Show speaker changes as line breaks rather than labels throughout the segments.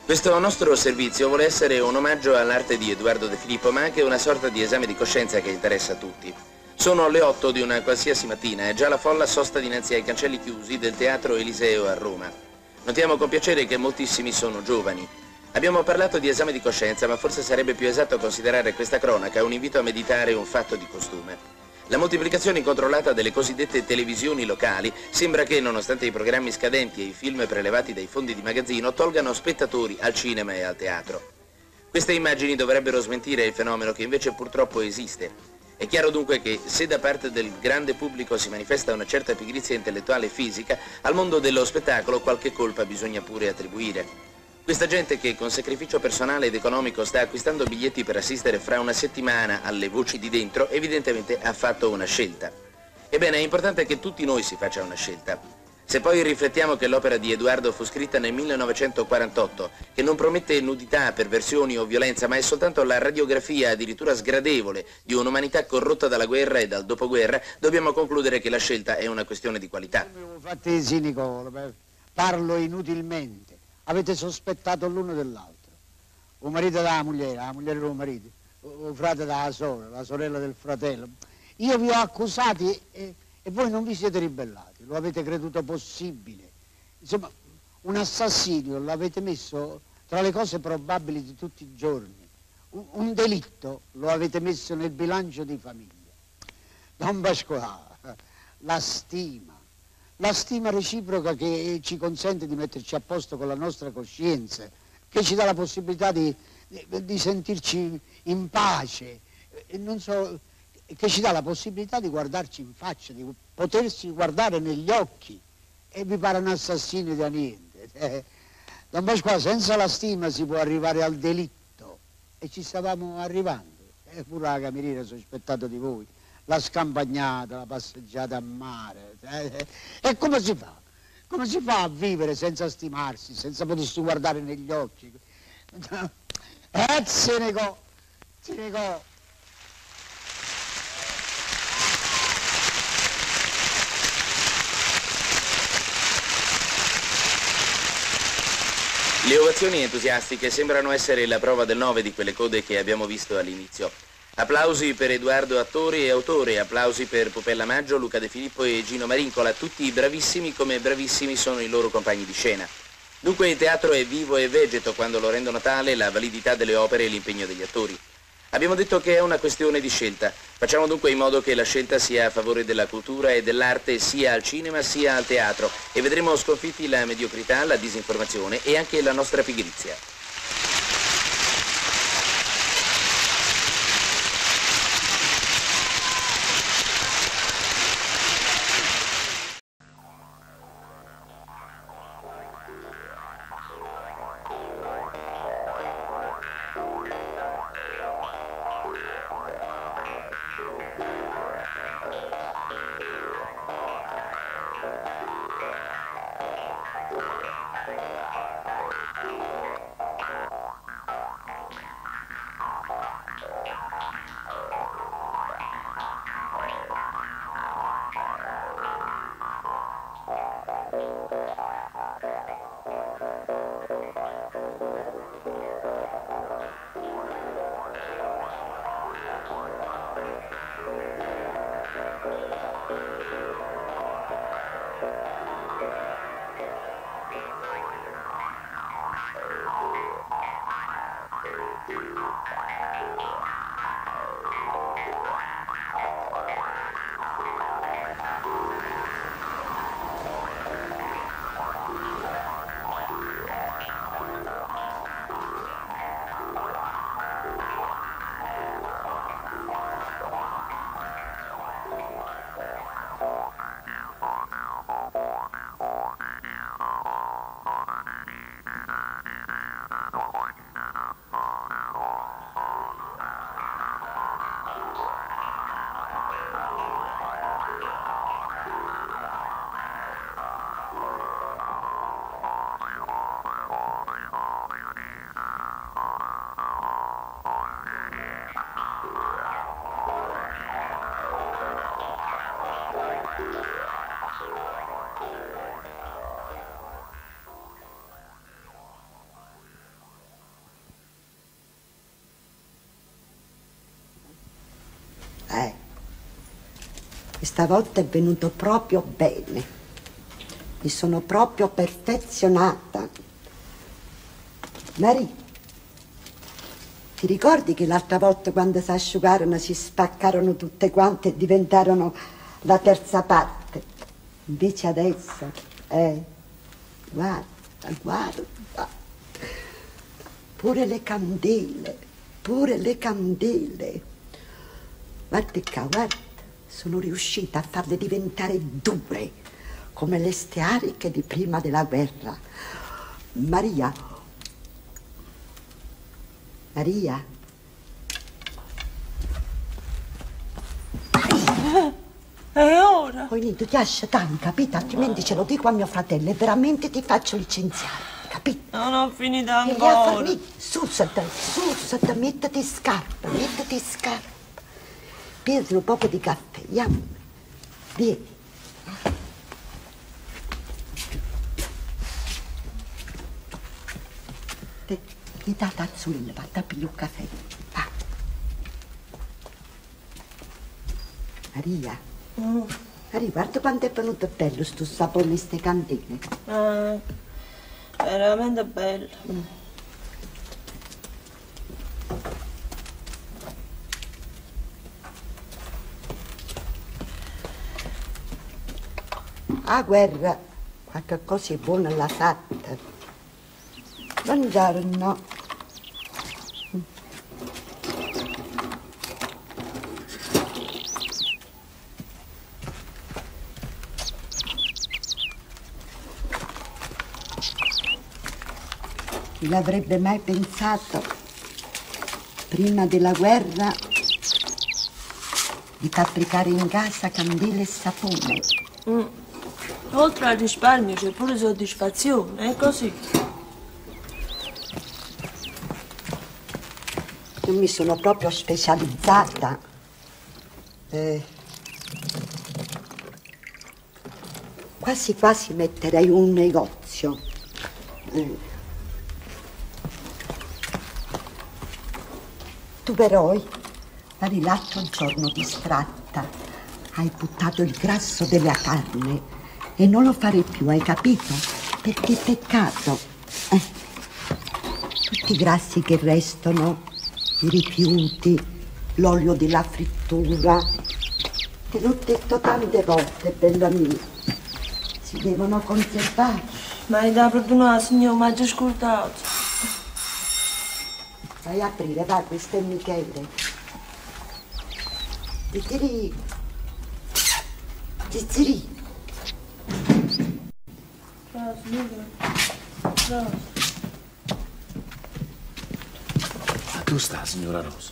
Questo nostro servizio vuole essere un omaggio all'arte di Edoardo De Filippo, ma anche una sorta di esame di coscienza che interessa a tutti. Sono le 8 di una qualsiasi mattina e già la folla sosta dinanzi ai cancelli chiusi del Teatro Eliseo a Roma. Notiamo con piacere che moltissimi sono giovani. Abbiamo parlato di esame di coscienza, ma forse sarebbe più esatto considerare questa cronaca un invito a meditare un fatto di costume. La moltiplicazione incontrollata delle cosiddette televisioni locali sembra che, nonostante i programmi scadenti e i film prelevati dai fondi di magazzino, tolgano spettatori al cinema e al teatro. Queste immagini dovrebbero smentire il fenomeno che invece purtroppo esiste. È chiaro dunque che se da parte del grande pubblico si manifesta una certa pigrizia intellettuale e fisica, al mondo dello spettacolo qualche colpa bisogna pure attribuire. Questa gente che con sacrificio personale ed economico sta acquistando biglietti per assistere fra una settimana alle voci di dentro, evidentemente ha fatto una scelta. Ebbene, è importante che tutti noi si faccia una scelta. Se poi riflettiamo che l'opera di Edoardo fu scritta nel 1948, che non promette nudità, perversioni o violenza, ma è soltanto la radiografia addirittura sgradevole di un'umanità corrotta dalla guerra e dal dopoguerra, dobbiamo concludere che la scelta è una questione di qualità.
Fate cinico, parlo inutilmente. Avete sospettato l'uno dell'altro. Un marito dalla moglie, la moglie del marito, un frate dalla sorella, la sorella del fratello. Io vi ho accusati e voi non vi siete ribellati, lo avete creduto possibile. Insomma, un assassinio l'avete messo tra le cose probabili di tutti i giorni. Un delitto lo avete messo nel bilancio di famiglia. Don Pasquale, la stima reciproca che ci consente di metterci a posto con la nostra coscienza, che ci dà la possibilità di sentirci in pace, non so, che ci dà la possibilità di guardarci in faccia, di potersi guardare negli occhi, e vi pare un assassino da niente. Don Pasquale, senza la stima si può arrivare al delitto, e ci stavamo arrivando. Pure la cameriera ha sospettato di voi. La scampagnata, la passeggiata a mare. E come si fa? Come si fa a vivere senza stimarsi, senza potersi guardare negli occhi? Se negò.
Le ovazioni entusiastiche sembrano essere la prova del 9 di quelle code che abbiamo visto all'inizio. Applausi per Edoardo attore e autore, applausi per Popella Maggio, Luca De Filippo e Gino Marincola, tutti bravissimi come bravissimi sono i loro compagni di scena. Dunque il teatro è vivo e vegeto quando lo rendono tale la validità delle opere e l'impegno degli attori. Abbiamo detto che è una questione di scelta. Facciamo dunque in modo che la scelta sia a favore della cultura e dell'arte sia al cinema sia al teatro e vedremo sconfitti la mediocrità, la disinformazione e anche la nostra pigrizia.
Questa volta è venuto proprio bene. Mi sono proprio perfezionata. Maria, ti ricordi che l'altra volta quando si asciugarono si spaccarono tutte quante e diventarono la terza parte? Invece adesso, guarda, guarda, pure le candele, Guarda qua, guarda, sono riuscita a farle diventare dure, come le steariche di prima della guerra. Maria,
E ora?
poi niente, ti ascia tanto, capito? Altrimenti ce lo dico a mio fratello e veramente ti faccio licenziare, capito?
Non ho finito ancora.
E a farmi, susata, mettiti scarpa, Bevi un poco di caffè, andiamo. Vieni. Mi dà tazzolino, va a pigliare un caffè. Va. Maria, guarda quanto è venuto bello sto sapore di ste candele.
Veramente bello.
A guerra, qualche cosa buona l'ha fatta. Buongiorno. Chi l'avrebbe mai pensato, prima della guerra, di fabbricare in casa candele e sapone?
Oltre al risparmio c'è pure soddisfazione, è così.
Io mi sono proprio specializzata. Quasi quasi metterei un negozio. Tu però, eri l'altro giorno distratta, hai buttato il grasso della carne e non lo farei più, hai capito? Perché è peccato. Tutti i grassi che restano, i rifiuti, l'olio della frittura. Te l'ho detto tante volte, bella mia. Si devono conservare.
Ma è da perdonare, signor, ma già scordato.
Vai a aprire, vai, questo è Michele. Zizziri.
Ciao, signora. Ciao.
Ma tu sta, signora Rosa?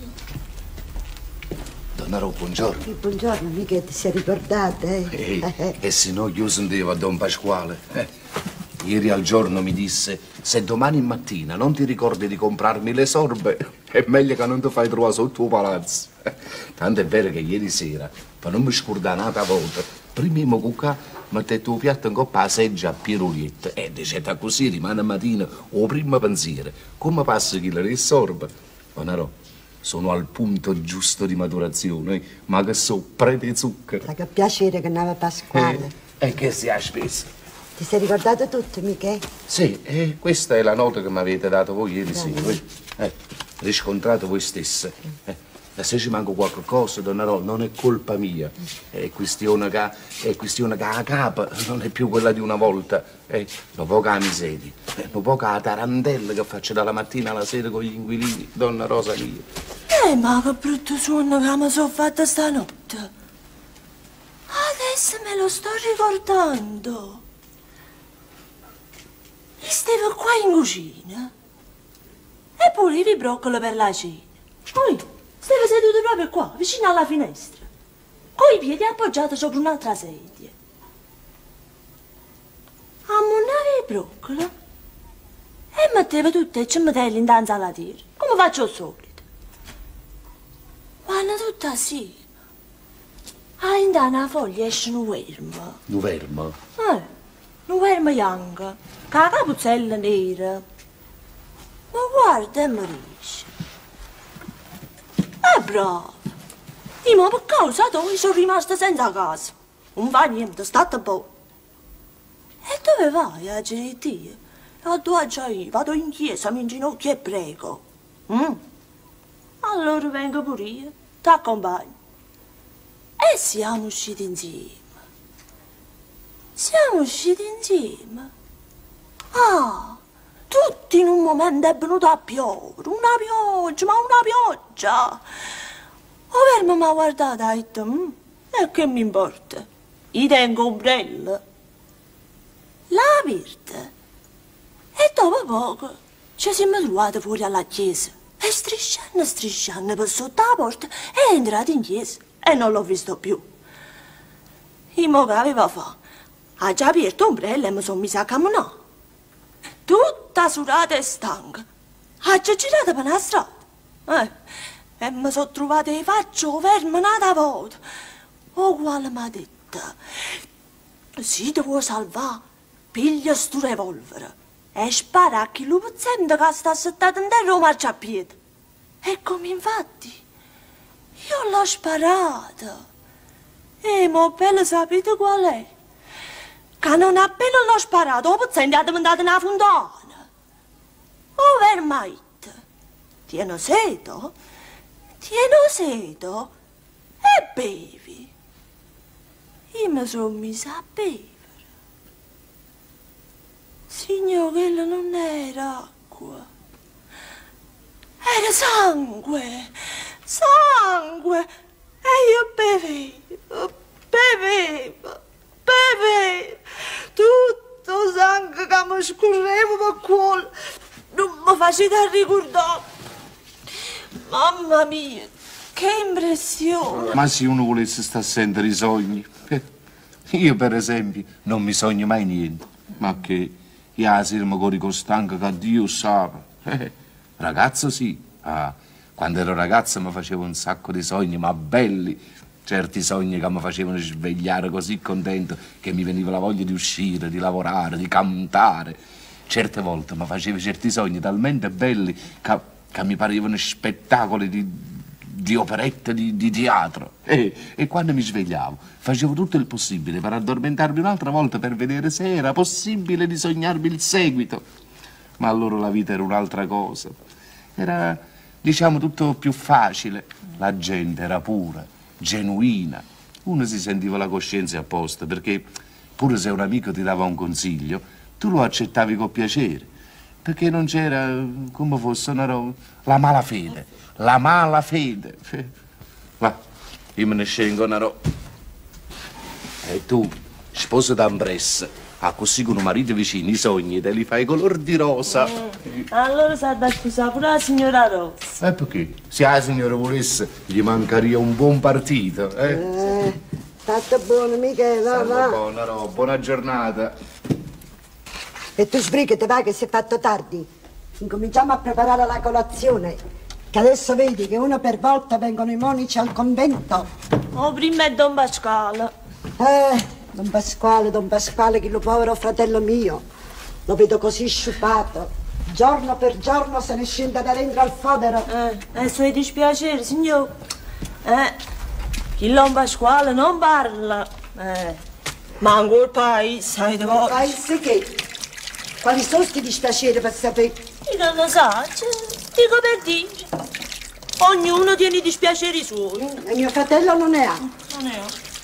Donna Rosa, buongiorno.
Buongiorno, mica ti sei ricordata,
E se no io sentivo a Don Pasquale. Ieri al giorno mi disse: se domani mattina non ti ricordi di comprarmi le sorbe, è meglio che non ti fai trovare sotto il palazzo. Tanto è vero che ieri sera, per non mi scordare un'altra volta, prima di cucca, mettete un piatto in coppa a seggia a Pierolietta e dicete così rimane mattina o primo pensiero. Come passa chi le sorbe? Donna Rosa, sono al punto giusto di maturazione, ma che so prete zucchero.
Che piacere che andava Pasquale.
E che si è speso?
Ti sei ricordato tutto, Michele?
Sì, questa è la nota che mi avete dato voi ieri sera. Riscontrate voi stesse. E se ci manca qualche cosa, Donna Rosa, non è colpa mia. È questione che la capa non è più quella di una volta. Non può che la miseria, non può che la tarantella che faccio dalla mattina alla sera con gli inquilini, Donna Rosa mia.
Ma che brutto suono che mi sono fatta stanotte. Adesso me lo sto ricordando. E stavo qua in cucina. Eppure i broccoli per la cena. Poi stavo seduto proprio qua, vicino alla finestra, con i piedi appoggiati sopra un'altra sedia. Ammonava i broccoli e metteva tutte le cimitelle in danzalatina, come faccio al solito. Quando tutta assieme, all'interno della foglia esce un verme.
Un verme?
Un verme bianco, con la capuzzella nera. Ma guarda e mi dice: bravo, Io, ma per causa tua, sono rimasta senza casa. Non fa niente, state buono. E dove vai a genitire? A tua io, vado in chiesa, mi inginocchio e prego. Allora vengo pure io, ti accompagno. E siamo usciti insieme. Siamo usciti insieme. Ah, tutti in un momento è venuto a piovere, una pioggia, ma una pioggia. O Verma mi ha guardato e ha detto, e che mi importa? Io tengo ombrello. L'ha aperta. E dopo poco ci siamo trovati fuori alla chiesa. E strisciando per sotto la porta è entrato in chiesa e non l'ho visto più. E mo che aveva fatto? Ha già aperto l'ombrello e mi sono messa a camminare. Tutta surata e stanca. Ha già girato per la strada. E mi sono trovata di faccia ferma una volta. O quale mi ha detto, se ti vuoi salvare, piglia sto revolver e spara a chi lo pezzente che sta settato in terra o marciapiede. E come infatti, io l'ho sparato. E mo bello sapete qual è? Che non appena l'ho sparato, o pezzente è diventato una fontana. O vermait, tieno sedo e bevi. Io mi sono messa a bere. Signore, quello non era acqua. Era sangue. E io bevevo. Tutto sangue che mi scorreva per cuore. Non mi faceva ricordare. Mamma mia, che impressione.
Ma se uno volesse stare a sentire i sogni. Io, per esempio, non mi sogno mai niente. Ma che io la sera mi corico stanco che Dio sa. Ragazzo sì. Quando ero ragazzo mi facevo un sacco di sogni, ma belli. Certi sogni che mi facevano svegliare così contento che mi veniva la voglia di uscire, di lavorare, di cantare. Certe volte mi facevo certi sogni talmente belli che mi parevano spettacoli di operette, di teatro. E quando mi svegliavo facevo tutto il possibile per addormentarmi un'altra volta per vedere se era possibile di sognarmi il seguito. Ma allora la vita era un'altra cosa. Era, diciamo, tutto più facile. La gente era pura, genuina. Uno si sentiva la coscienza a posto perché pure se un amico ti dava un consiglio, tu lo accettavi con piacere. Perché non c'era, come fosse una roba, la malafede. Ma io me ne scelgo una roba. E tu, sposa d'Ambressa, così con un marito vicino, i sogni te li fai color di rosa.
Allora sa da scusare pure la signora Rossa.
E perché? Se la signora volesse, gli mancaria un buon partito,
State buono, Michele, va.
Buona giornata.
E tu sbrigati, vai che si è fatto tardi. Incominciamo a preparare la colazione. Che adesso vedi che una per volta vengono i monaci al convento.
Oh, prima è Don Pasquale.
Don Pasquale, che lo povero fratello mio. Lo vedo così sciupato. Giorno per giorno se ne scende da dentro al fodero.
E suoi dispiaceri, signor. Chi Don Pasquale non parla. Manco il paese, sai di voi.
Paese che? Quali sono sti dispiaceri per sapere?
Io non lo so, dico per dire. Ognuno tiene i dispiaceri suoi.
E mio fratello non ne ha.
Non ne ho.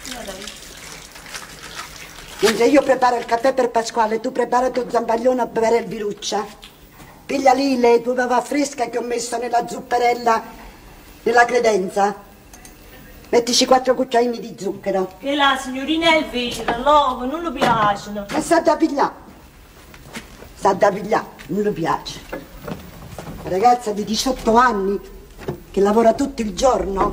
Mentre io preparo il caffè per Pasquale, tu prepara tuo zambaglione a bere il viruccia. Piglia lì le tue uova fresche che ho messo nella zupperella, nella credenza. Mettici 4 cucciaini di zucchero.
Che la signorina è vera, l'uovo non le piacciono.
E sa da pigliare. Non le piace. Una ragazza di 18 anni che lavora tutto il giorno.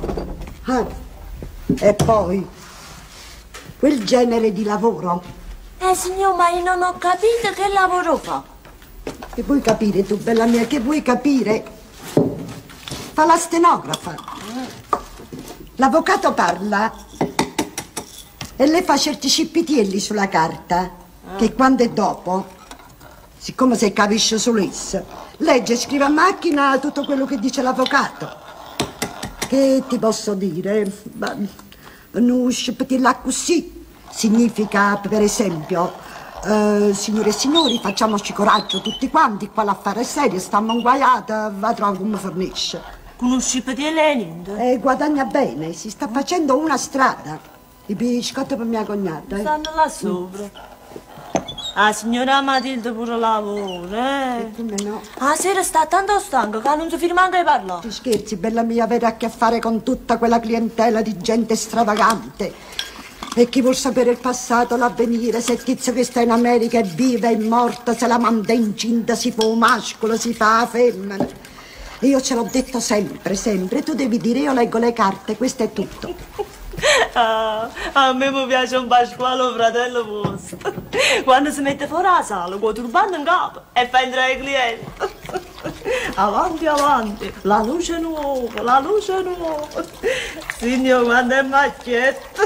E poi quel genere di lavoro.
Signor, ma io non ho capito che lavoro fa.
Che vuoi capire tu, bella mia, che vuoi capire? Fa la stenografa. L'avvocato parla e lei fa certi scippitielli sulla carta che quando è dopo, siccome se capisce solo esso, legge e scrive a macchina tutto quello che dice l'avvocato. che ti posso dire? Non là così significa, per esempio, signore e signori, facciamoci coraggio tutti quanti, qua l'affare è serio, stiamo inguaiati, va trovo come fornisce.
Conosci Petit Lenin?
Guadagna bene, si sta facendo una strada. I biscotti per mia cognata.
Stanno là sopra. La signora Matilde pure lavora,
Come no?
La sera sta tanto stanca che non si firma anche parlare.
Ti scherzi, bella mia, avere a che fare con tutta quella clientela di gente stravagante. E chi vuol sapere il passato, l'avvenire, se il tizio che sta in America è viva, è morta, se la manda incinta, si fa un mascolo, si fa la femmina. Io ce l'ho detto sempre, sempre. Tu devi dire, io leggo le carte, questo è tutto.
A me mi piace un Pasquale, fratello vostro. Quando si mette fuori la sala, con il turbante in capo e fa entrare i clienti. Avanti, avanti, la luce nuova, la luce nuova. Signor, quando è macchietto.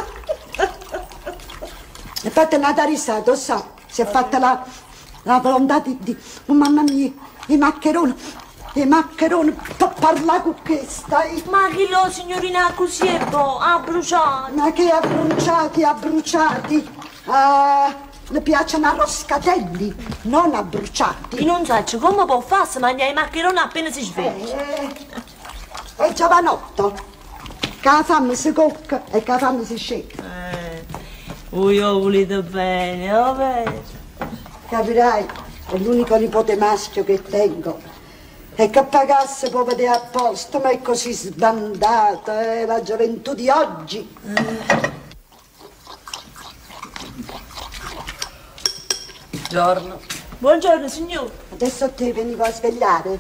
E fate una risata, sa, si è fatta la volontà di oh, mamma mia, i maccheroni, per parlare con questa.
Ma chi lo, signorina, così è buono, ha bruciato.
Ma che abbruciati? Le piacciono arroscatelli, non abbruciati.
Io non so come può farsi mangiare i maccheroni appena si sveglia.
È giovanotto, che la fame si cocca e che la fame si sceglie.
Io ho voluto bene, vero?
Capirai, è l'unico nipote maschio che tengo. E che pagasse può vedere a posto, ma è così sbandata, la gioventù di oggi.
Buongiorno.
Buongiorno, signor.
Adesso ti venivo a svegliare.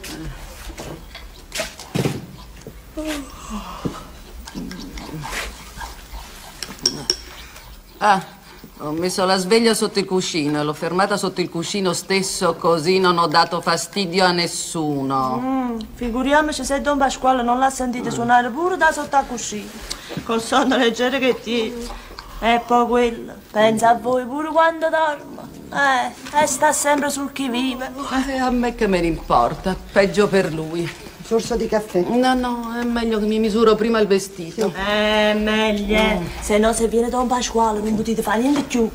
Ho messo la sveglia sotto il cuscino e l'ho fermata sotto il cuscino stesso, così non ho dato fastidio a nessuno.
Figuriamoci se Don Pasquale non l'ha sentita suonare pure da sotto al cuscino. Col sonno leggero che tiene. E poi quello, pensa a voi pure quando dormo. E sta sempre sul chi vive.
A me che me ne importa, peggio per lui.
Sorso di caffè.
No, è meglio che mi misuro prima il vestito.
Meglio. Se no, se viene Don Pasquale non potete fare niente più.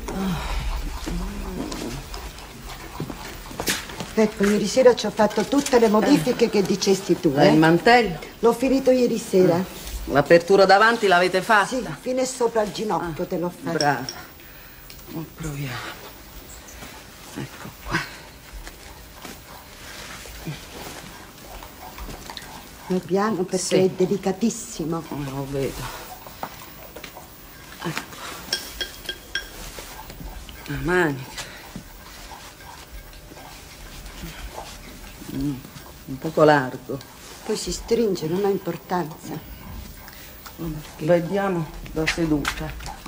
Ecco, ieri sera ci ho fatto tutte le modifiche che dicesti tu,
Il mantello?
L'ho finito ieri sera.
L'apertura davanti l'avete fatta?
Sì, fino sopra il ginocchio te l'ho fatto.
Brava. Proviamo. Ecco qua.
Piano perché
Sì.
è delicatissimo.
Lo vedo. Ecco. La manica. Un poco largo.
Poi si stringe, non ha importanza.
Vediamo da seduta.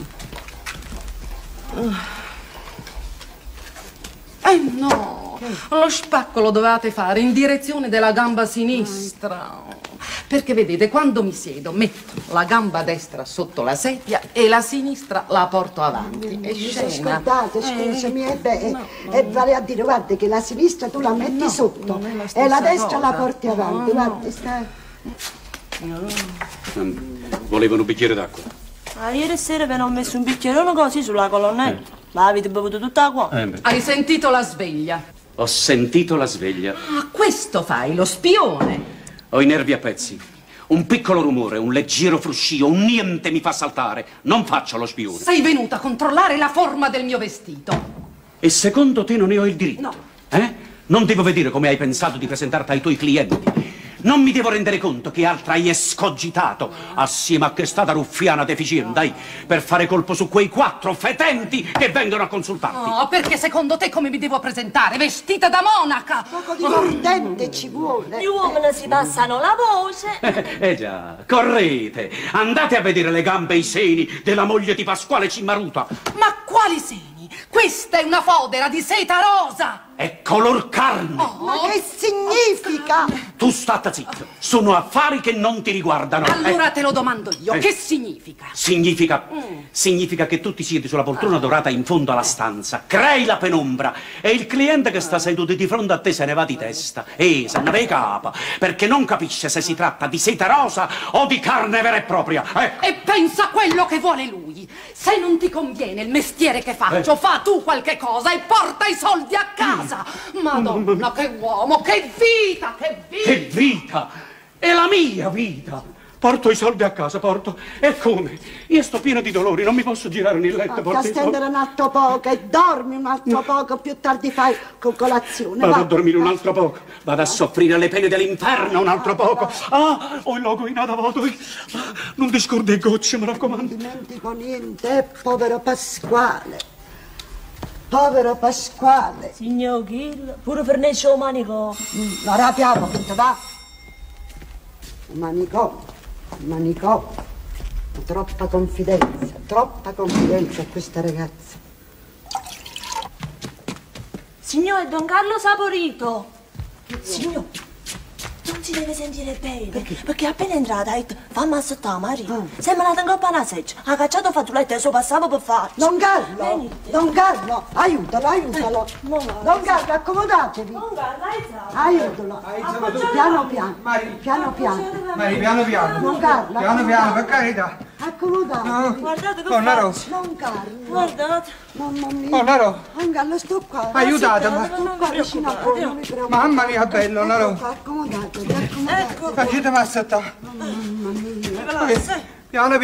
No! Lo spacco lo dovevate fare in direzione della gamba sinistra. Perché vedete, quando mi siedo, metto la gamba destra sotto la sedia e la sinistra la porto avanti. È
Mi sono
scena.
scordata, scusami, e vale a dire, guarda che la sinistra tu la metti sotto
non è la
e
stessa
la destra
cosa.
la porti avanti, guarda, sta...
Volevano un bicchiere d'acqua.
Ieri sera ve ne ho messo un bicchierone così sulla colonnella. Ma avete bevuto tutta qua?
Hai sentito la sveglia?
Ho sentito la sveglia.
Ah, questo fai, lo spione.
Ho i nervi a pezzi. Un piccolo rumore, un leggero fruscio, un niente mi fa saltare. Non faccio lo spione.
Sei venuta a controllare la forma del mio vestito.
E secondo te non ne ho il diritto?
No.
Non devo vedere come hai pensato di presentarti ai tuoi clienti. Non mi devo rendere conto che altra hai escogitato assieme a quest'altra ruffiana deficiente, per fare colpo su quei 4 fetenti che vengono a consultarti.
No, perché secondo te come mi devo presentare? Vestita da monaca!
Poco di mordente ci vuole.
Gli uomini si passano la voce.
Già, correte, andate a vedere le gambe e i seni della moglie di Pasquale Cimmaruta.
Ma quali segni? Questa è una fodera di seta rosa!
è color carne.
Ma che significa?
Tu state zitto, sono affari che non ti riguardano.
Allora te lo domando io, che significa?
Significa che tu ti siedi sulla poltrona dorata in fondo alla stanza, crei la penombra e il cliente che sta seduto di fronte a te se ne va di testa e se ne va di capa, perché non capisce se si tratta di seta rosa o di carne vera e propria.
E pensa a quello che vuole lui. Se non ti conviene il mestiere che faccio, fa tu qualche cosa e porta i soldi a casa. Madonna, che uomo, che vita, che vita!
Che vita! È la mia vita! Porto i soldi a casa, porto. E come? Io sto pieno di dolori, non mi posso girare nel letto.
Porta a stendere un altro poco e dormi un altro poco, più tardi fai con colazione.
Vado a dormire un altro poco, vado a soffrire le pene dell'inferno un altro poco. Ah, ho il logo in adavoto. Non ti scordi le gocce, mi raccomando.
Non dimentico niente, povero Pasquale. Povero Pasquale.
Signor Gil, pure per nescio o manico.
La rapiamo, va. Manicò. Troppa confidenza a questa ragazza.
Signor Don Carlo Saporito. Signor, non si deve sentire bene. Perché appena entrata ha detto fammi aspettare Maria. Sembra una coppa alla seccia. Ha cacciato il fazzoletto e so passavo per farci.
Don Carlo, aiutalo. Don Carlo, accomodatevi.
Don Carlo,
Aiutalo. Piano piano.
Mari,
Don Carlo.
piano, per carità.
Accomodatevi.
No.
Guardate che
Con la
faccio.
rosa.
Don Carlo.
Guardate.
Mamma mia.
Con la rosa.
Don Carlo, sto qua.
Aiutatemi.
Sto qua vicino a voi, non vi preoccupate.
Mamma mia, bello, la rosa.
Accomodatevi.
Ecco.
Facetemi assettare.
Mamma mia.
Piano.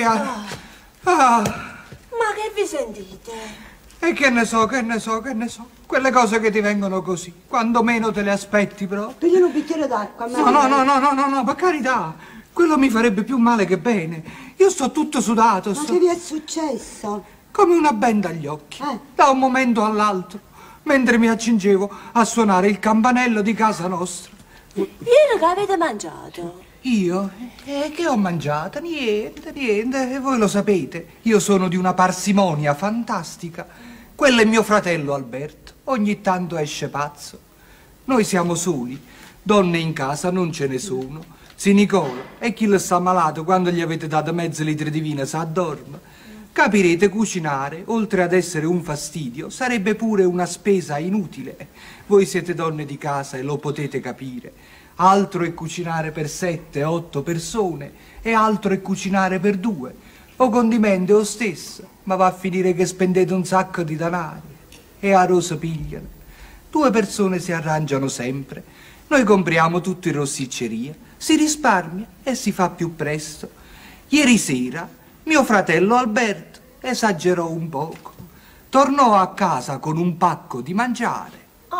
Ah.
Ma che vi sentite?
E che ne so. Quelle cose che ti vengono così, quando meno te le aspetti proprio.
Pigliano un bicchiere d'acqua.
No, per carità. Quello mi farebbe più male che bene. Io sto tutto sudato.
Ma che vi è successo?
Come una benda agli occhi. Da un momento all'altro, mentre mi accingevo a suonare il campanello di casa nostra.
Ieri che avete mangiato?
Io? Che ho mangiato? Niente. E voi lo sapete. Io sono di una parsimonia fantastica. Quello è mio fratello Alberto. Ogni tanto esce pazzo. Noi siamo soli. Donne in casa non ce ne sono. Si Nicola, e chi le sta malato quando gli avete dato mezzo litro di vino s'addorma. Capirete, cucinare, oltre ad essere un fastidio, sarebbe pure una spesa inutile. Voi siete donne di casa e lo potete capire. Altro è cucinare per 7-8 persone e altro è cucinare per 2. O condimento o stesso, ma va a finire che spendete un sacco di denari. E a rosa pigliano. 2 persone si arrangiano sempre. Noi compriamo tutto in rossicceria, si risparmia e si fa più presto. Ieri sera mio fratello Alberto esagerò un poco. Tornò a casa con un pacco di mangiare.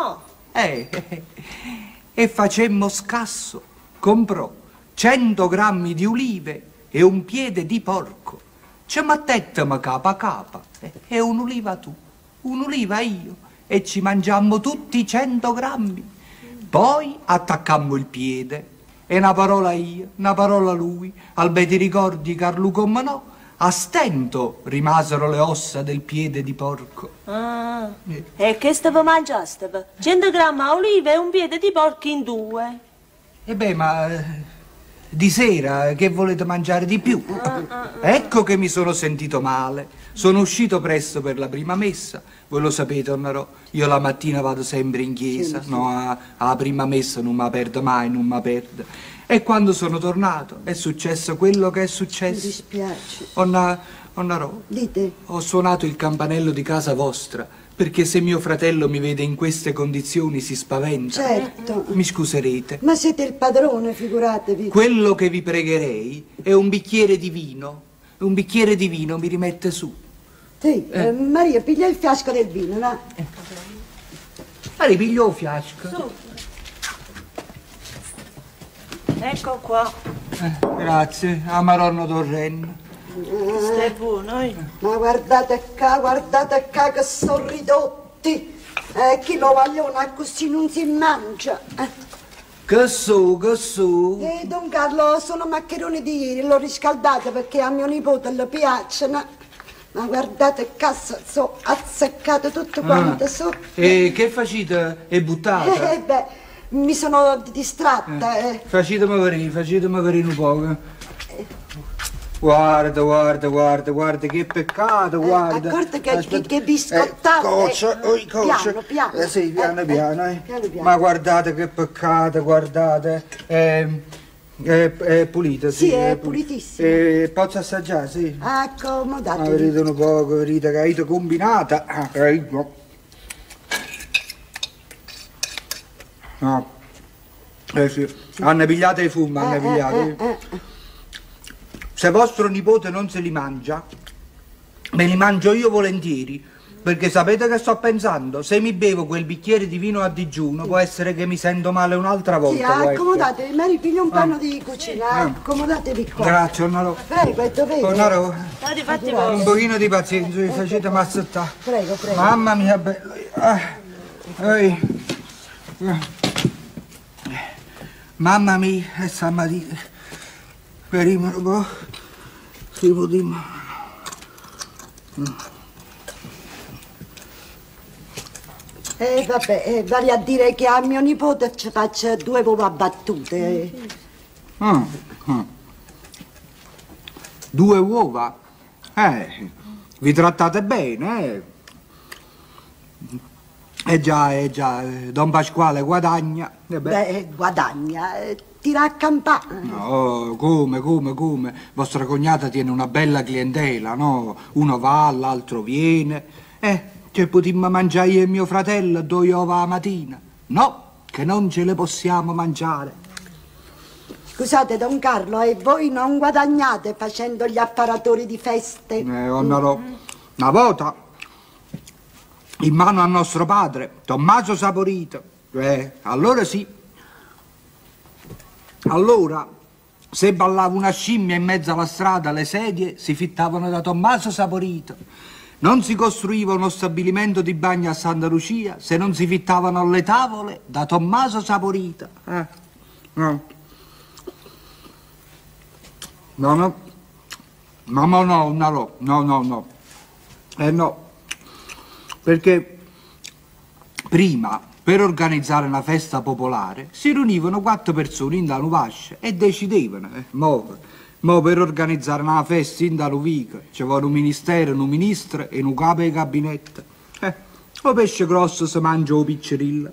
E facemmo scasso. Comprò 100 grammi di ulive e un piede di porco. Ci mettettem capa a capa. E un'uliva tu, un'uliva io. E ci mangiammo tutti 100 grammi. Poi attaccammo il piede. E una parola io, una parola lui. Al bei ti ricordi, Carlu, come no? A stento rimasero le ossa del piede di porco.
E che stavo mangiaste? 100 grammi a olive e un piede di porco in 2.
E beh, ma di sera che volete mangiare di più? Ecco che mi sono sentito male. Sono uscito presto per la prima messa. Voi lo sapete, Onnarò, io la mattina vado sempre in chiesa.
Sì.
No, alla prima messa non mi perdo mai, non mi perdo. E quando sono tornato è successo quello che è successo.
Mi dispiace.
Onnarò,
Dite.
ho suonato il campanello di casa vostra, perché se mio fratello mi vede in queste condizioni si spaventa.
Certo.
Mi scuserete.
Ma siete il padrone, figuratevi.
Quello che vi pregherei è un bicchiere di vino. Un bicchiere di vino mi rimette su.
Sì, Maria, piglia il fiasco del vino, va.
Ma ripiglio il fiasco.
Su. Ecco qua.
Grazie, a Maronno Torrenno.
Stai buono,
Ma guardate qua che sono ridotti. Chi lo vogliono così non si mangia.
Che so?
Don Carlo, sono maccheroni di ieri, l'ho riscaldata perché a mio nipote le piacciono. Ma guardate, cazzo, sono azzeccate tutto quanto sotto.
E che facite? È buttata?
Beh, mi sono distratta.
Facetemi vedere un po'. Guarda, che peccato, guarda.
Accorta che biscottate.
Coccia.
Piano.
Sì, piano.
Piano.
Ma guardate che peccato, guardate. È pulita, sì.
Sì, è pulitissima.
Posso assaggiare, sì?
Accomodatevi.
Vedete un poco, vedete che avete combinata. No. Sì. Hanno pigliato i fumi, hanno pigliato. Se vostro nipote non se li mangia, me li mangio io volentieri. Perché sapete che sto pensando? Se mi bevo quel bicchiere di vino a digiuno, può essere che mi sento male un'altra volta.
Sì, accomodatevi, Mary, piglio un panno di cucina, accomodatevi qua.
Grazie, Onnarò.
Prego, è dovere.
Onnarò,
Fatti
un pochino di pazienza, facetemi assettare.
Prego.
Mamma mia, bello. Mamma mia, e stamattina. Speriamo un po'. Si potremmo.
Vabbè, vale a dire che a mio nipote ci faccio 2 uova battute.
2 uova? Vi trattate bene, già, Don Pasquale guadagna.
Guadagna, tira a campana.
No, come? Vostra cognata tiene una bella clientela, no? Uno va, l'altro viene. Che potremmo mangiare io e mio fratello 2 uova la mattina. No, che non ce le possiamo mangiare.
Scusate, Don Carlo, e voi non guadagnate facendo gli apparatori di feste?
Onnarò, una volta, in mano a nostro padre, Tommaso Saporito. Allora sì. Allora, se ballava una scimmia in mezzo alla strada, le sedie si fittavano da Tommaso Saporito. Non si costruiva uno stabilimento di bagno a Santa Lucia se non si fittavano le tavole da Tommaso Saporito. No. No. Perché prima, per organizzare una festa popolare, si riunivano 4 persone in una vascia e decidevano. Mo per organizzare una festa in Daluvica ci vuole un ministero, un ministro e un capo di gabinetto. O pesce grosso si mangia o piccerilla.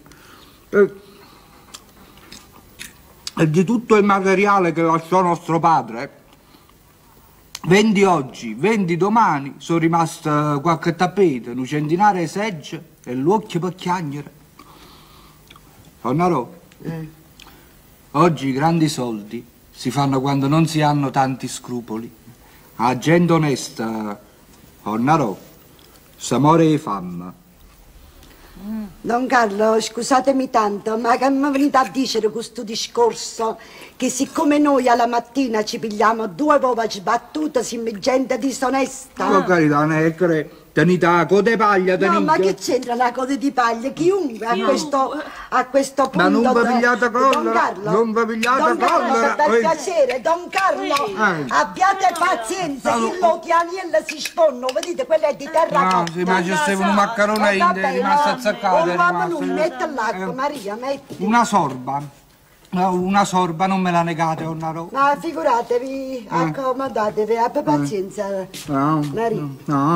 E di tutto il materiale che lasciò nostro padre, 20 oggi, 20 domani, sono rimaste qualche tappeto, un centinaio di segge e l'occhio per chiagnere. Onnarò, oggi i grandi soldi si fanno quando non si hanno tanti scrupoli. A gente onesta, Onnarò, si muore di fame.
Don Carlo, scusatemi tanto, ma che mi venite a dire questo discorso? Che siccome noi alla mattina ci pigliamo 2 uova sbattute, siamo gente disonesta?
Per carità, neccere, tenete la coda di paglia, tenete.
No, ma che c'entra la coda di paglia? Chiunque a questo punto...
Ma non vi pigliate collera,
Don Carlo,
non vi pigliate
Don Carlo,
collera.
per piacere, Don Carlo, abbiate pazienza, che gli agnelli si sponno, vedete, quella è di terracotta.
No, sì, ma ci stava un maccherone è rimasto azzaccato.
Non mette l'acqua, Maria, metti.
Una sorba. Una sorba, non me la negate, Onnarò.
Ma figuratevi, accomodatevi, abbi pazienza, Maria.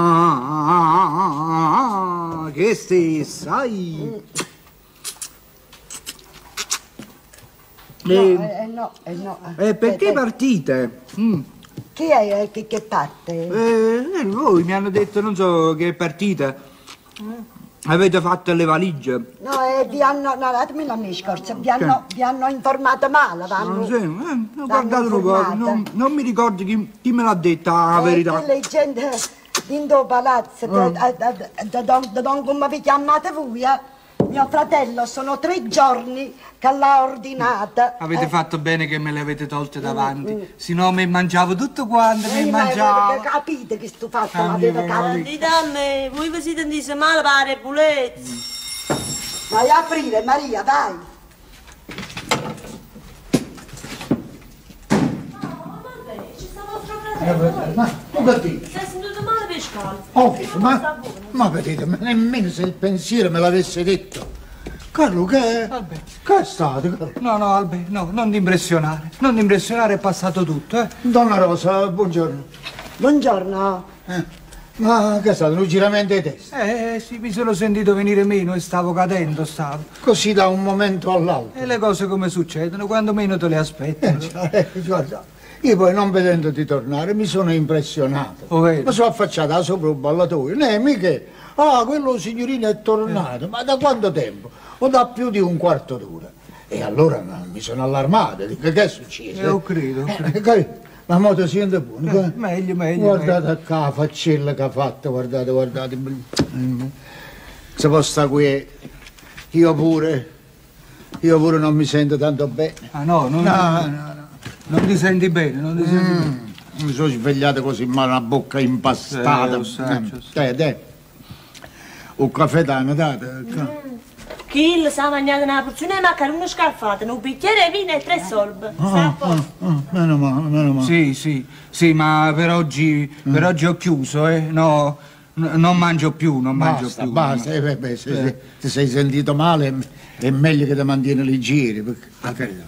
Che sai?
No.
Perché partite?
Chi è che parte?
Voi mi hanno detto, non so, che partite. Avete fatto le valigie?
No, vi hanno, no, datemi la mia scorsa, vi hanno informato male,
Guardate un po', non mi ricordo chi me l'ha detta la verità.
Le gente in do palazzo, da come vi chiamate voi, mio fratello, sono 3 giorni che l'ha ordinata.
Avete fatto bene che me le avete tolte davanti, se no mi mangiavo tutto quanto, mi mangiavo.
Capite che sto fatto l'avete capito?
Dite a me, voi vi siete disse male pare pulezzi.
Vai a aprire, Maria, vai.
No, vabbè, ci sta vostro fratello.
Ma tu che dici?
Si è sentito male per scalzo.
Oh, ma vedete, nemmeno se il pensiero me l'avesse detto. Carlo, che è stato? Carlo?
No, Albe, no, non ti impressionare. Non ti impressionare, è passato tutto, eh.
Donna Rosa, buongiorno.
Buongiorno.
Ma che è stato, un giramento di testa?
Sì, mi sono sentito venire meno e stavo cadendo, stavo.
Così da un momento all'altro.
E le cose come succedono, quando meno te le aspetti.
Guarda, io poi non vedendoti tornare mi sono impressionato.
Oh, vedi?
Mi sono affacciata sopra un ballatoio. Mica. Ah, quello signorino è tornato. Ma da quanto tempo? O da più di un quarto d'ora. E allora mi sono allarmato. Dico, che è successo?
Io credo.
La moto si sente buona.
Meglio.
Guardate qua la faccella che ha fatto, guardate. Se può stare qui, io pure non mi sento tanto bene.
Ah no. Non ti senti bene, non ti senti bene.
Mi sono svegliato così male, la bocca impastata.
Lo so.
Dai. Un caffè d'anno, date.
Chi sa mangiare una porzione di maccheroni scalfate, un bicchiere di vino e 3 sorbe. Sta a posto.
Meno male.
Sì, ma per oggi ho chiuso, No, non mangio più,
Basta. Se ti sei sentito male è meglio che ti mantieni leggeri.
Albe,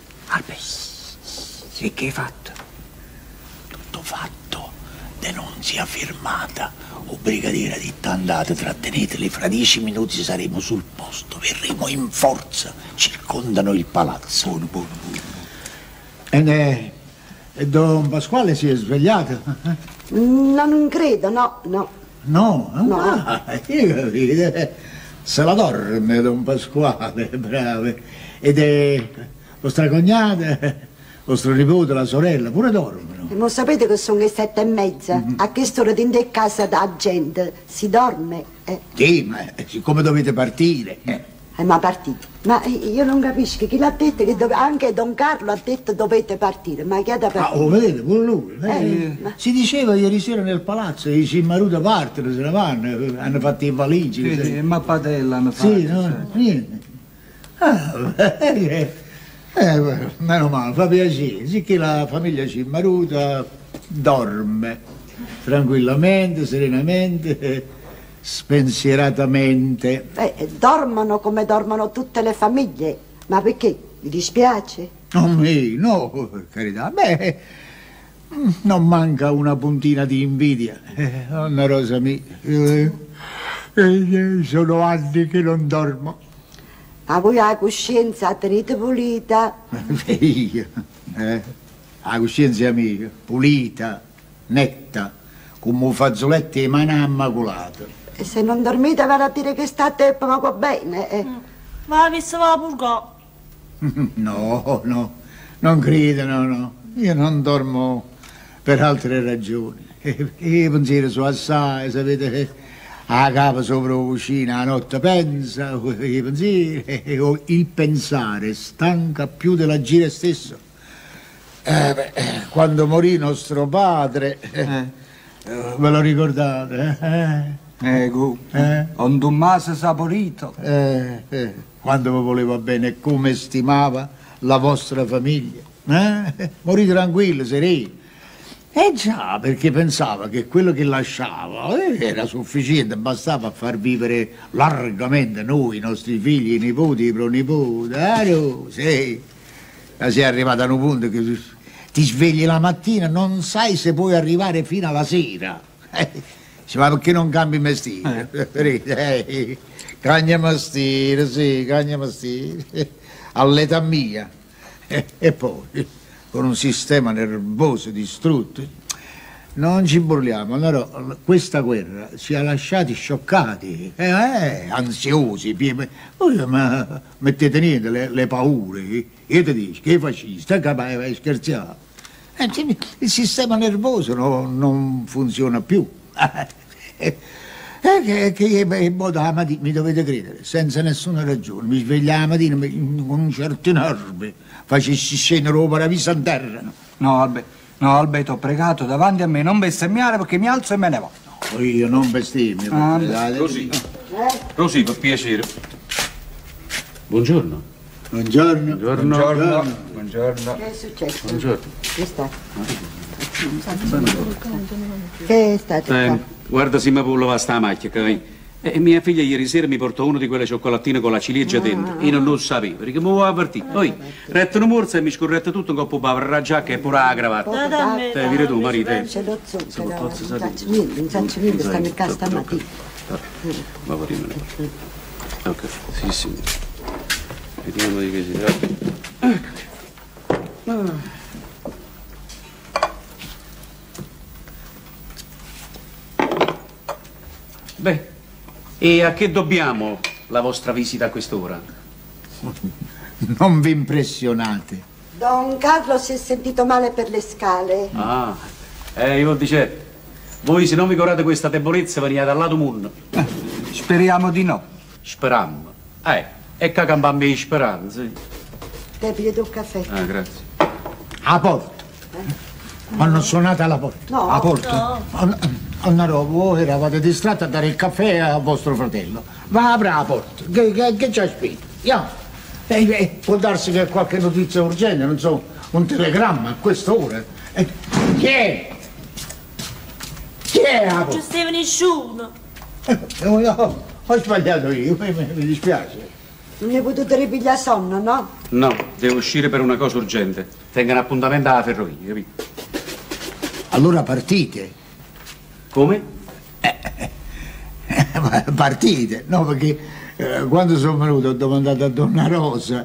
sì, che hai fatto?
Tutto fatto. Denunzia firmata. O brigadiera ditta andate, tratteneteli, fra 10 minuti saremo sul posto, verremo in forza, circondano il palazzo. Buono. E Don Pasquale si è svegliato?
Non credo, no.
No? Io capite, se la dorme Don Pasquale, bravo. Ed è vostra cognata, vostro nipote, la sorella, pure dormono.
Ma sapete che sono le 7:30? A quest'ora dentro in casa da gente si dorme.
Sì, ma siccome dovete partire.
Ma partite? Ma io non capisco, chi l'ha detto che anche Don Carlo ha detto dovete partire, ma chi ha da partire?
Vedete, pure lui. Si diceva ieri sera nel palazzo, i Cimmaruta partono, se ne vanno, hanno fatto i valigi.
Sì, ma padella hanno fatto.
Sì, no, niente. Meno male, fa piacere, sicché la famiglia Cimmaruta dorme tranquillamente, serenamente, spensieratamente.
Dormono come dormono tutte le famiglie, ma perché? Mi dispiace?
No, per carità, non manca una puntina di invidia, Donna Rosa mia, sono anni che non dormo.
Ma voi la coscienza tenete pulita?
Io, la coscienza mia, pulita, netta, come un fazzoletto di mano immacolata.
E se non dormite va a dire che state poco bene,
Ma la vista va a purgò.
No, non credo, no. Io non dormo per altre ragioni. I pensieri sono assai, sapete, a capo sopra la cucina, la notte pensa, i pensieri, il pensare stanca più dell'agire stesso. Quando morì nostro padre, ve lo ricordate?
Un Tommaso Saporito.
Quando vi voleva bene, come stimava la vostra famiglia. Morì tranquillo, sereno. Già, perché pensava che quello che lasciava era sufficiente, bastava a far vivere largamente noi, i nostri figli, i nipoti, i pronipoti. Sì. Sei arrivato a un punto che ti svegli la mattina, non sai se puoi arrivare fino alla sera. Ma perché non cambi mestiere? Cagna mestiere, sì, all'età mia. E poi, con un sistema nervoso distrutto, non ci burliamo. Allora, questa guerra ci ha lasciati scioccati, ansiosi, ma mettete niente le paure. Io ti dico, che fascista, vai scherzare. Il sistema nervoso non funziona più. Mi dovete credere, senza nessuna ragione, mi svegliavo la mattina con certi nervi, facessi scendere la paravisa in terra.
No, Albe, ti ho pregato davanti a me non bestemmiare perché mi alzo e me ne vado.
No, io non bestemmio.
Rosì, per piacere. Buongiorno.
Buongiorno.
Buongiorno.
Che è successo?
Buongiorno.
Che sta? Che state qua?
Guarda se mi può lavare sta macchia, che mia figlia ieri sera mi portò uno di quelle cioccolatine con la ciliegia dentro. Io non lo sapevo, perché mi voleva partire. Poi, rettano morsa e mi scorretta tutto un coppo bava la giacca e pure la cravatta. Te, dire tu, marito.
C'è lo zucchero, non faccio niente, stanno in casa stamattina.
Ma va rimane. Ok, sì. Vediamo di che si tratta. Beh, e a che dobbiamo la vostra visita a quest'ora?
Non vi impressionate.
Don Carlo si è sentito male per le scale.
Ah, io dicevo, voi se non vi curate questa debolezza venite dal lato mondo.
Speriamo di no.
Sperammo. E che campammo di speranze.
Te piglio un caffè.
Ah, grazie.
A porta. Hanno suonato alla porta.
No.
A porta. No. Voi eravate distratti a dare il caffè a vostro fratello. Va, apra la porta. Che ci aspetta? Può darsi che qualche notizia urgente, non so, un telegramma a quest'ora. Chi è? Chi è la porta?
Non c'è nessuno.
Ho sbagliato io, mi dispiace.
Non ne potete ripigliare sonno, no?
No, devo uscire per una cosa urgente. Tengo un appuntamento alla ferrovia, capito?
Allora partite.
Come?
Partite, no, perché quando sono venuto ho domandato a Donna Rosa,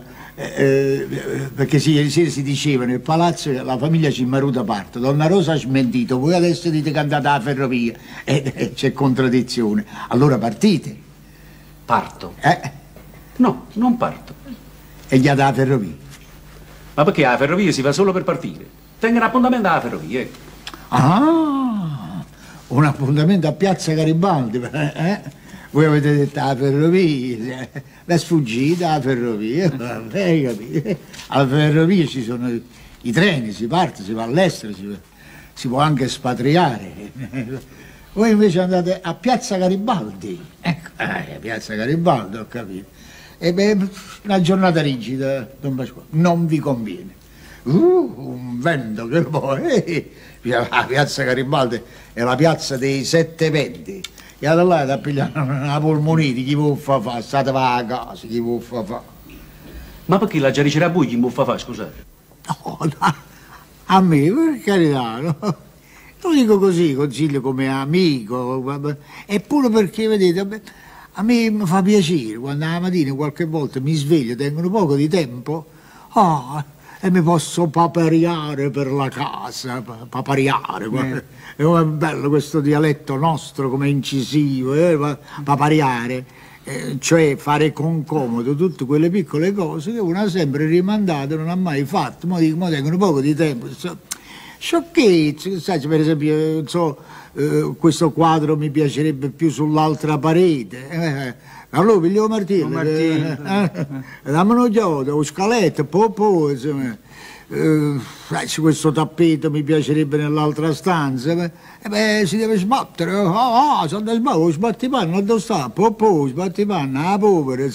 perché sì, ieri sera si diceva nel palazzo che la famiglia Cimmaruta parte. Donna Rosa ha smentito, voi adesso dite che andate alla ferrovia, c'è contraddizione. Allora partite.
Parto? No, non parto.
E gli date la ferrovia?
Ma perché alla ferrovia si va solo per partire? Tengo un appuntamento alla ferrovia.
Ah, un appuntamento a Piazza Garibaldi, Voi avete detto la ferrovia, la sfuggita alla ferrovia, capito? Alla ferrovia ci sono i treni, si parte, si va all'estero, si può anche spatriare. Voi invece andate a Piazza Garibaldi. Ecco, Piazza Garibaldi, ho capito. E beh, una giornata rigida, Don Pasquale, non vi conviene. Un vento che poi... La Piazza Garibaldi è la piazza dei 7 venti. E da là da pigliare una polmonite, chi può fa? State va a casa, chi può fa?
Ma perché la Giaricera Bui chi può fa, scusate?
No, a me, per carità, no? Lo dico così, consiglio come amico, eppure perché, vedete, a me mi fa piacere quando la mattina qualche volta mi sveglio, tengo un poco di tempo, e mi posso papariare per la casa, papariare, è bello questo dialetto nostro come incisivo, papariare, cioè fare con comodo tutte quelle piccole cose che uno ha sempre rimandato e non ha mai fatto, ma dico, tengo un poco di tempo, sciocchezze, sai, per esempio, non so, questo quadro mi piacerebbe più sull'altra parete, allora pigliamo Martino, dammi uno chiodo, un scaletto, insomma, questo tappeto mi piacerebbe nell'altra stanza, si deve sbattere, sono da sbattere, sbattipanno, dove sta? Sbattipanno, la povera,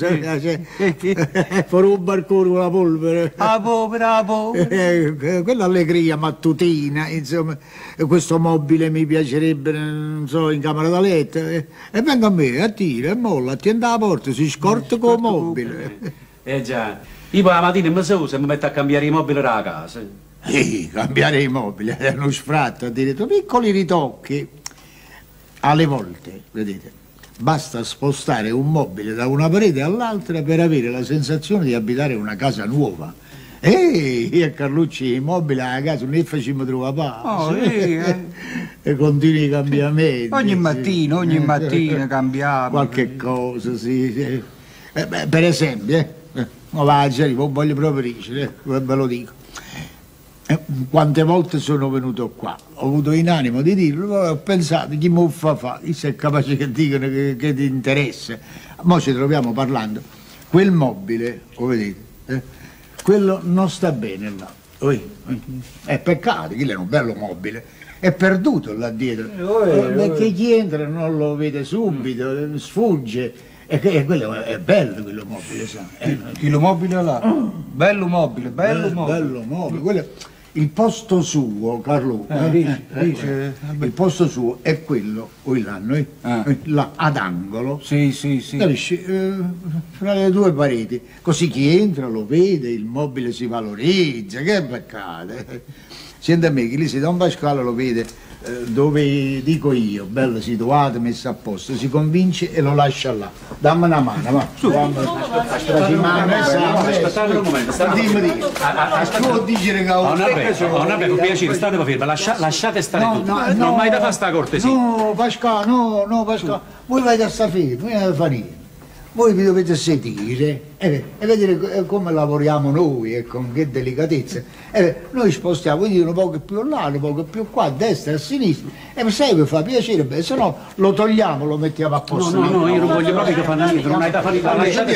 fuori un barcone con la polvere. La povera. Quell'allegria mattutina, insomma, questo mobile mi piacerebbe, non so, in camera da letto, e venga a me, attira, e molla, attende la porta, si scorta con il mobile.
Già. Io poi la mattina mi usa e mi metto a cambiare i mobili della casa.
Cambiare i mobili è uno sfratto, addirittura piccoli ritocchi. Alle volte, vedete, basta spostare un mobile da una parete all'altra per avere la sensazione di abitare una casa nuova. Io a Carlucci i mobili alla casa non ne facciamo trovare e continui i cambiamenti.
Ogni mattina cambiamo.
Qualche cosa, sì. Per esempio, voglio proprio dire, ve lo dico. Quante volte sono venuto qua, ho avuto in animo di dirlo, ho pensato chi mi fa, chi è capace che dicono che ti interessa. Mo ci troviamo parlando. Quel mobile, lo vedete, quello non sta bene là. È peccato, quello è un bello mobile, è perduto là dietro, perché chi entra non lo vede subito, sfugge. E quello è bello, quello mobile, sa.
Quello mobile là? Bello mobile.
Bello mobile. il posto suo, Carlo, il posto suo è quello, voi l'hanno, là ad angolo,
Sì.
capisci, fra le due pareti, così chi entra lo vede, il mobile si valorizza, che peccato. Senta a me, che lì se Don Pasquale lo vede dove dico io, bello situato, messo a posto, si convince e lo lascia là. Dammi una mano, va.
Aspettate un momento,
Tu dici che
per piacere, state fermi, lasciate stare tutti. Non mai da fare sta cortesia.
No, Pasquale, no, Pasquale, voi vai da sta fermi, voi non fare niente. Voi vi dovete sentire e vedere come lavoriamo noi e con che delicatezza. Noi spostiamo quindi un poco più là, un poco più qua, a destra, a sinistra. E se vi fa piacere, se no lo togliamo, lo mettiamo a posto.
No, io non voglio proprio che fanno niente, non hai da fare niente. Lasciate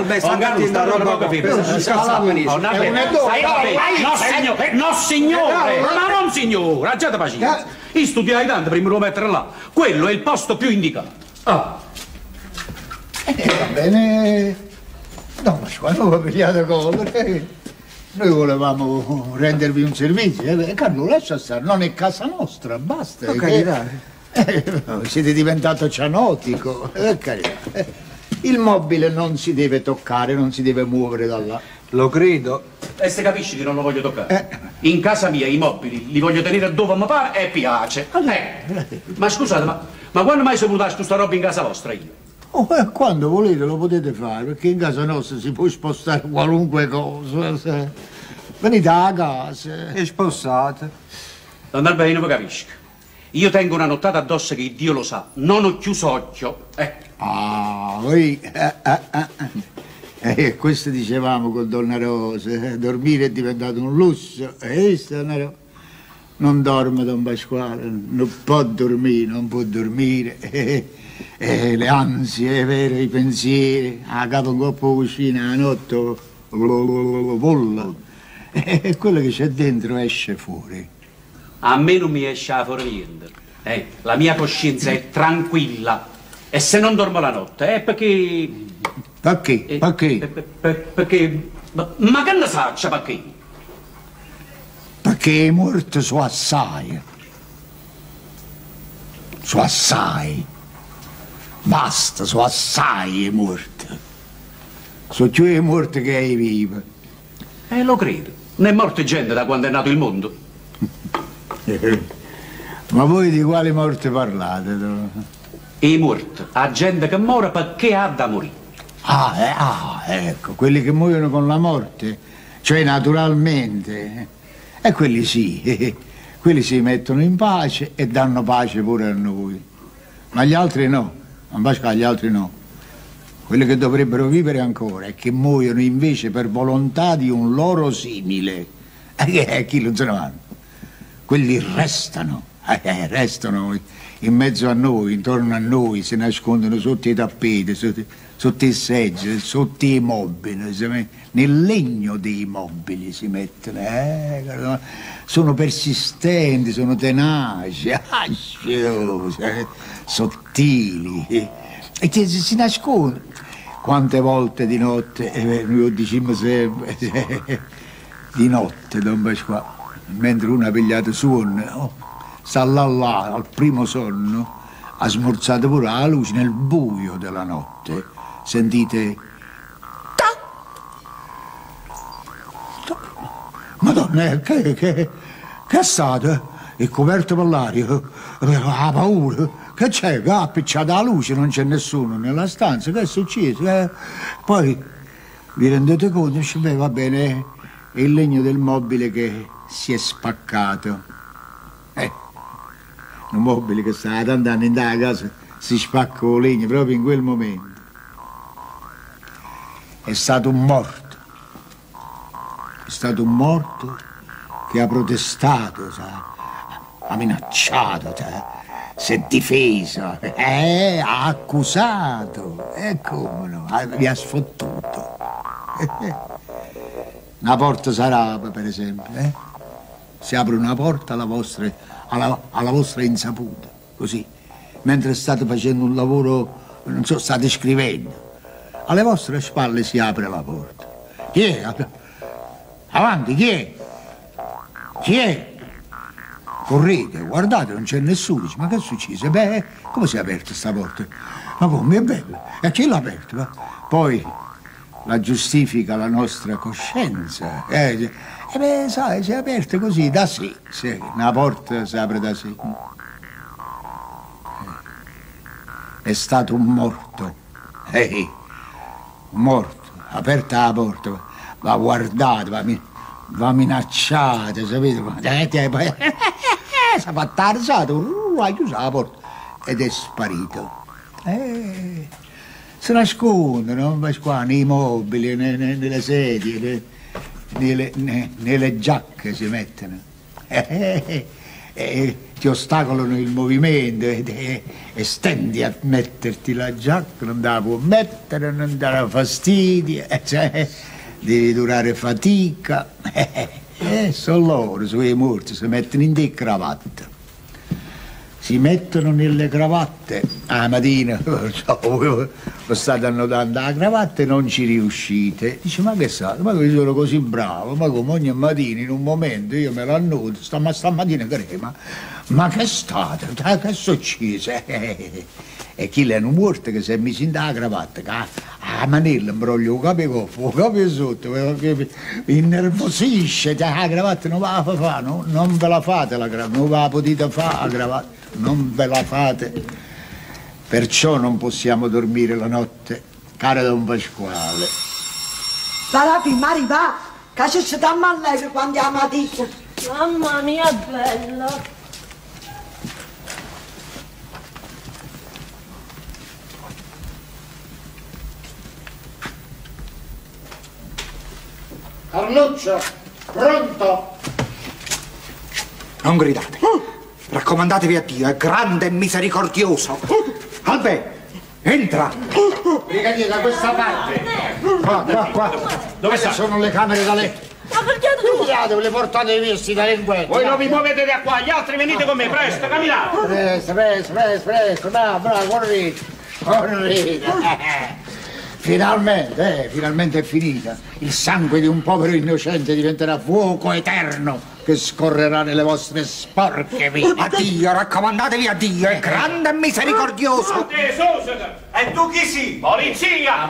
stare. No signore, ma non signore, aggiate pazienza. Io studiai tanto prima di lo mettere là. Quello è il posto più indicato.
Va bene, no, ma quando vi pigliate colore, noi volevamo rendervi un servizio, Carlo lascia stare, non è casa nostra, basta.
Per carità.
Siete diventato cianotico, per carità. Il mobile non si deve toccare, non si deve muovere da là.
Lo credo.
E se capisci che non lo voglio toccare? In casa mia i mobili li voglio tenere dove mi pare e piace. Ma scusate, ma quando mai sono venuto a questa roba in casa vostra io?
Quando volete lo potete fare, perché in casa nostra si può spostare qualunque cosa. Venite a casa.
È sposata.
Andar bene, non mi capisco. Io tengo una nottata addosso che Dio lo sa, non ho chiuso occhio.
Voi... questo dicevamo con Donna Rosa, dormire è diventato un lusso. Non dorme Don Pasquale, non può dormire, non può dormire. Le ansie, vero, i pensieri, a capo un coppo cucina, la notte, volla. E quello che c'è dentro esce fuori.
A me non mi esce fuori niente. La mia coscienza è tranquilla. E se non dormo la notte è perché...
Perché?
Perché... Ma che ne faccia perché?
Perché è morto su assai. Su assai. Basta, su assai è morto. So più è morto che è vivo.
Lo credo. Ne è morta gente da quando è nato il mondo.
Ma voi di quale morte parlate?
I morti, a gente che muore perché ha da morire.
Ecco, quelli che muoiono con la morte, cioè naturalmente. E quelli sì, quelli si mettono in pace e danno pace pure a noi. Ma gli altri no. Non Pasquale, gli altri no. Quelli che dovrebbero vivere ancora e che muoiono invece per volontà di un loro simile. Chi non se ne vanno? Quelli restano in mezzo a noi, intorno a noi, si nascondono sotto i tappeti, sotto i seggi, sotto i mobili, nel legno dei mobili si mettono. Sono persistenti, sono tenaci, sottili e si nascondono. Quante volte di notte, noi lo diciamo sempre, di notte, Don Pasquale, mentre uno ha pigliato sonno, sta là al primo sonno, ha smorzato pure la luce nel buio della notte, sentite... Madonna, che è stato? È coperto per l'aria, ha paura. Che c'è? Che ha appicciato la luce, non c'è nessuno nella stanza, che è successo? Poi vi rendete conto, dice, beh, va bene, è il legno del mobile che si è spaccato. Un mobile che stava tanti anni in casa, si spacca il legno proprio in quel momento. È stato un morto. È stato un morto che ha protestato, ha minacciato, si è difeso, ha accusato, come no, vi ha sfottuto. Una porta sarà, per esempio, si apre una porta alla vostra insaputa, così, mentre state facendo un lavoro, non so, state scrivendo, alle vostre spalle si apre la porta. Chi è? Avanti, chi è?
Chi è? Correte, guardate, non c'è nessuno. Dice, ma che è successo? Beh, come si è aperta sta porta? Ma come? È bello. E chi l'ha aperta? Poi la giustifica la nostra coscienza. Beh, sai, si è aperta così, da sé. Una porta si apre da sé. È stato un morto. Morto. Aperta la porta. Va guardate, va minacciata, sapete? Si è fatta alzata, ha chiuso la porta ed è sparito. Si nascondono, qua, nei mobili, nelle sedie, nelle giacche si mettono. Ti ostacolano il movimento e stendi a metterti la giacca, non te la può mettere, non dà fastidio, devi durare fatica. Sono loro, sui morti, si mettono in te cravatte. Si mettono nelle cravatte la mattina, lo state annotando la cravatta e non ci riuscite. Dice, ma che sa? Ma io sono così bravo, ma come ogni mattina in un momento io me lo annoto, stamattina crema. Ma che è stato? Che è successo? E chi l'hanno morto che si è messo in la cravatta, la manella imbroglia il capo sotto, mi innervosisce, la cravatta non va a fare, non ve la fate la cravatta, non va la potete fare la cravatta, non ve la fate. Perciò non possiamo dormire la notte, caro Don Pasquale.
Sarà prima arriva, che ci stiamo a lei quando è la mattina.
Mamma mia, bella.
Carluccio, pronto?
Non gridate. Raccomandatevi a Dio, è grande e misericordioso. Albè, entra.
Brigadiere, da questa parte. Qua. Dove sono le camere da letto?
Ma perché
le portate via sti delinquenti.
Voi non vi muovete da qua, gli altri venite con me, presto, camminate.
Presto, bravo, correte. Finalmente è finita. Il sangue di un povero innocente diventerà fuoco eterno che scorrerà nelle vostre sporche vite.
A Dio, raccomandatevi a Dio, è grande e misericordioso.
E tu chi sei? Polizia!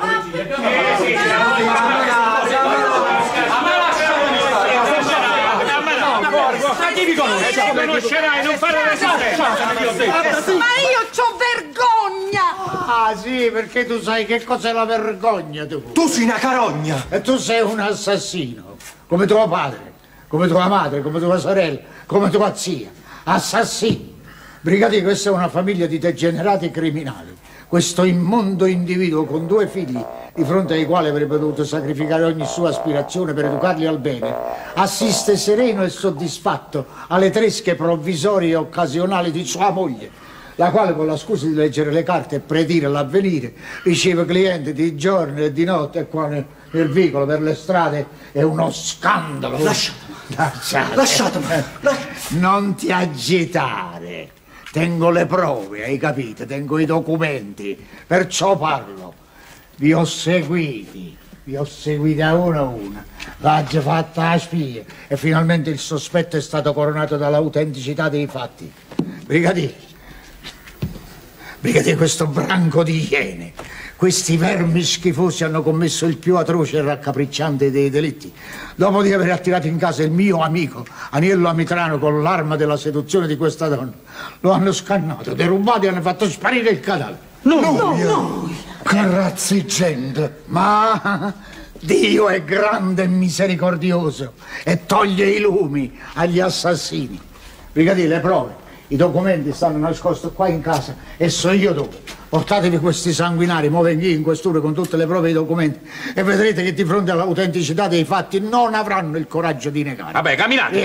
Ma chi vi conosce? Ti conoscerai, non fare resistenza.
Ma io c'ho vergogna!
Ah sì, perché tu sai che cos'è la vergogna tu?
Tu sei una carogna!
E tu sei un assassino, come tuo padre, come tua madre, come tua sorella, come tua zia. Assassini! Brigadiere, questa è una famiglia di degenerati criminali. Questo immondo individuo con 2 figli, di fronte ai quali avrebbe dovuto sacrificare ogni sua aspirazione per educarli al bene, assiste sereno e soddisfatto alle tresche provvisorie e occasionali di sua moglie, la quale, con la scusa di leggere le carte e predire l'avvenire, riceve clienti di giorno e di notte, e qua nel vicolo, per le strade, è uno scandalo.
Lasciatemi.
Non ti agitare. Tengo le prove, hai capito? Tengo i documenti, perciò parlo. Vi ho seguiti a uno. L'ho fatta la spia e finalmente il sospetto è stato coronato dall'autenticità dei fatti. Brigadiere, questo branco di iene, questi vermi schifosi hanno commesso il più atroce e raccapricciante dei delitti. Dopo di aver attirato in casa il mio amico Aniello Amitrano con l'arma della seduzione di questa donna, lo hanno scannato, derubato e hanno fatto sparire il cadavere.
Noi!
Che razziggente! Ma Dio è grande e misericordioso e toglie i lumi agli assassini. Brigadiere, le prove, i documenti stanno nascosti qua in casa e so io dove. Portatevi questi sanguinari, muovengli in questura con tutte le prove e i documenti e vedrete che di fronte all'autenticità dei fatti non avranno il coraggio di negare.
Vabbè, camminate.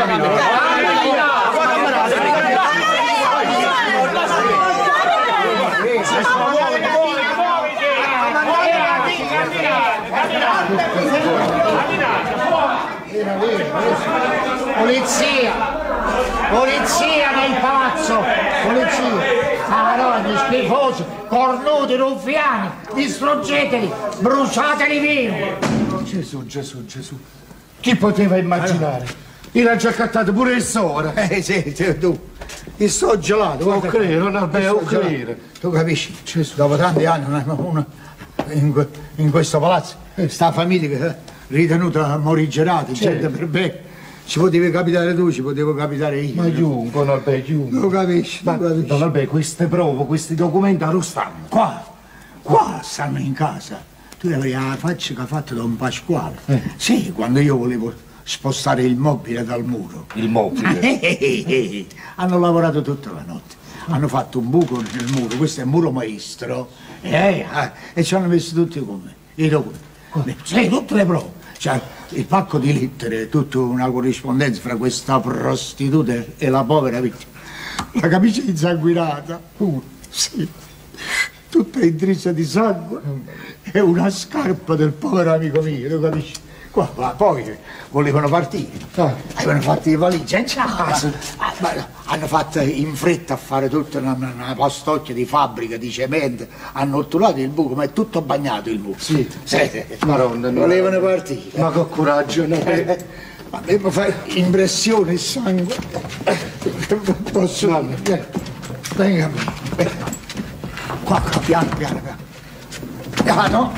Polizia nel palazzo! Polizia! Maroni, schifosi, cornuti, ruffiani! Distruggeteli! Bruciateli vivi!
Gesù! Chi poteva immaginare
Io l'ho già accattato pure il sole. Sì, tu. Io sto gelato.
Non credo, non credo.
Tu capisci? Dopo tanti anni in questo palazzo, sta famiglia che ritenuta morigerata, gente per bene. Ci potevi capitare tu, ci potevo capitare io.
Ma chiunque, Norbè, chiunque.
Lo capisci?
Ma Norbè, queste prove, questi documenti non stanno.
Qua stanno in casa. Tu avevi la faccia che ha fatto Don Pasquale. Sì, quando io volevo spostare il mobile dal muro.
Il mobile?
Hanno lavorato tutta la notte. Hanno fatto un buco nel muro, questo è il muro maestro. E ci hanno messo tutti come i documenti. Sì, tutte le prove. Cioè, il pacco di lettere, tutta una corrispondenza fra questa prostituta e la povera vittima. La camicia insanguinata, sì, tutta intrizza di sangue e una scarpa del povero amico mio, tu capisci? Qua, poi volevano partire, avevano fatto le valigie, hanno fatto in fretta a fare tutta una pastocchia di fabbrica di cemento, hanno otturato il buco, ma è tutto bagnato il buco.
Sì. Maronna,
volevano partire.
Ma che coraggio, no?
Ma devo fare impressione il sangue. Posso? Venga, qua, piano. Piano.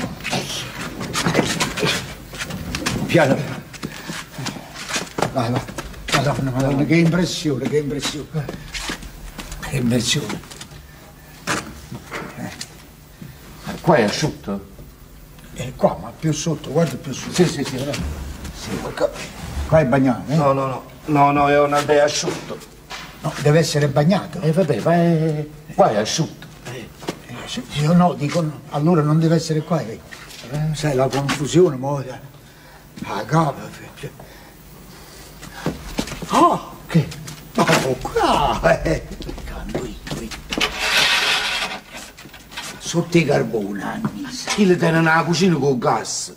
Piano. Vai. Madonna, che impressione.
Qua è asciutto?
Qua, ma più sotto, guarda più sotto.
Sì.
Qua è bagnato,
No, è un albero asciutto.
No, deve essere bagnato.
Vabbè, qua è asciutto.
Io no, dico, allora non deve essere qua. Sai, la confusione, la capa. Che? Oh, qua! Qui. Sotto i carboni,
Chi le tiene nella cucina con gas?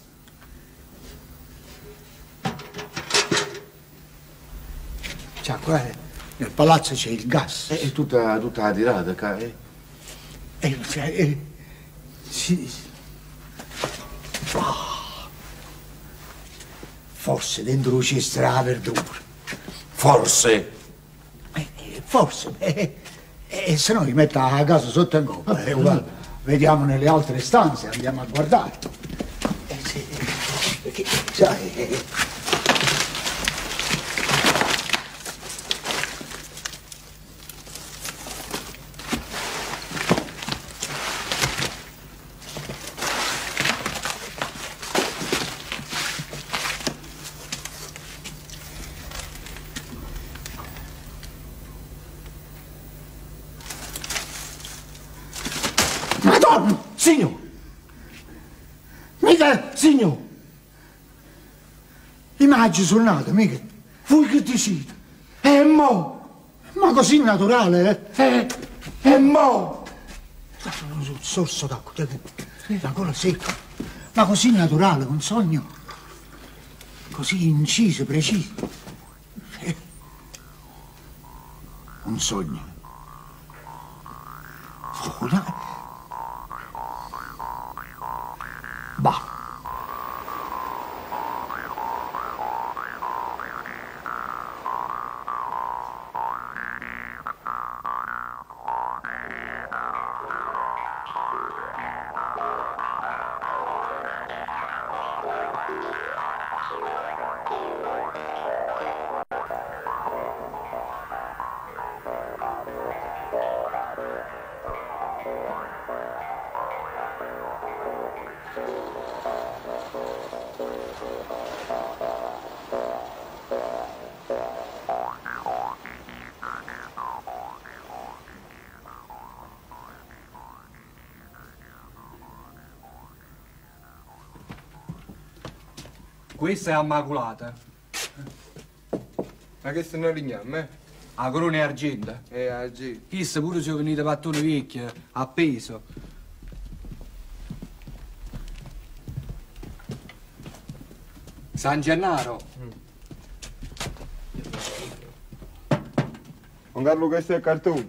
Cioè, qua nel palazzo c'è il gas.
È tutta la tirata,
Sì. Forse dentro c'è la verdura.
Forse.
Se no mi metto a casa sotto in coppa. Vediamo nelle altre stanze, andiamo a guardare. Sai.
Madonna, signor! Mica, signor!
Immagini sul nato, mica.
Voi che dicete? È mo!
Ma così naturale,
È mo!
Sul sorso d'acqua, la gola secca. Ma così naturale, un sogno. Così inciso, preciso. Un sogno. Bah.
Questa è immacolata.
Ma che stanno ligname?
La corona è argenta.
Argento.
Chissà pure se venite pattone vecchio, appeso. San Gennaro.
Don Carlo, questo è il cartone.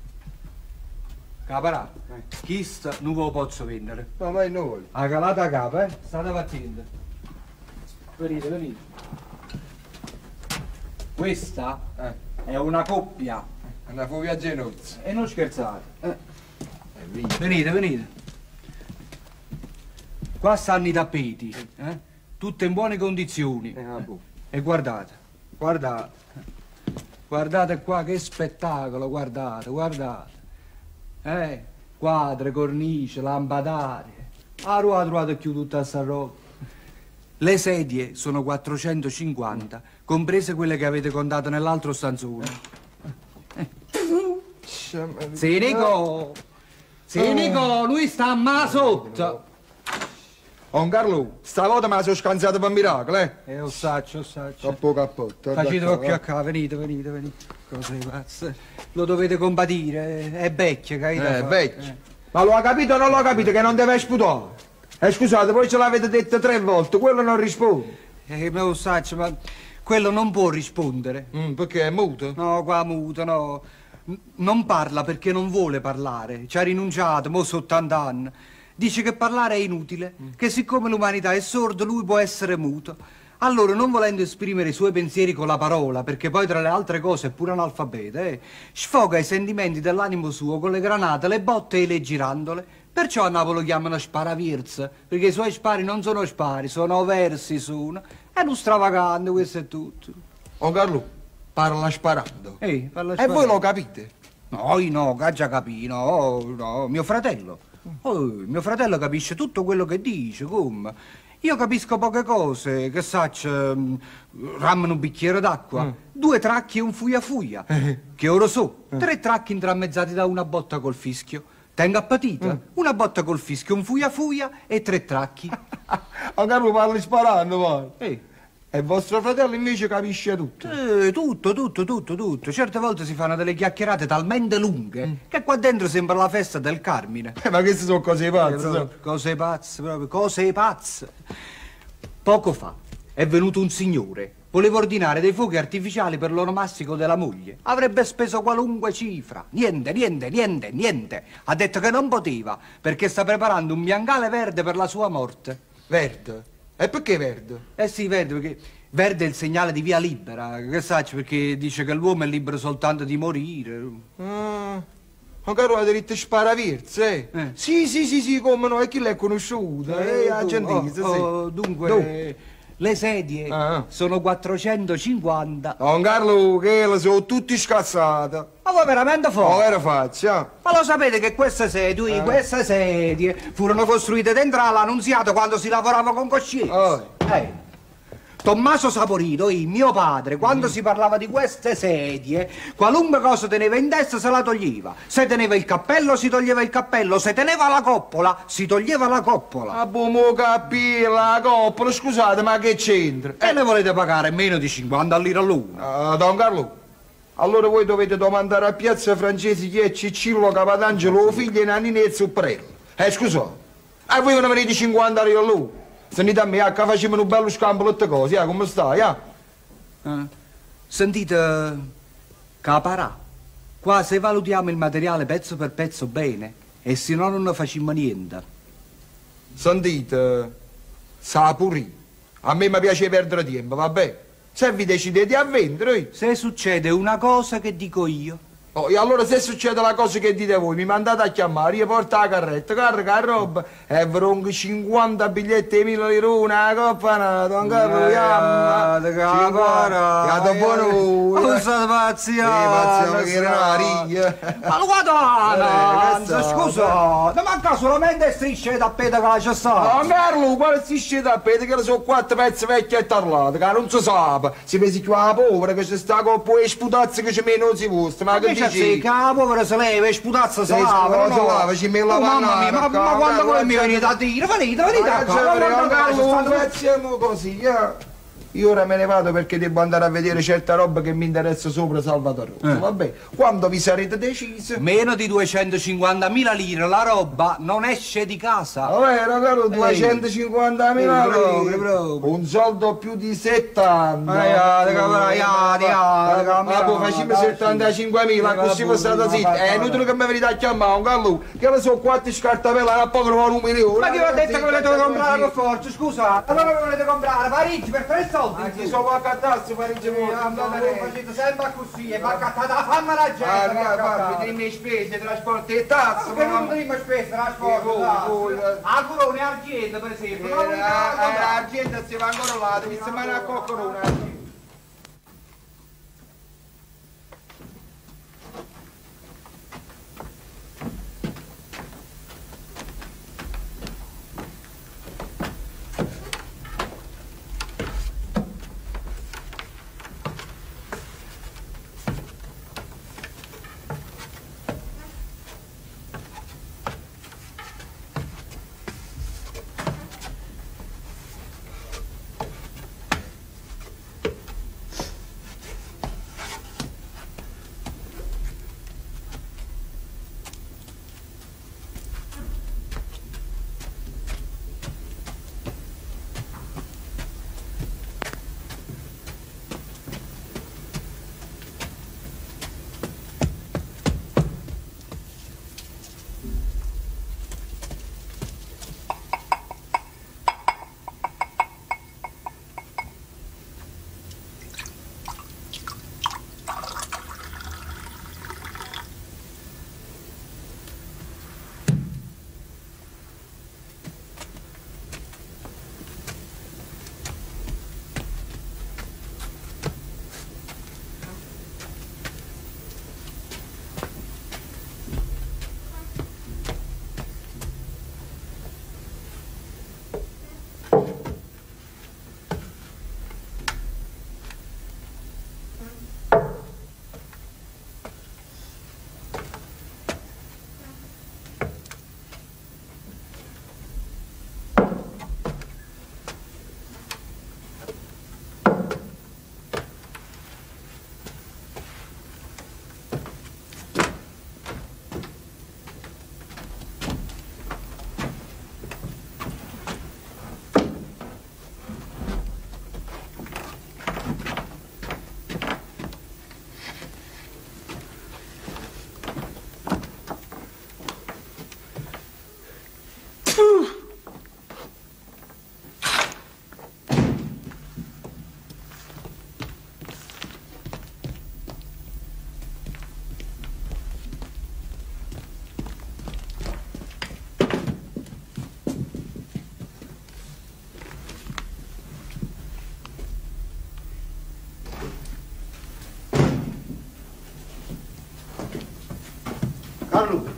Caparà, chissà non ve lo posso vendere.
No, ma è noi.
La calata a capo, state attenti. Venite. Questa è una coppia.
Andavo a viaggiare nozze.
E non scherzate. Venite, venite. Qua stanno i tappeti, tutte in buone condizioni. E guardate, guardate. Guardate qua che spettacolo, guardate, guardate. Quadre, cornice, lampadarie. Ha trovato più tutta sta roba. Le sedie sono 450, comprese quelle che avete contato nell'altro stanzone. Senico, lui sta ma sotto.
Oh Carlo, stavolta me la sono scansato per miracolo,
Lo saccio.
Troppo cappotto.
Facete occhio a venite. Cose pazze. Lo dovete compatire, è vecchio, capito?
È vecchio. Ma lo ha capito o non l'ho capito che non deve sputare? Scusate, voi ce l'avete detto 3 volte, quello non risponde.
Me lo saccio, ma quello non può rispondere.
Perché è muto?
No, qua muto, no. Non parla perché non vuole parlare. Ci ha rinunciato, mo' sono 80 anni. Dice che parlare è inutile, che siccome l'umanità è sorda, lui può essere muto. Allora, non volendo esprimere i suoi pensieri con la parola, perché poi tra le altre cose è pure analfabeta, sfoga i sentimenti dell'animo suo con le granate, le botte e le girandole. Perciò a Napoli lo chiamano sparavirz, perché i suoi spari non sono spari, sono versi, sono. È uno stravagante, questo è tutto.
Oh Carlo, parla sparando.
Parla
sparando. E voi lo capite?
No, io no, che già capito, no, mio fratello. Mio fratello capisce tutto quello che dice, come? Io capisco poche cose, che saccio, rammano un bicchiere d'acqua, 2 tracchi e un fuia, che ora so, 3 tracchi intramezzati da una botta col fischio. Tenga appetita, una botta col fischio, un fuia e 3 tracchi.
Oh Carlo, parli sparando, va. E vostro fratello invece capisce tutto?
Tutto. Certe volte si fanno delle chiacchierate talmente lunghe che qua dentro sembra la festa del Carmine.
Ma queste sono cose pazze.
Cose pazze. Poco fa è venuto un signore. Voleva ordinare dei fuochi artificiali per l'onomastico della moglie. Avrebbe speso qualunque cifra. Niente. Ha detto che non poteva, perché sta preparando un biancale verde per la sua morte.
Verde? E perché verde?
Sì, verde, perché verde è il segnale di via libera. Che sacci, perché dice che l'uomo è libero soltanto di morire.
Ma caro, ha detto sparavirz, Sì, come no, e chi l'è conosciuta?
Dunque, le sedie sono 450.
Don Carlo, che le sono tutti scassate.
Ma voi veramente forte?
Oh, era faccia.
Ma lo sapete che queste sedie furono costruite dentro all'Annunziato quando si lavorava con coscienza? Tommaso Saporito, mio padre, quando si parlava di queste sedie, qualunque cosa teneva in testa se la toglieva. Se teneva il cappello, si toglieva il cappello. Se teneva la coppola, si toglieva la coppola.
Ah, mo capire la coppola, scusate, ma che c'entra?
E ne volete pagare meno di 50 lire all'una?
Don Carlo, allora voi dovete domandare a Piazza Francesi chi è Ciccillo Capatangelo, figlio e Nannini e Zupprello. Scusate, a voi non venite 50 lire all'una? Sentite a me, che facciamo un bello scambio tutte cose, come stai,
Sentite, caparà, qua se valutiamo il materiale pezzo per pezzo bene, e se no non facciamo niente.
Sentite, Sapuri, a me mi piace perdere tempo, vabbè. Se vi decidete a vendere...
Se succede una cosa che dico io...
E allora se succede la cosa che dite voi, mi mandate a chiamare, io porto la carretta, carica la roba e verranno 50 biglietti di 1000 lire una, coppa, Don Carlo,
Guarda, buono, non state pazzi,
ma che raria.
Ma guarda, scusa, ma manca solamente strisce di tappete che la c'è stata.
Don Carlo, quale strisce di tappete che le sono 4 pezzi vecchie e tarlate, che non si sa, si pensi più alla povera che c'è sta coppa e sputazzi che c'è meno si vostra, ma che
sì, che la povera se leva e sputazza se lava, no? Mamma mia, ma quando voi mi venite a dire? Venite a
facciamo così, Io ora me ne vado perché devo andare a vedere certa roba che mi interessa sopra Salvatore. Vabbè, quando vi sarete decisi...
Meno di 250.000 lire, la roba non esce di casa.
Vabbè, ragazzi, 250.000 lire. Un soldo più di 70. Poi facciamo 75.000, così vi state zitti. È inutile che mi venite a chiamare, un gallo, che le sono 4 scartapelle, a poco non 1 milione.
Ma chi vi ha detto che volete comprare per forza? Scusa, allora che volete comprare? Parigi per 3 soldi? soldi. Ci sono a cattarsi, Parigi, facete sempre così, e va accattata la fama la gente. Dimmi le spese, trasporti e tasse. Che non dimmi spese, trasporti e tasse. A corona e argento, per esempio. Argento si va ancora là, devi sembrare a corona.
Carlo.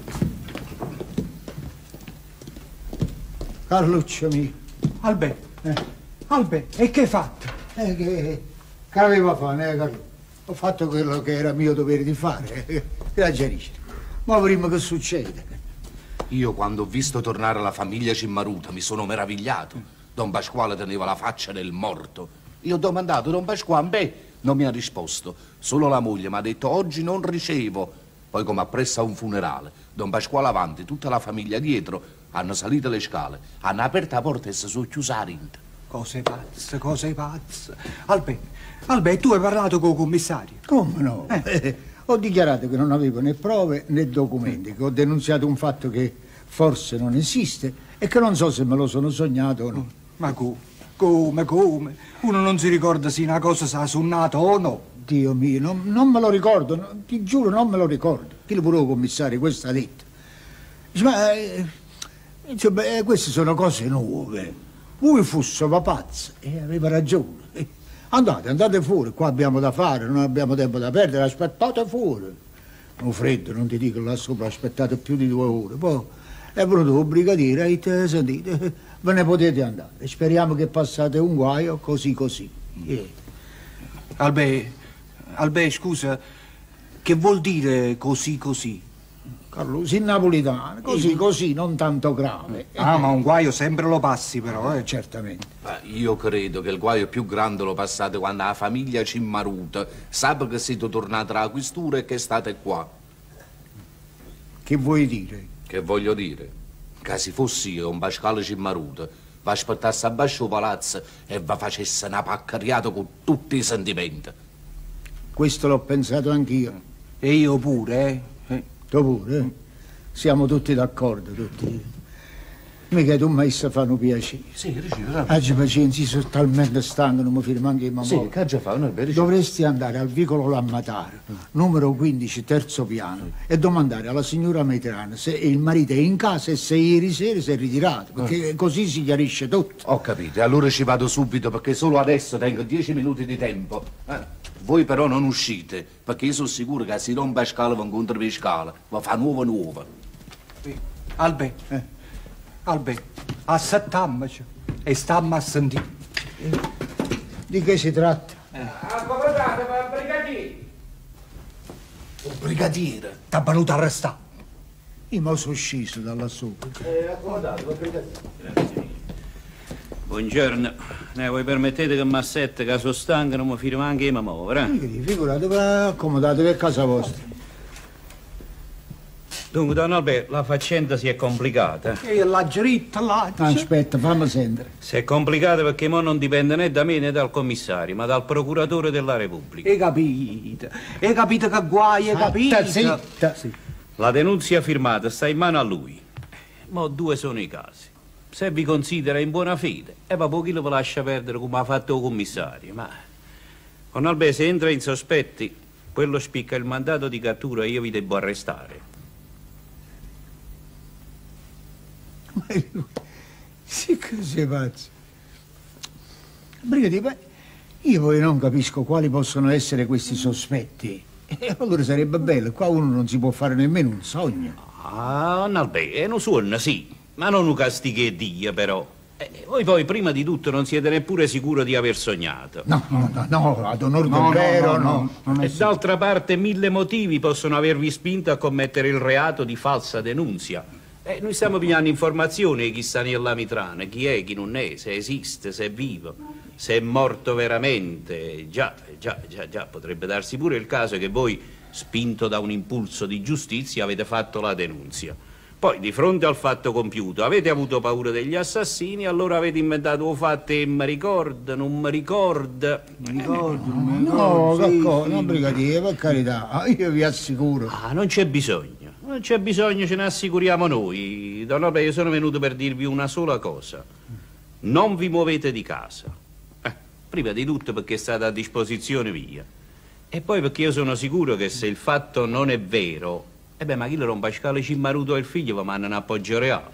Carluccio mio.
Albè, Albè, e che hai fatto?
Che aveva fame, Carlo. Ho fatto quello che era mio dovere di fare. Grazie, Alice. Ma prima che succede?
Io quando ho visto tornare la famiglia Cimmaruta mi sono meravigliato. Don Pasquale teneva la faccia del morto. Io ho domandato, Don Pasquale, beh, non mi ha risposto. Solo la moglie mi ha detto, oggi non ricevo. Poi come appresso a un funerale, Don Pasquale avanti, tutta la famiglia dietro, hanno salito le scale, hanno aperto la porta e si sono chiusi a rinta.
Cose pazze. Albè, tu hai parlato con il commissario?
Come no? Ho dichiarato che non avevo né prove né documenti, che ho denunziato un fatto che forse non esiste e che non so se me lo sono sognato o no.
Ma come? Uno non si ricorda se una cosa sa suonato o no.
Dio mio, non me lo ricordo, no, ti giuro non me lo ricordo. Chi lo pure il commissario, questo ha detto. Ma, insomma, queste sono cose nuove. Voi fosse pazzo e aveva ragione. Andate fuori, qua abbiamo da fare, non abbiamo tempo da perdere, aspettate fuori. Un freddo, non ti dico là sopra, aspettate più di 2 ore. Poi è venuto il brigadiere e te sentite, ve ne potete andare. Speriamo che passate un guaio così.
Albè, scusa, che vuol dire così?
Carlo, sei napoletano, così, non tanto grave.
Ma un guaio sempre lo passi però,
Certamente.
Io credo che il guaio più grande lo passate quando la famiglia Cimmaruta sa che siete tornati alla questura e che state qua.
Che vuoi dire?
Che voglio dire? Che se fossi io un Pasquale Cimmaruta, va aspettasse a basso palazzo e va facesse una paccarriata con tutti i sentimenti.
Questo l'ho pensato anch'io.
E io pure,
Tu pure? Siamo tutti d'accordo, tutti.
Mica tu mi stai fanno piacere.
Sì, Riccio,
Oggi pazienza, io sono talmente stanco, non mi firmo anche in mamma.
Sì, che già fa?
Dovresti andare al vicolo Lammatare, numero 15, terzo piano, e domandare alla signora Maitrana se il marito è in casa e se ieri sera si è ritirato, perché così si chiarisce tutto.
Ho capito, allora ci vado subito perché solo adesso tengo 10 minuti di tempo. Voi però non uscite, perché io sono sicuro che se rompe a scala va incontro per scala, va fa nuova.
Albe, Albe, assattammoci e stammo a sentire.
Di che si tratta?
Accomodate, ma brigadiere!
Un brigadiere?
T'ha venuto a arrestare.
Io mi sono sceso da lassù.
Accomodate, brigadiere.
Buongiorno, voi permettete che mi assette, che sono stanco, non mi firmo anche io, mi muovo,
Figurate, accomodate per casa vostra.
Dunque, Don Alberto, la faccenda si è complicata.
E la dritta, là.
Aspetta, fammi sentire.
Si è complicata perché mo non dipende né da me né dal commissario, ma dal procuratore della Repubblica.
Hai capito che guai, hai capito?
Zitta.
Sì.
La denunzia firmata sta in mano a lui. Mo 2 sono i casi. Se vi considera in buona fede, e poi pochino vi lascia perdere come ha fatto il commissario. Ma, Don Alberto, se entra in sospetti, quello spicca il mandato di cattura e io vi devo arrestare.
Ma sì, così pazzo. Brigadiere, io poi non capisco quali possono essere questi sospetti. E allora sarebbe bello, qua uno non si può fare nemmeno un sogno.
Ah, Don Alberto, è un suono, sì. Ma non un castigo e Dio, però. Voi poi, prima di tutto, non siete neppure sicuro di aver sognato.
No, ad onor del vero, no.
E d'altra parte, 1000 motivi possono avervi spinto a commettere il reato di falsa denunzia. Noi stiamo pigliando informazioni di chi sta nella mitrana, chi è, chi non è, se esiste, se è vivo, se è morto veramente. Già, potrebbe darsi pure il caso che voi, spinto da un impulso di giustizia, avete fatto la denunzia. Poi, di fronte al fatto compiuto, avete avuto paura degli assassini, allora avete inventato un fatto e mi ricorda, non mi ricorda.
No, brigadiere, per carità, io vi assicuro.
Ah, non c'è bisogno. Non c'è bisogno, ce ne assicuriamo noi. Don Alberto, io sono venuto per dirvi una sola cosa. Non vi muovete di casa. Prima di tutto perché state a disposizione mia. E poi perché io sono sicuro che se il fatto non è vero, ma chi lo rompe a scala Cimmaruto e il figlio vi mandano a Poggio Reale.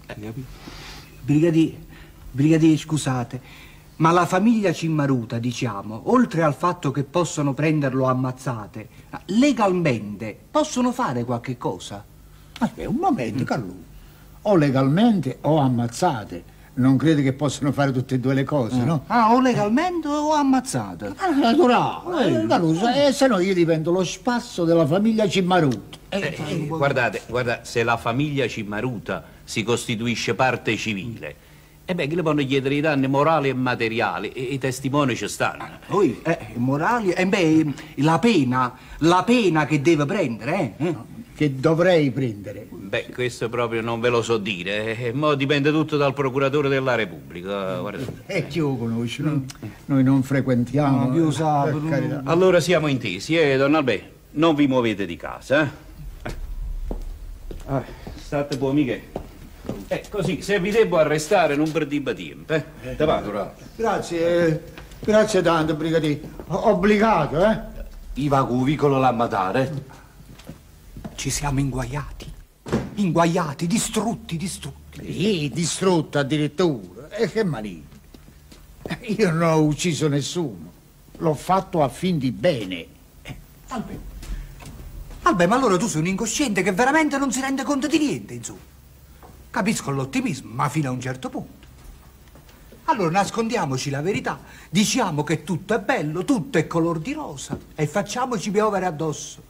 Brigadiere, scusate, ma la famiglia Cimmaruta, diciamo, oltre al fatto che possono prenderlo ammazzate, legalmente possono fare qualche cosa?
Aspetta, un momento, Carlo. O legalmente o ammazzate. Non credi che possano fare tutte e due le cose, no?
O legalmente o ammazzate.
Naturale, Caruso, se no io divento lo spasso della famiglia Cimmaruta.
Guardate, se la famiglia Cimmaruta si costituisce parte civile, chi le possono chiedere i danni morali e materiali, e i testimoni ci stanno.
Morali, la pena che deve prendere,
Che dovrei prendere.
Questo proprio non ve lo so dire, mo dipende tutto dal procuratore della Repubblica.
E chi lo conosce? Noi non frequentiamo.
Io so,
per carità.
Allora siamo intesi, Don Alberto, non vi muovete di casa, State buoni, miche. Così, se vi devo arrestare non perdiamo tempo, Te vado.
Grazie tanto, brigadiere. Obbligato,
I va con vicolo Lammatare.
Ci siamo inguaiati, distrutti.
Distrutto addirittura. E che malino. Io non ho ucciso nessuno. L'ho fatto a fin di bene.
Albe, ma allora tu sei un incosciente che veramente non si rende conto di niente, insomma. Capisco l'ottimismo, ma fino a un certo punto. Allora nascondiamoci la verità, diciamo che tutto è bello, tutto è color di rosa e facciamoci piovere addosso.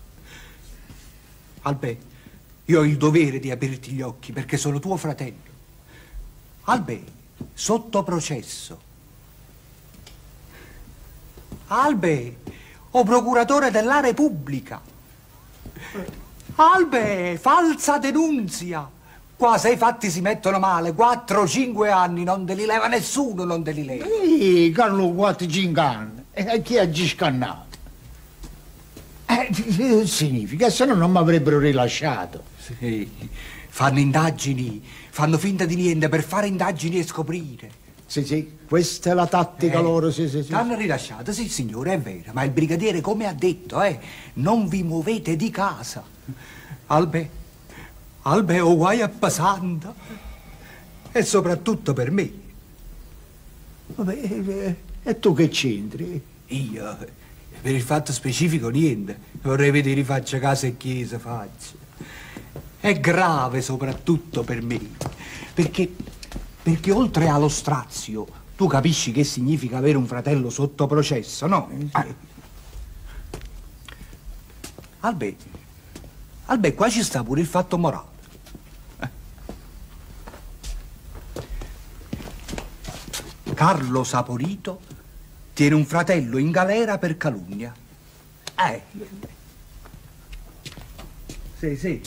Albe, io ho il dovere di aprirti gli occhi perché sono tuo fratello. Albe, sotto processo. Albe, o procuratore della Repubblica. Albe, falsa denunzia. Qua se i fatti si mettono male, 4 o 5 anni, non te li leva nessuno, non te li leva.
Carlo, 4-5 anni. E chi ha scannato? Significa, se no non mi avrebbero rilasciato.
Sì, fanno indagini, fanno finta di niente per fare indagini e scoprire.
Sì, questa è la tattica loro, sì.
T'hanno rilasciato, sì signore, è vero, ma il brigadiere come ha detto, non vi muovete di casa. Albe, o guai a Pasanda. E soprattutto per me.
Vabbè, e tu che c'entri?
Io, per il fatto specifico niente. Vorrei vedere faccia casa e chiesa faccia. È grave soprattutto per me, perché oltre allo strazio, tu capisci che significa avere un fratello sotto processo, no? Albe, qua ci sta pure il fatto morale. Carlo Saporito tiene un fratello in galera per calunnia. Sì.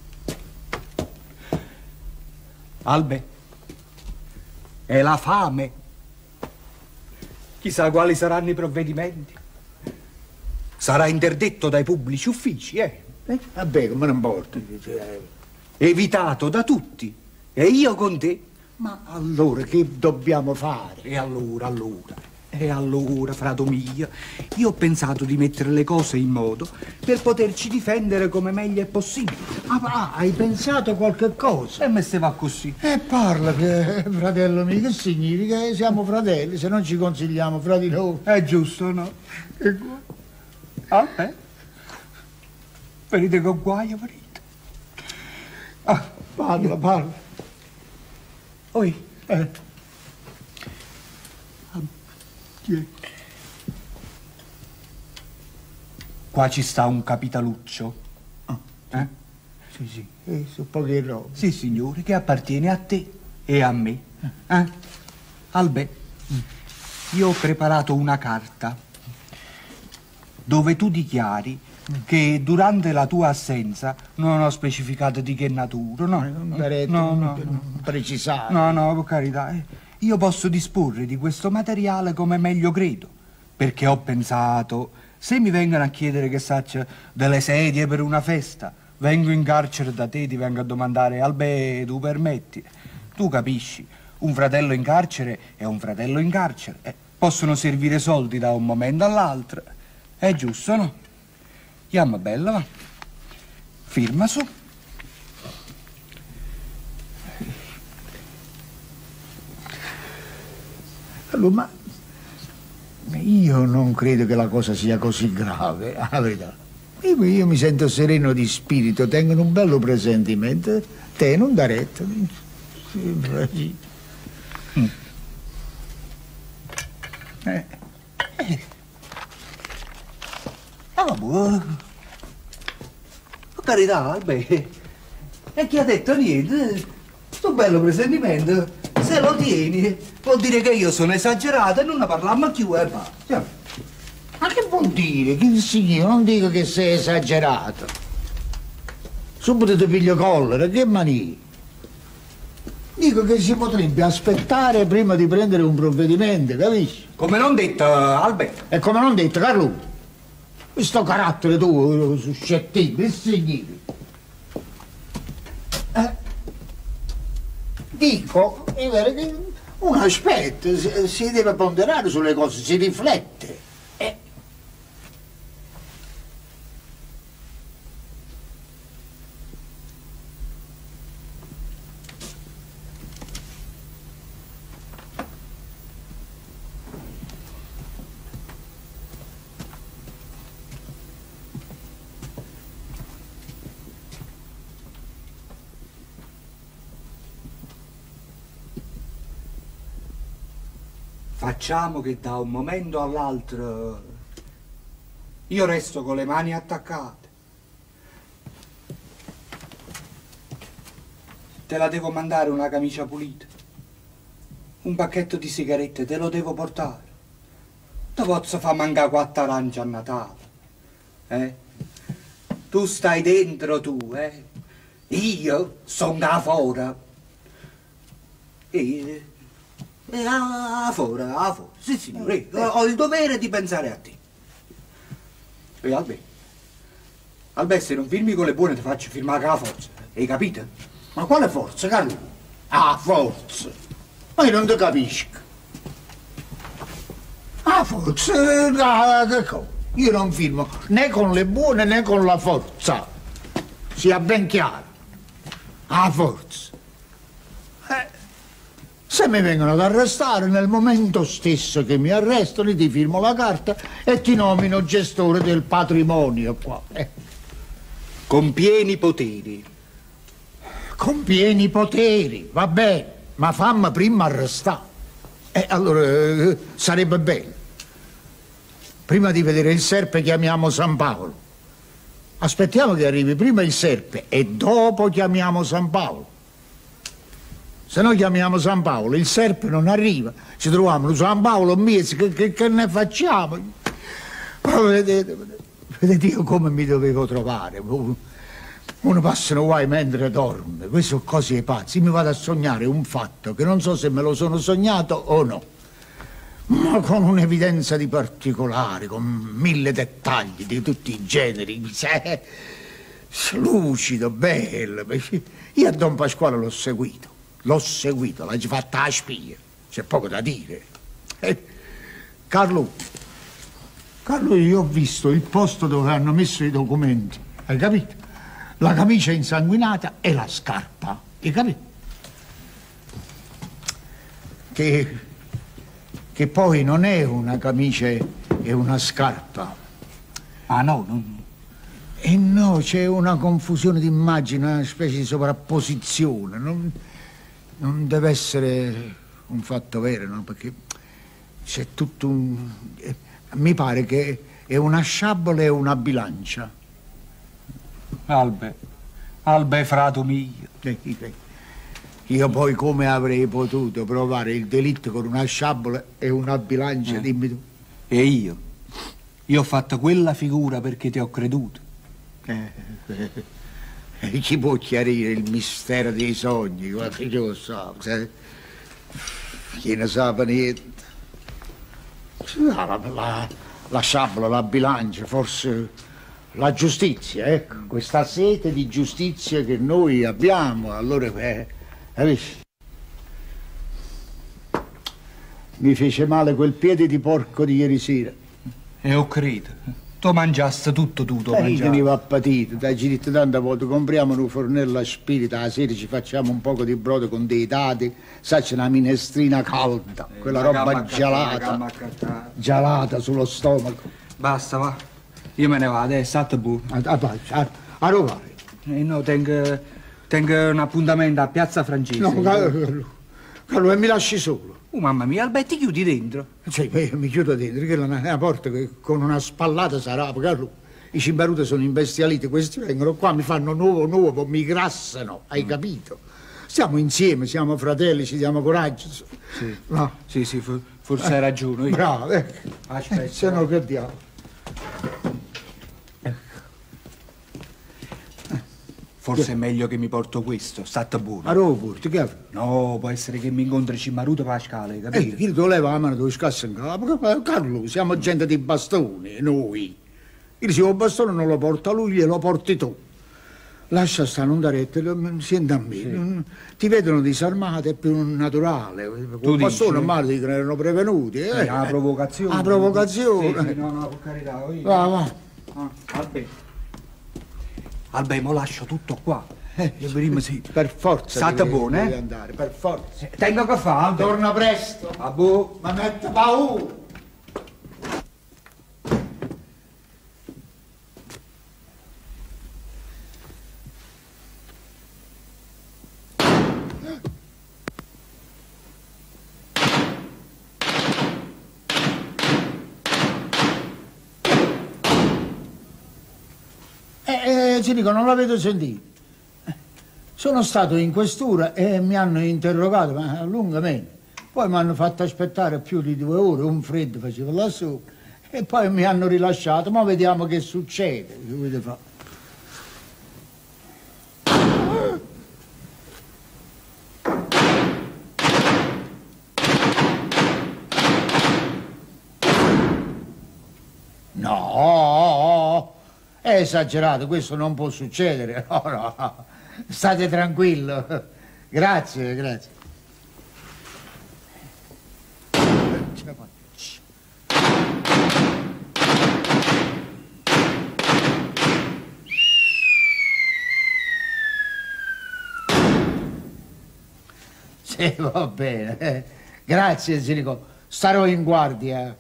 Albe, è la fame. Chissà quali saranno i provvedimenti. Sarà interdetto dai pubblici uffici,
Vabbè, come non importa.
Evitato da tutti. E io con te.
Ma allora che dobbiamo fare?
E allora, frato mio, io ho pensato di mettere le cose in modo per poterci difendere come meglio è possibile.
Hai pensato qualche cosa?
E me se va così.
Parla, fratello mio, che significa? Siamo fratelli, se non ci consigliamo fra di noi.
È giusto, no? Venite con guaio, venite.
Parla.
Oi. Qua ci sta un capitaluccio.
Sì. Su poche robe.
Sì, signore, che appartiene a te e a me. Albe, io ho preparato una carta dove tu dichiari che durante la tua assenza non ho specificato di che natura, no?
Non precisare.
No, per carità. Io posso disporre di questo materiale come meglio credo, perché ho pensato, se mi vengono a chiedere che faccia delle sedie per una festa, vengo in carcere da te, ti vengo a domandare, Albe, tu permetti? Tu capisci, un fratello in carcere è un fratello in carcere. Possono servire soldi da un momento all'altro. È giusto, no? Chiama bella, va. Firma su.
Allora, ma io non credo che la cosa sia così grave, la verità. Io mi sento sereno di spirito, tengo un bello presentimento. Te non da retta.
Per carità, Albe. E chi ha detto niente? Sto bello presentimento, se lo tieni, vuol dire che io sono esagerato e non ne parliamo più e basta.
Ma che vuol dire? Che significa? Non dico che sei esagerato. Subito ti piglio collera, che manie? Dico che si potrebbe aspettare prima di prendere un provvedimento, capisci?
Come non detto, Albe.
E come non detto, Carlo. Questo carattere tuo, suscettibile, che significa? Dico, è vero che uno aspetta, si deve ponderare sulle cose, si riflette.
Facciamo che da un momento all'altro io resto con le mani attaccate. Te la devo mandare una camicia pulita, un pacchetto di sigarette, te lo devo portare. Ti posso far mancare 4 arance a Natale, Tu stai dentro, Io sono da fuori. Fuori, sì signore, ho il dovere di pensare a te. E Albe, se non firmi con le buone ti faccio firmare con la forza. Hai capito?
Ma quale forza, Carlo? Ah, forza! Ma io non ti capisco. Ah, forza, io non firmo né con le buone né con la forza. Sia ben chiaro. Ah, forza. Se mi vengono ad arrestare, nel momento stesso che mi arrestano, ti firmo la carta e ti nomino gestore del patrimonio qua.
Con pieni poteri.
Con pieni poteri, va bene, ma fammi prima arrestare. Allora sarebbe bene. Prima di vedere il serpe chiamiamo San Paolo. Aspettiamo che arrivi prima il serpe e dopo chiamiamo San Paolo. Se no chiamiamo San Paolo, il serpe non arriva, ci troviamo San Paolo mesi, che ne facciamo? Vedete io come mi dovevo trovare. Uno passano guai mentre dorme, queste sono cose pazze. Io mi vado a sognare un fatto che non so se me lo sono sognato o no, ma con un'evidenza di particolari, con 1000 dettagli di tutti i generi, lucido, bello. Io a Don Pasquale l'ho seguito, l'ha fatta la spia, c'è poco da dire. Carlo, io ho visto il posto dove hanno messo i documenti, hai capito? La camicia insanguinata e la scarpa, hai capito? Che poi non è una camicia, è una scarpa.
Ah no, non...
No, c'è una confusione di immagini, una specie di sovrapposizione. Non deve essere un fatto vero, no? Perché c'è tutto un... mi pare che è una sciabola e una bilancia.
Albe frato mio.
Io poi come avrei potuto provare il delitto con una sciabola e una bilancia, dimmi tu.
E io? Io ho fatto quella figura perché ti ho creduto.
Chi può chiarire il mistero dei sogni? Guarda, io lo so, chi ne sa niente. La sciabola, la bilancia, forse la giustizia, ecco, questa sete di giustizia che noi abbiamo, allora, capisci? Mi fece male quel piede di porco di ieri sera.
E ho creduto. Tu mangiaste tutto tu, mangiaste.
Ne va patito, dai, ci dite tante volte, compriamo un fornello a spirito, la sera ci facciamo un poco di brodo con dei dati, c'è una minestrina calda, quella roba gelata sullo stomaco.
Basta, va. Io me ne vado, è stato buono.
A rovare?
No, tengo un appuntamento a Piazza Francese.
No, Carlo, e mi lasci solo.
Oh, mamma mia, Alberto, ti chiudi dentro?
Sì, mi chiudo dentro, che è una porta che con una spallata sarà, Carlo. I cimbaruti sono imbestialiti, questi vengono qua, mi fanno nuovo, mi grassano, hai capito? Stiamo insieme, siamo fratelli, ci diamo coraggio.
Sì,
no.
Sì, forse hai ragione.
Bravo,
Aspetta.
Se no che diavolo.
Forse è meglio che mi porto questo, state buono.
Ma lo porti, che fai?
No, può essere che mi incontri Cimmaruto per la scala, capito?
Io ti leva la mano dove scassa in capo. Carlo, siamo gente di bastoni, noi. Io dicevo, il bastone non lo porta lui, glielo porti tu. Lascia stare, non dare retta, senti a me. Sì. Ti vedono disarmato, è più naturale. Il bastone male dicono erano prevenuti.
Una provocazione.
Una provocazione.
Sì, no, per carità.
Va.
Albe, mo lascio tutto qua. Sì.
Per forza.
State buono,
devi andare, per forza.
Tengo che fa.
Torna presto.
Abù.
Ma mette paura. Ci dico, non l'avete sentito. Sono stato in questura e mi hanno interrogato, ma lungamente. Poi mi hanno fatto aspettare più di 2 ore, un freddo faceva lassù, e poi mi hanno rilasciato. Ma vediamo che succede. Che volete fare? No! È esagerato, questo non può succedere. No. State tranquillo. Grazie, grazie. Sì, va bene. Grazie, Zinico. Starò in guardia.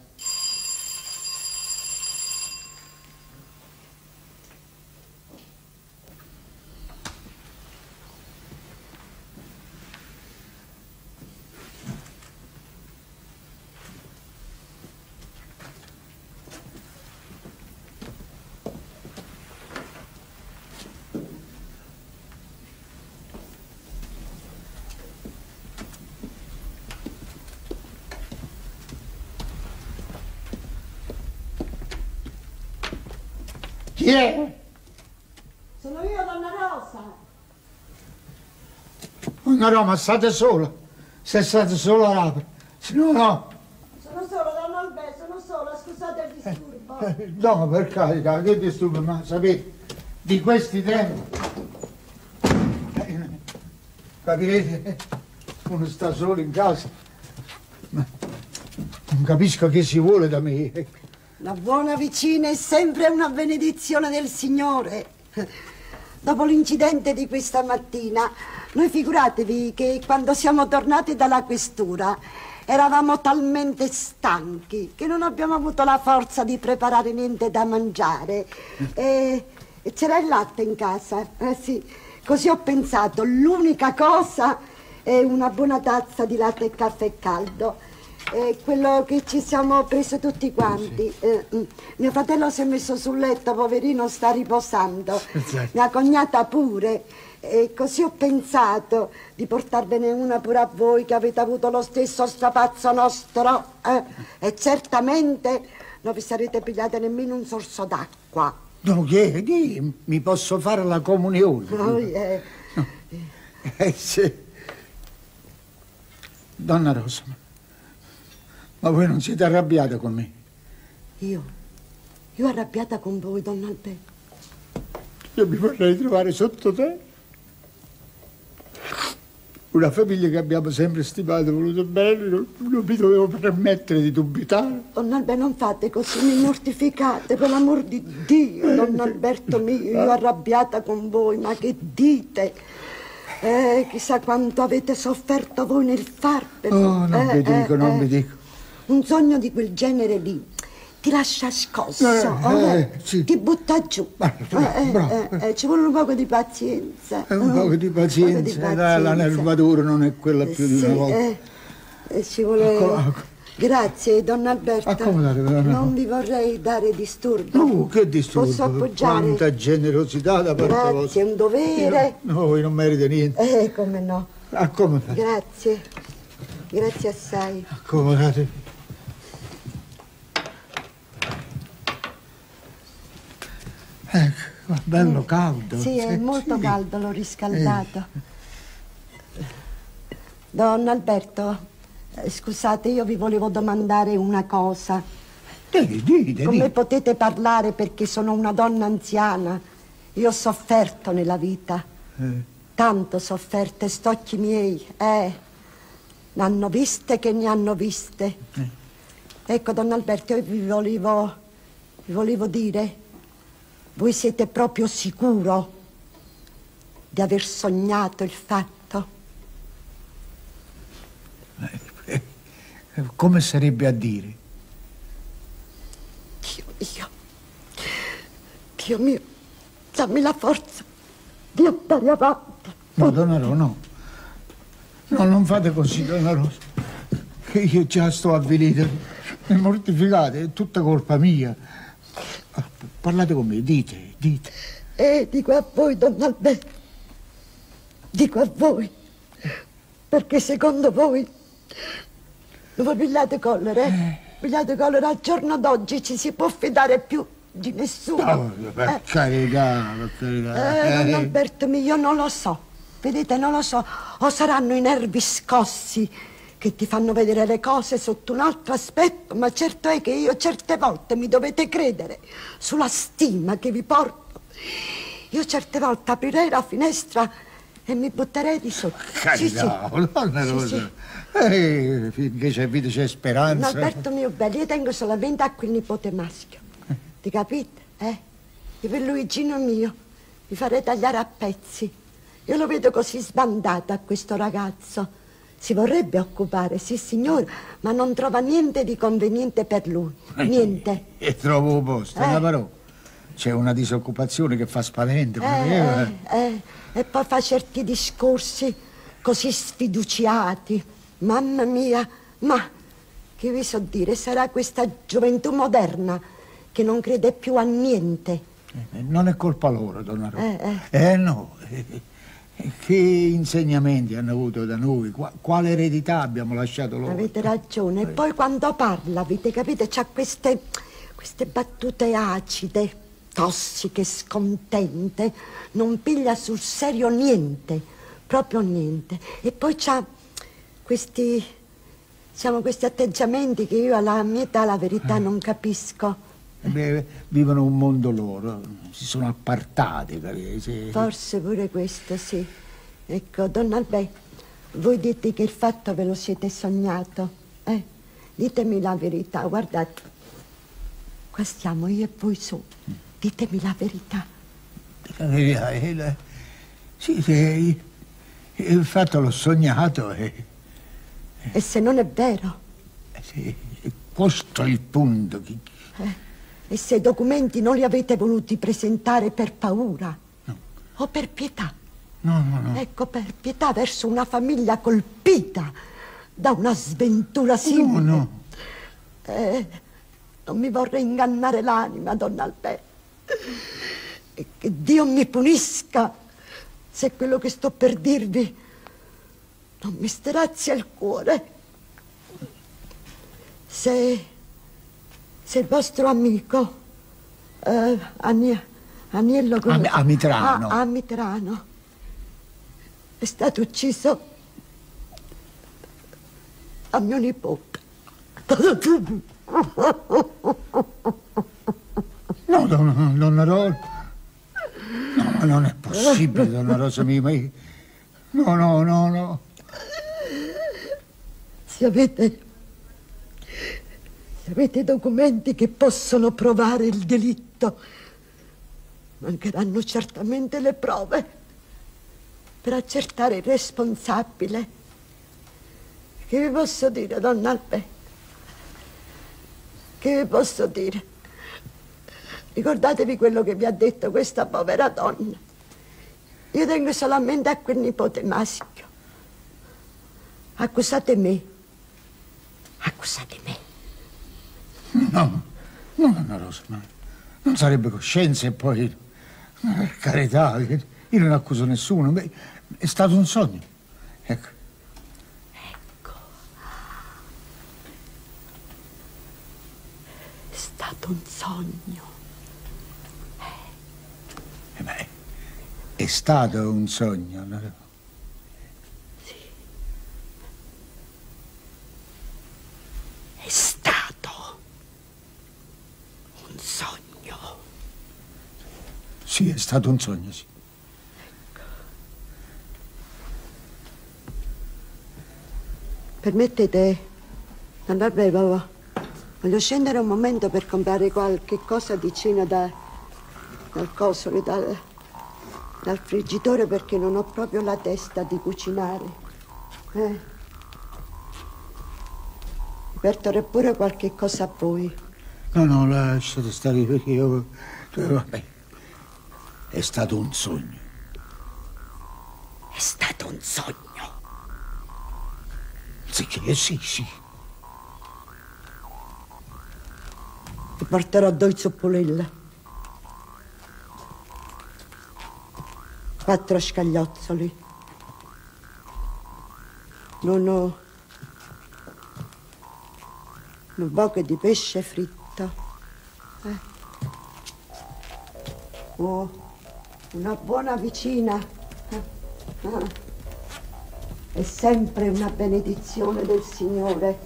Chi è?
Sono io, donna Rosa.
Donna Roma, state sola. Se state sola, apri. Se no, no.
Sono sola, donna Albè, sono sola, scusate il disturbo.
No, per carità, che disturbo, ma sapete, di questi tempi, capirete, uno sta solo in casa, ma non capisco che si vuole da me.
La buona vicina è sempre una benedizione del Signore. Dopo l'incidente di questa mattina, noi figuratevi che quando siamo tornati dalla questura eravamo talmente stanchi che non abbiamo avuto la forza di preparare niente da mangiare. E c'era il latte in casa, sì. Così ho pensato, l'unica cosa è una buona tazza di latte e caffè caldo. Quello che ci siamo presi tutti quanti. Mio fratello si è messo sul letto, poverino, sta riposando. Mia cognata pure. E così ho pensato di portarvene una pure a voi che avete avuto lo stesso strapazzo nostro. E certamente non vi sarete pigliate nemmeno un sorso d'acqua.
No, che mi posso fare la comunione?
No.
Sì. Donna Rosa, ma voi non siete arrabbiata con me?
Io arrabbiata con voi, donna Alberto.
Io mi vorrei trovare sotto te. Una famiglia che abbiamo sempre stimato, voluto bene, non mi dovevo permettere di dubitare.
Donna Alberto, non fate così, mi mortificate, per l'amor di Dio, don Alberto mio, io arrabbiata con voi, ma che dite? Chissà quanto avete sofferto voi nel farvelo.
Oh, non vi dico, non vi dico.
Un sogno di quel genere lì ti lascia scosso,
sì.
ti butta giù.
Bravo.
Ci vuole un poco di pazienza.
Un poco di pazienza. La nervatura non è quella più di una volta.
Ci vuole... Grazie, donna Alberta.
Accomodate, donna.
Non vi vorrei dare disturbo.
No, che disturbo?
Posso appoggiare?
Quanta generosità da parte vostra.
Grazie, è un dovere.
No, voi non merite niente.
Come no.
Accomodate.
Grazie. Grazie assai.
Accomodate. Ecco, bello caldo.
Sì, è molto caldo, l'ho riscaldato. Don Alberto, scusate, io vi volevo domandare una cosa.
Dite.
Come potete parlare, perché sono una donna anziana? Io ho sofferto nella vita. Tanto sofferto, e st'occhi miei, ne hanno viste che ne hanno viste. Ecco, don Alberto, io vi volevo dire, voi siete proprio sicuro di aver sognato il fatto?
Come sarebbe a dire?
Dio mio, dammi la forza di andare avanti.
No, donna Rosa, no. No, non fate così, donna Rosa. Che io già sto avvilito. Mi mortificate, è tutta colpa mia. Parlate con me, dite.
Dico a voi, donna Alberto. Dico a voi. Perché secondo voi pigliate collera, pigliate collera, al giorno d'oggi ci si può fidare più di nessuno.
No, per carità, per carità.
Don Alberto mio, io non lo so, vedete, non lo so, o saranno i nervi scossi che ti fanno vedere le cose sotto un altro aspetto, ma certo è che io certe volte mi dovete credere sulla stima che vi porto. Io certe volte aprirei la finestra e mi butterei di sotto.
Carità, donna Rosa. Finché c'è vita c'è speranza.
Alberto mio bello, io tengo solamente a quel nipote maschio. Ti capite? E per Luigino mio mi farei tagliare a pezzi. Io lo vedo così sbandato a questo ragazzo. Si vorrebbe occupare, sì signore, ma non trova niente di conveniente per lui. Niente.
E trovo un posto, una parola. C'è una disoccupazione che fa spavento.
E poi fa certi discorsi così sfiduciati. Mamma mia, ma che vi so dire, sarà questa gioventù moderna che non crede più a niente.
Non è colpa loro, donna Rosa. No. Che insegnamenti hanno avuto da noi? Quale eredità abbiamo lasciato loro?
Avete ragione. E poi quando parla, avete capito, c'ha queste battute acide, tossiche, scontente. Non piglia sul serio niente, proprio niente. E poi c'ha questi atteggiamenti che io alla mia età la verità non capisco.
Vivono un mondo loro, si sono appartati, capite?
Forse pure questo, sì. Ecco, donna Albè, voi dite che il fatto ve lo siete sognato, Ditemi la verità, guardate, qua stiamo io e voi su, ditemi la verità.
La verità, sì, il fatto l'ho sognato e
se non è vero?
Sì, questo è il punto.
E se i documenti non li avete voluti presentare per paura?
No.
O per pietà?
No.
Ecco, per pietà verso una famiglia colpita da una sventura simile.
No.
Non mi vorrei ingannare l'anima, donna Albè. E che Dio mi punisca se quello che sto per dirvi non mi strazia il cuore. Se il vostro amico Aniello
Amitrano.
Amitrano è stato ucciso a mio nipote.
No, donna Rosa. No, ma non è possibile, donna Rosa mia. No.
Se avete documenti che possono provare il delitto, mancheranno certamente le prove per accertare il responsabile. Che vi posso dire, donna Albè? Che vi posso dire? Ricordatevi quello che vi ha detto questa povera donna. Io tengo solamente a quel nipote maschio. Accusate me.
No, donna Rosa, ma non sarebbe coscienza e poi, per carità, io non accuso nessuno, è stato un sogno. Ecco.
È stato un sogno.
È stato un sogno, no?
Sì. È stato un sogno.
Sì, è stato un sogno, sì.
Ecco. Permettete, non avevo... Voglio scendere un momento per comprare qualche cosa di cena dal cosole, dal friggitore, perché non ho proprio la testa di cucinare. Porterò pure qualche cosa a voi.
No, lasciate stare perché io... Vabbè, è stato un sogno.
È stato un sogno.
Sì.
Vi porterò 2 zoppolelle, 4 scagliozzoli, un poco di pesce fritto, una buona vicina. È sempre una benedizione del Signore.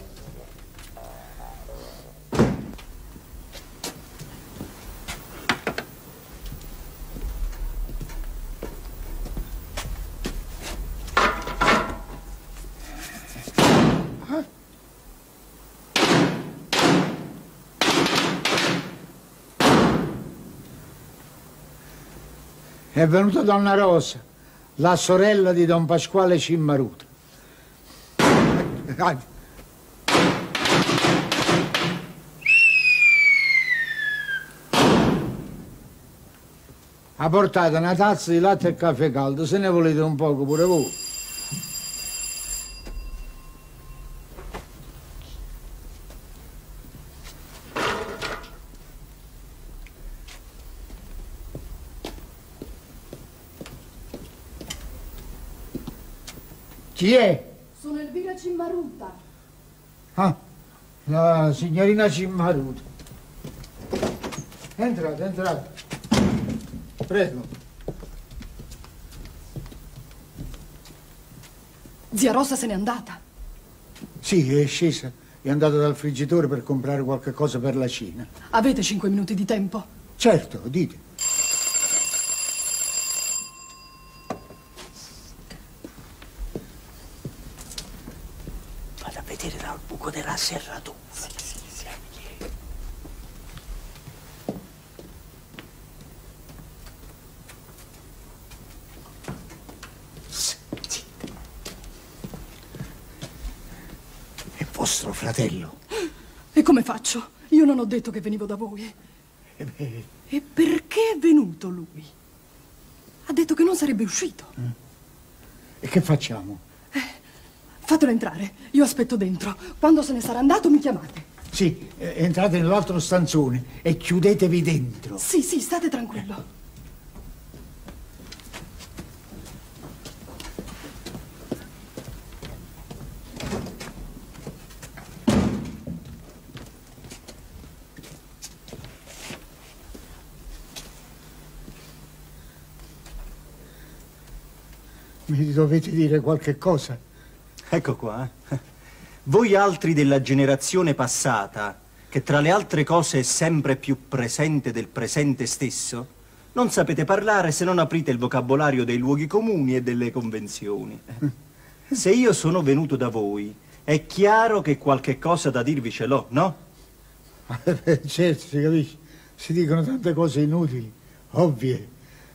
È venuta donna Rosa, la sorella di don Pasquale Cimmaruta. Ha portato una tazza di latte e caffè caldo, se ne volete un poco pure voi. Chi è?
Sono Elvira Cimmaruta.
Ah, la signorina Cimmaruta. Entrate, entrate. Prego.
Zia Rosa se n'è andata.
Sì, è scesa. È andata dal friggitore per comprare qualche cosa per la cena.
Avete 5 minuti di tempo?
Certo, dite.
Vado a vedere dal buco della serratura. Vostro fratello.
E come faccio? Io non ho detto che venivo da voi. E perché è venuto lui? Ha detto che non sarebbe uscito.
E che facciamo?
Fatelo entrare, io aspetto dentro. Quando se ne sarà andato mi chiamate.
Sì, entrate nell'altro stanzone e chiudetevi dentro.
Sì, state tranquillo.
Mi dovete dire qualche cosa?
Ecco qua. Voi altri della generazione passata, che tra le altre cose è sempre più presente del presente stesso, non sapete parlare se non aprite il vocabolario dei luoghi comuni e delle convenzioni. Se io sono venuto da voi, è chiaro che qualche cosa da dirvi ce l'ho, no?
Certo, si capisce. Si dicono tante cose inutili, ovvie.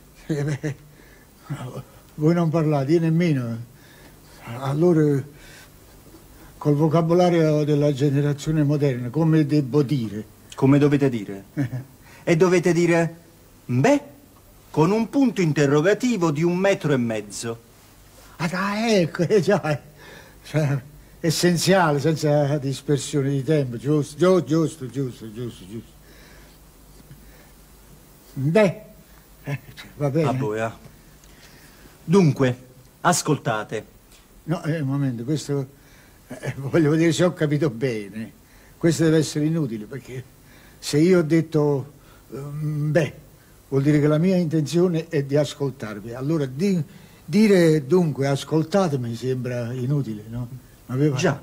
Voi non parlate, io nemmeno. Allora, col vocabolario della generazione moderna, come devo dire?
Come dovete dire? E dovete dire, beh, con un punto interrogativo di 1,5 metri.
Ah, ecco, già. Cioè, essenziale, senza dispersione di tempo, giusto. Beh, va bene.
A boia. Dunque, ascoltate.
No, un momento, questo voglio vedere se ho capito bene. Questo deve essere inutile, perché se io ho detto beh, vuol dire che la mia intenzione è di ascoltarvi. Allora dire dunque ascoltatemi sembra inutile, no?
Già.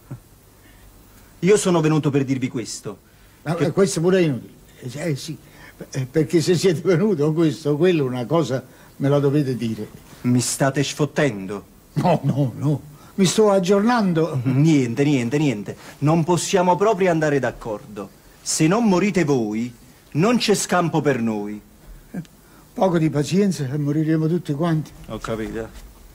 Io sono venuto per dirvi questo.
Che... Questo pure è inutile. Sì, perché se siete venuti o questo o quello, una cosa me la dovete dire.
Mi state sfottendo?
No. Mi sto aggiornando.
Niente. Non possiamo proprio andare d'accordo. Se non morite voi, non c'è scampo per noi.
Poco di pazienza e moriremo tutti quanti.
Ho capito.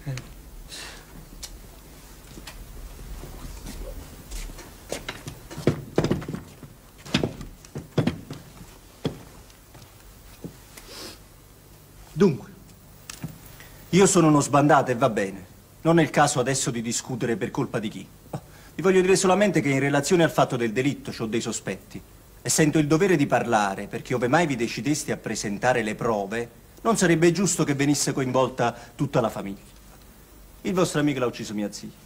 Dunque, io sono uno sbandato e va bene. Non è il caso adesso di discutere per colpa di chi. Vi voglio dire solamente che in relazione al fatto del delitto ho dei sospetti e sento il dovere di parlare perché ove mai vi decideste a presentare le prove non sarebbe giusto che venisse coinvolta tutta la famiglia. Il vostro amico l'ha ucciso mia zia.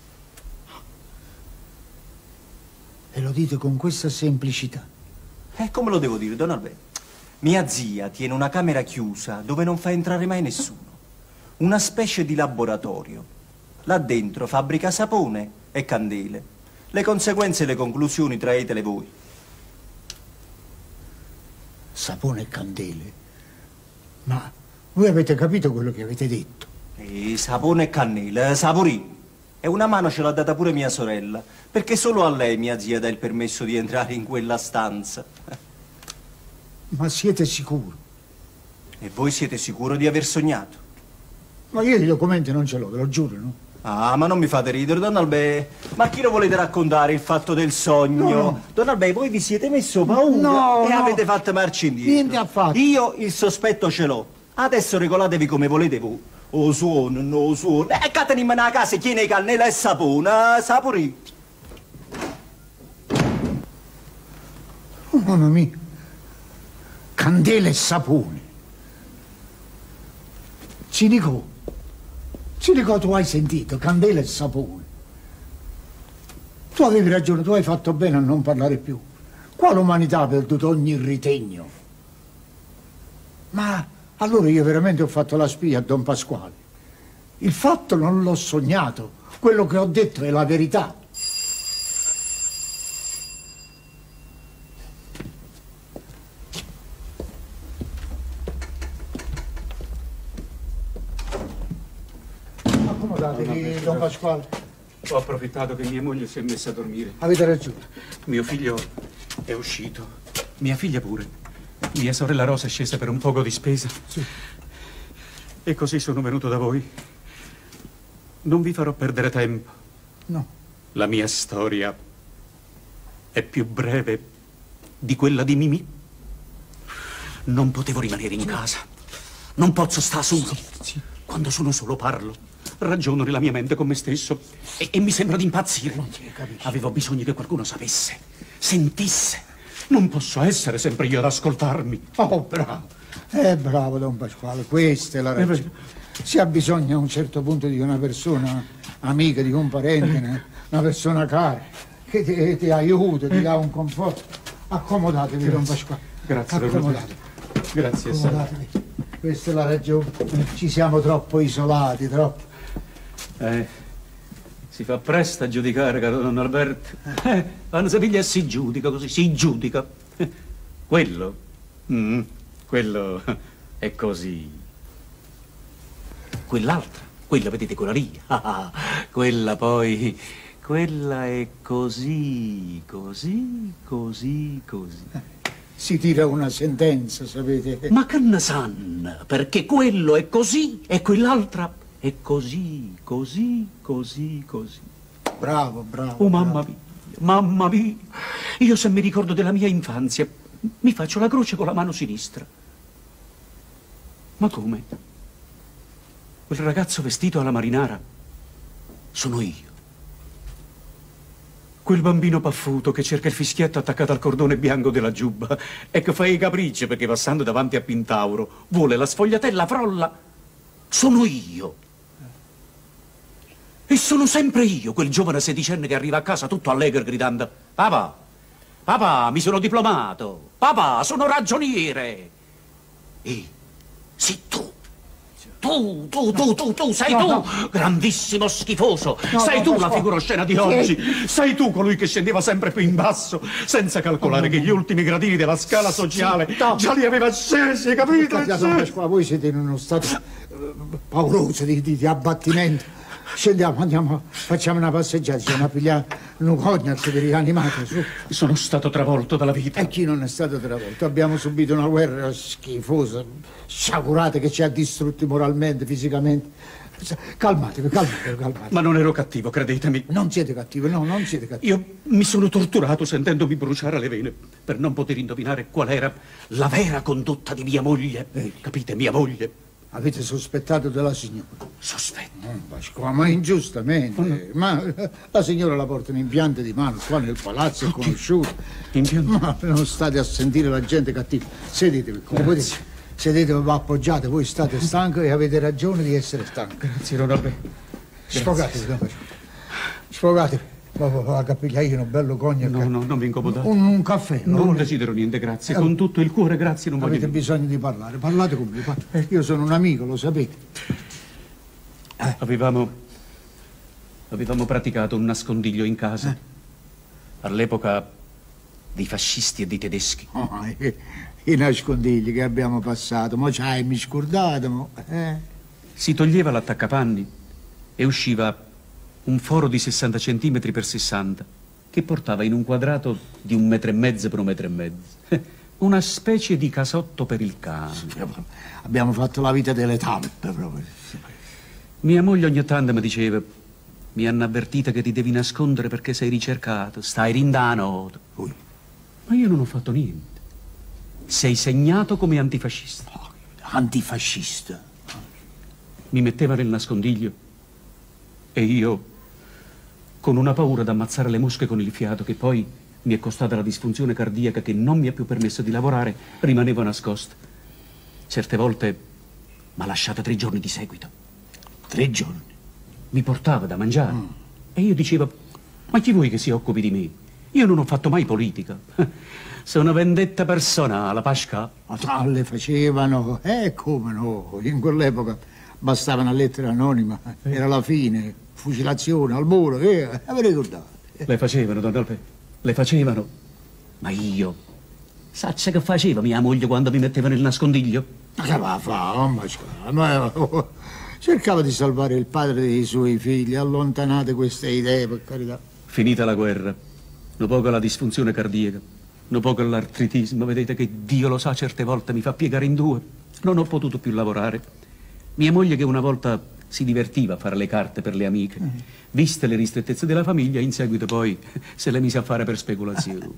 E lo dite con questa semplicità?
Come lo devo dire, don Alberto? Mia zia tiene una camera chiusa dove non fa entrare mai nessuno. Una specie di laboratorio. Là dentro fabbrica sapone e candele. Le conseguenze e le conclusioni traetele voi.
Sapone e candele? Ma voi avete capito quello che avete detto?
Sapone e cannella, saporino. E una mano ce l'ha data pure mia sorella, perché solo a lei mia zia dà il permesso di entrare in quella stanza.
Ma siete sicuri?
E voi siete sicuro di aver sognato?
Ma io i documenti non ce l'ho, ve lo giuro, no?
Ah, ma non mi fate ridere, Don Albè. Ma chi lo volete raccontare il fatto del sogno?
No.
Don Albè, voi vi siete messo paura
No,
e
no.
avete fatto marcia indietro.
Niente affatto.
Io il sospetto ce l'ho. Adesso regolatevi come volete voi. O suono, no suono. E catenimi nella casa, tiene cannella e sapone, sapori.
Oh, mamma mia. Candela e sapone. Cinico, tu hai sentito, candela e sapone. Tu avevi ragione, tu hai fatto bene a non parlare più. Qua l'umanità ha perduto ogni ritegno. Ma allora io veramente ho fatto la spia a Don Pasquale. Il fatto non l'ho sognato, quello che ho detto è la verità. Accomodatevi, Don Pasquale.
Ho approfittato che mia moglie si è messa a dormire.
Avete ragione.
Mio figlio è uscito. Mia figlia pure. Mia sorella Rosa è scesa per un poco di spesa.
Sì.
E così sono venuto da voi. Non vi farò perdere tempo.
No.
La mia storia è più breve di quella di Mimì. Non potevo rimanere in casa. Non posso stare solo.
Sì.
Quando sono solo parlo. Ragiono nella mia mente con me stesso e mi sembra di impazzire. Avevo bisogno che qualcuno sapesse, sentisse. Non posso essere sempre io ad ascoltarmi.
Oh, bravo. Bravo, Don Pasquale, questa è la ragione. Si ha bisogno a un certo punto di una persona amica, di un parente, una persona cara, che ti aiuta, ti dà un conforto. Accomodatevi, Don Pasquale.
Grazie,
accomodatevi.
Grazie,
accomodatevi. Questa è la ragione. Ci siamo troppo isolati, troppo.
Si fa presto a giudicare, caro Don Alberto. Quando si piglia e si giudica così, si giudica. Quello è così. Quell'altra, quella vedete quella lì. Quella poi, quella è così.
Si tira una sentenza, sapete.
Ma che ne sanno? Perché quello è così e quell'altra è così.
Bravo.
Oh, mamma mia. Io se mi ricordo della mia infanzia, mi faccio la croce con la mano sinistra. Ma come? Quel ragazzo vestito alla marinara sono io. Quel bambino paffuto che cerca il fischietto attaccato al cordone bianco della giubba e che fa i capricci perché passando davanti a Pintauro vuole la sfogliatella frolla. Sono io. E sono sempre io, quel giovane sedicenne che arriva a casa tutto allegro gridando: Papà, mi sono diplomato. Papà, sono ragioniere. E sì, tu, sei tu, grandissimo schifoso, sei tu la figura oscena di oggi, sei tu colui che scendeva sempre più in basso, senza calcolare che gli ultimi gradini della scala sociale già li aveva scesi, capito?
Voi siete in uno stato pauroso di abbattimento. Scendiamo, andiamo, facciamo una passeggiata, ci andiamo a pigliare un cognac per rianimare, su.
Sono stato travolto dalla vita.
E chi non è stato travolto? Abbiamo subito una guerra schifosa, sciagurata, che ci ha distrutti moralmente, fisicamente. Calmatevi.
Ma non ero cattivo, credetemi.
Non siete cattivi, no, non siete cattivi.
Io mi sono torturato sentendomi bruciare le vene per non poter indovinare qual era la vera condotta di mia moglie. Capite, mia moglie.
Avete sospettato della signora?
Sospetto?
Ma ingiustamente. Ma la signora la portano in piante di mano, qua nel palazzo è conosciuta. Ma non state a sentire la gente cattiva. Sedetevi, come potete. Sedetevi, appoggiate, voi state stanco e avete ragione di essere stanco.
Grazie, Ronaldo.
Sfogatevi, sfogatevi. Va a capigliare un bello cognac.
No, non vi incomodate.
Un caffè.
Non desidero niente, grazie. Con tutto il cuore, grazie, non voglio.
Avete bisogno di parlare. Parlate con me. Io sono un amico, lo sapete.
Avevamo praticato un nascondiglio in casa. All'epoca dei fascisti e dei tedeschi.
I nascondigli che abbiamo passato. Ma mi scordato.
Si toglieva l'attaccapanni e usciva un foro di 60 centimetri per 60 che portava in un quadrato di 1,5 metri per 1,5 metri. una specie di casotto per il cane.
Abbiamo fatto la vita delle talpe proprio.
Mia moglie ogni tanto mi diceva: mi hanno avvertita che ti devi nascondere perché sei ricercato, stai rindano. Ma io non ho fatto niente. Sei segnato come antifascista.
Antifascista?
Mi metteva nel nascondiglio e io, con una paura d'ammazzare le mosche con il fiato, che poi mi è costata la disfunzione cardiaca che non mi ha più permesso di lavorare, rimanevo nascosto. Certe volte m'ha lasciata 3 giorni di seguito.
3 giorni?
Mi portava da mangiare e io dicevo: ma chi vuoi che si occupi di me? Io non ho fatto mai politica. Sono vendetta personale, Pasca.
Ma le facevano, come no, in quell'epoca bastava una lettera anonima, era la fine, fucilazione al muro, vi ricordate?
Le facevano, Don Alpe, le facevano. Ma io, saccia che faceva mia moglie quando mi metteva nel nascondiglio?
Ma che va a fare, cercava di salvare il padre dei suoi figli, allontanate queste idee, per carità.
Finita la guerra, un poco la disfunzione cardiaca, un poco l'artritismo, vedete che Dio lo sa, certe volte mi fa piegare in 2. Non ho potuto più lavorare. Mia moglie, che una volta si divertiva a fare le carte per le amiche, viste le ristrettezze della famiglia, in seguito poi se le mise a fare per speculazione.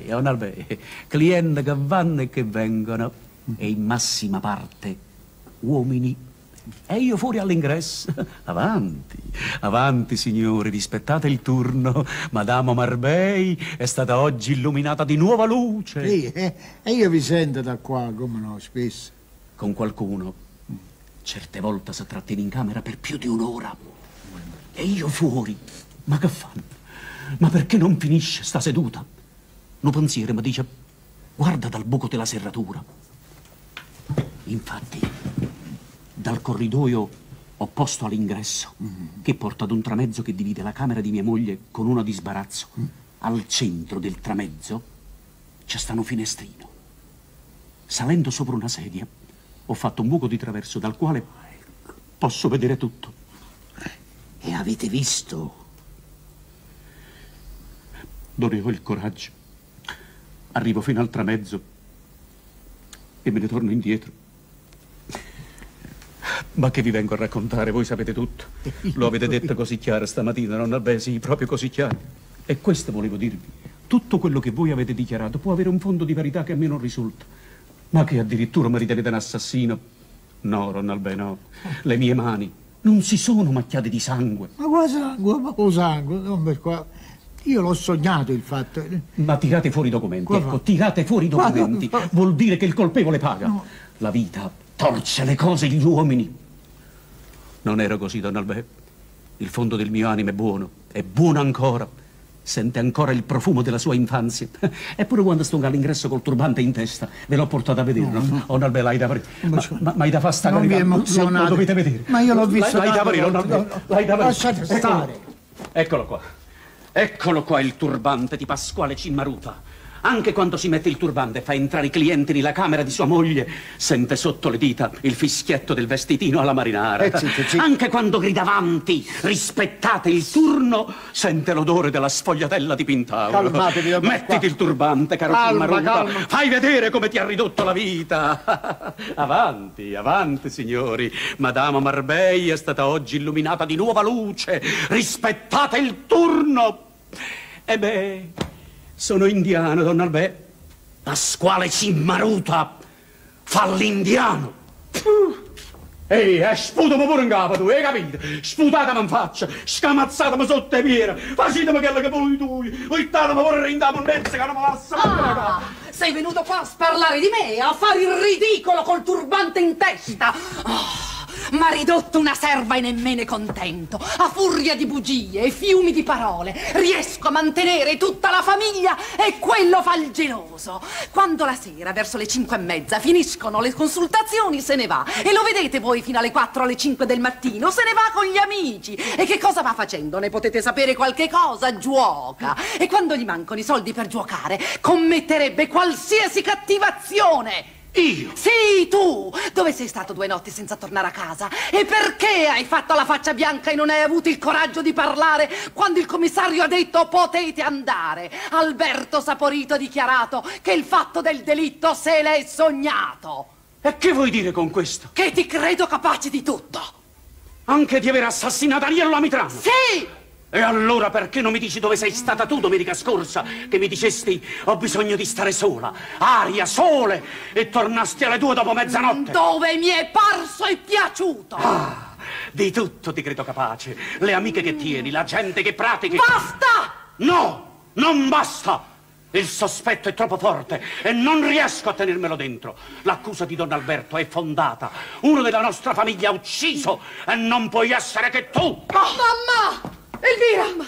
Clienti che vanno e che vengono, e in massima parte uomini. E io fuori all'ingresso. Avanti, avanti signori, rispettate il turno. Madame Marbei è stata oggi illuminata di nuova luce.
E io vi sento da qua, come no, spesso.
Con qualcuno certe volte si trattiene in camera per più di un'ora. E io fuori. Ma che fanno? Ma perché non finisce, sta seduta? Un pensiero mi dice: guarda dal buco della serratura. Infatti, dal corridoio opposto all'ingresso, che porta ad un tramezzo che divide la camera di mia moglie con uno di sbarazzo, al centro del tramezzo c'è sta un finestrino. Salendo sopra una sedia, ho fatto un buco di traverso dal quale posso vedere tutto.
E avete visto?
Non ne ho il coraggio. Arrivo fino al tramezzo e me ne torno indietro. Ma che vi vengo a raccontare? Voi sapete tutto. Lo avete detto così chiaro stamattina, non? Beh, sì, proprio così chiaro. E questo volevo dirvi. Tutto quello che voi avete dichiarato può avere un fondo di verità che a me non risulta. Ma che addirittura mi ritenete un assassino? No, Ronaldo, no. Le mie mani non si sono macchiate di sangue.
Ma qua sangue, ma con sangue, non per qua. Io l'ho sognato il fatto.
Ma tirate fuori i documenti, ecco, tirate fuori i documenti. Vuol dire che il colpevole paga. No. La vita torce le cose, gli uomini. Non ero così, Don Albè. Il fondo del mio animo è buono ancora. Sente ancora il profumo della sua infanzia. Eppure quando sto all'ingresso col turbante in testa, ve l'ho portato a vedere, no? Oh, Albè, l'hai da vedere. Ma hai da far stare.
Non vi emozionate.
Lo dovete vedere.
Ma io l'ho visto.
L'hai da vedere, l'hai da vedere.
Lasciate stare.
Eccolo qua. Eccolo qua il turbante di Pasquale Cimmaruta. Anche quando si mette il turbante e fa entrare i clienti nella camera di sua moglie, sente sotto le dita il fischietto del vestitino alla marinara. Anche quando grida avanti, rispettate il turno, sente l'odore della sfogliatella di Pintaulo.
Calmatevi,
mettiti il turbante, caro Cimmaruta. Fai vedere come ti ha ridotto la vita. Avanti, avanti, signori. Madame Marbei è stata oggi illuminata di nuova luce. Rispettate il turno. E beh, sono indiano, Don Albè. Pasquale Cimmaruta fa l'indiano. Ehi, sputami pure in capo tu, hai capito? Sputatemi in faccia, scamazzatemi sotto le piede, facetemi quello che vuoi tu, uitatemi pure in da monnezza che non mi passa.
Sei venuto qua a sparlare di me, a fare il ridicolo col turbante in testa. M'ha ridotto una serva e nemmeno contento. A furia di bugie e fiumi di parole riesco a mantenere tutta la famiglia e quello fa il geloso. Quando la sera, verso le 5:30, finiscono le consultazioni, se ne va. E lo vedete voi fino alle 4, alle 5 del mattino, se ne va con gli amici. E che cosa va facendo? Ne potete sapere qualche cosa? Giuoca. E quando gli mancano i soldi per giocare, commetterebbe qualsiasi cattiva azione.
Io?
Sì, tu! Dove sei stato 2 notti senza tornare a casa? E perché hai fatto la faccia bianca e non hai avuto il coraggio di parlare quando il commissario ha detto potete andare? Alberto Saporito ha dichiarato che il fatto del delitto se l'è sognato.
E che vuoi dire con questo?
Che ti credo capace di tutto.
Anche di aver assassinato Aniello Lamitrano?
Sì!
E allora perché non mi dici dove sei stata tu domenica scorsa? Che mi dicesti ho bisogno di stare sola, aria, sole, e tornasti alle 2 dopo mezzanotte.
Dove mi è parso e piaciuto.
Ah, di tutto ti credo capace. Le amiche che tieni, la gente che pratichi.
Basta!
No, non basta. Il sospetto è troppo forte e non riesco a tenermelo dentro. L'accusa di Don Alberto è fondata. Uno della nostra famiglia ha ucciso e non puoi essere che tu.
Mamma! Elvira!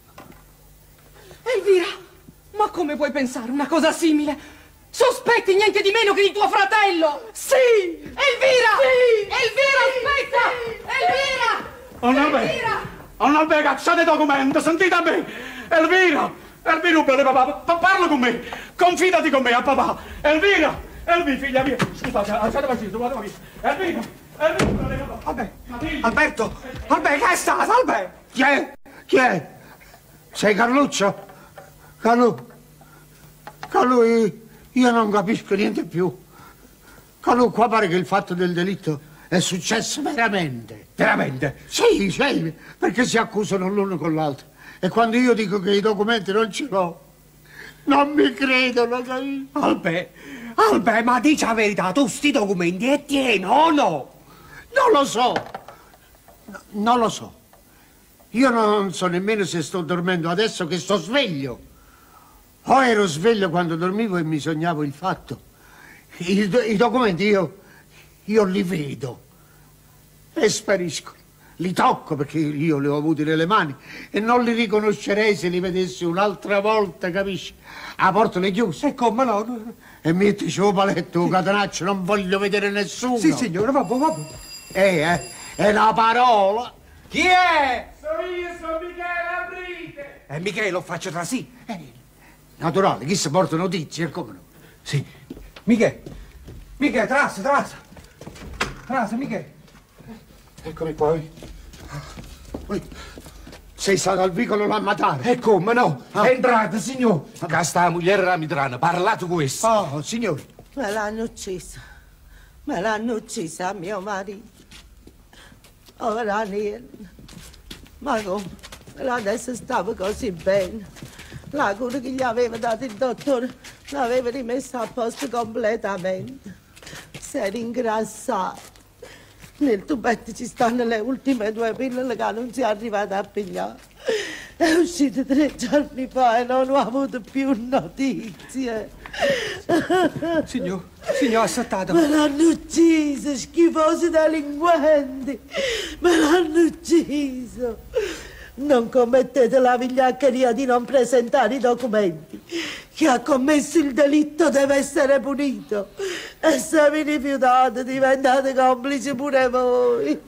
Elvira, ma come puoi pensare una cosa simile? Sospetti niente di meno che di tuo fratello! Sì! Elvira! Sì! Elvira, aspetta! Elvira!
Elvira! Elvira, cacciate documenti, sentite a me! Elvira! Elvira, bene papà, parla con me! Confidati con me a papà! Elvira! Elvira, figlia mia! Scusate, alzate facile, trovate qui! Elvira! Elvira, papà!
Vabbè, Alberto! Alberto, che è stato, Alberto?
Chi è? Chi è? Sei Carluccio? Carlu, io non capisco niente più. Carlu, qua pare che il fatto del delitto è successo veramente.
Veramente?
Sì, perché si accusano l'uno con l'altro. E quando io dico che i documenti non ce l'ho, non mi credono.
Alberto, ma dici la verità, tu sti documenti e tieni o no?
Non lo so. Non lo so. Io non so nemmeno se sto dormendo adesso che sto sveglio. O ero sveglio quando dormivo e mi sognavo il fatto. I documenti io li vedo e spariscono. Li tocco perché io li ho avuti nelle mani e non li riconoscerei se li vedessi un'altra volta, capisci? A porta le chiuse.
E come no?
E mettici un paletto, un catenaccio, non voglio vedere nessuno.
Sì, signore, vabbè.
È la parola.
Chi è?
Sono Michele, aprite!
Michele, lo faccio tra sì.
Naturale, chi si porta notizie, come no?
Sì. Michele, trasa, Michele.
Eccomi poi. Sei stato al vicolo Lamatare?
E come no? Entrate, signor.
Che sta moglie Lamitrana, parlate questo.
Oh, signore.
Me l'hanno uccisa a mio marito. Ora Aniello. Ma come? Adesso stava così bene. La cura che gli aveva dato il dottore l'aveva rimessa a posto completamente. Si era ingrassato. Nel tubetto ci stanno le ultime 2 pillole che non si è arrivata a pigliare. È uscito 3 giorni fa e non ho avuto più notizie.
Signor, aspettato.
Me l'hanno ucciso, schifosi delinquenti. Me l'hanno ucciso. Non commettete la vigliaccheria di non presentare i documenti. Chi ha commesso il delitto deve essere punito. E se vi rifiutate diventate complici pure voi.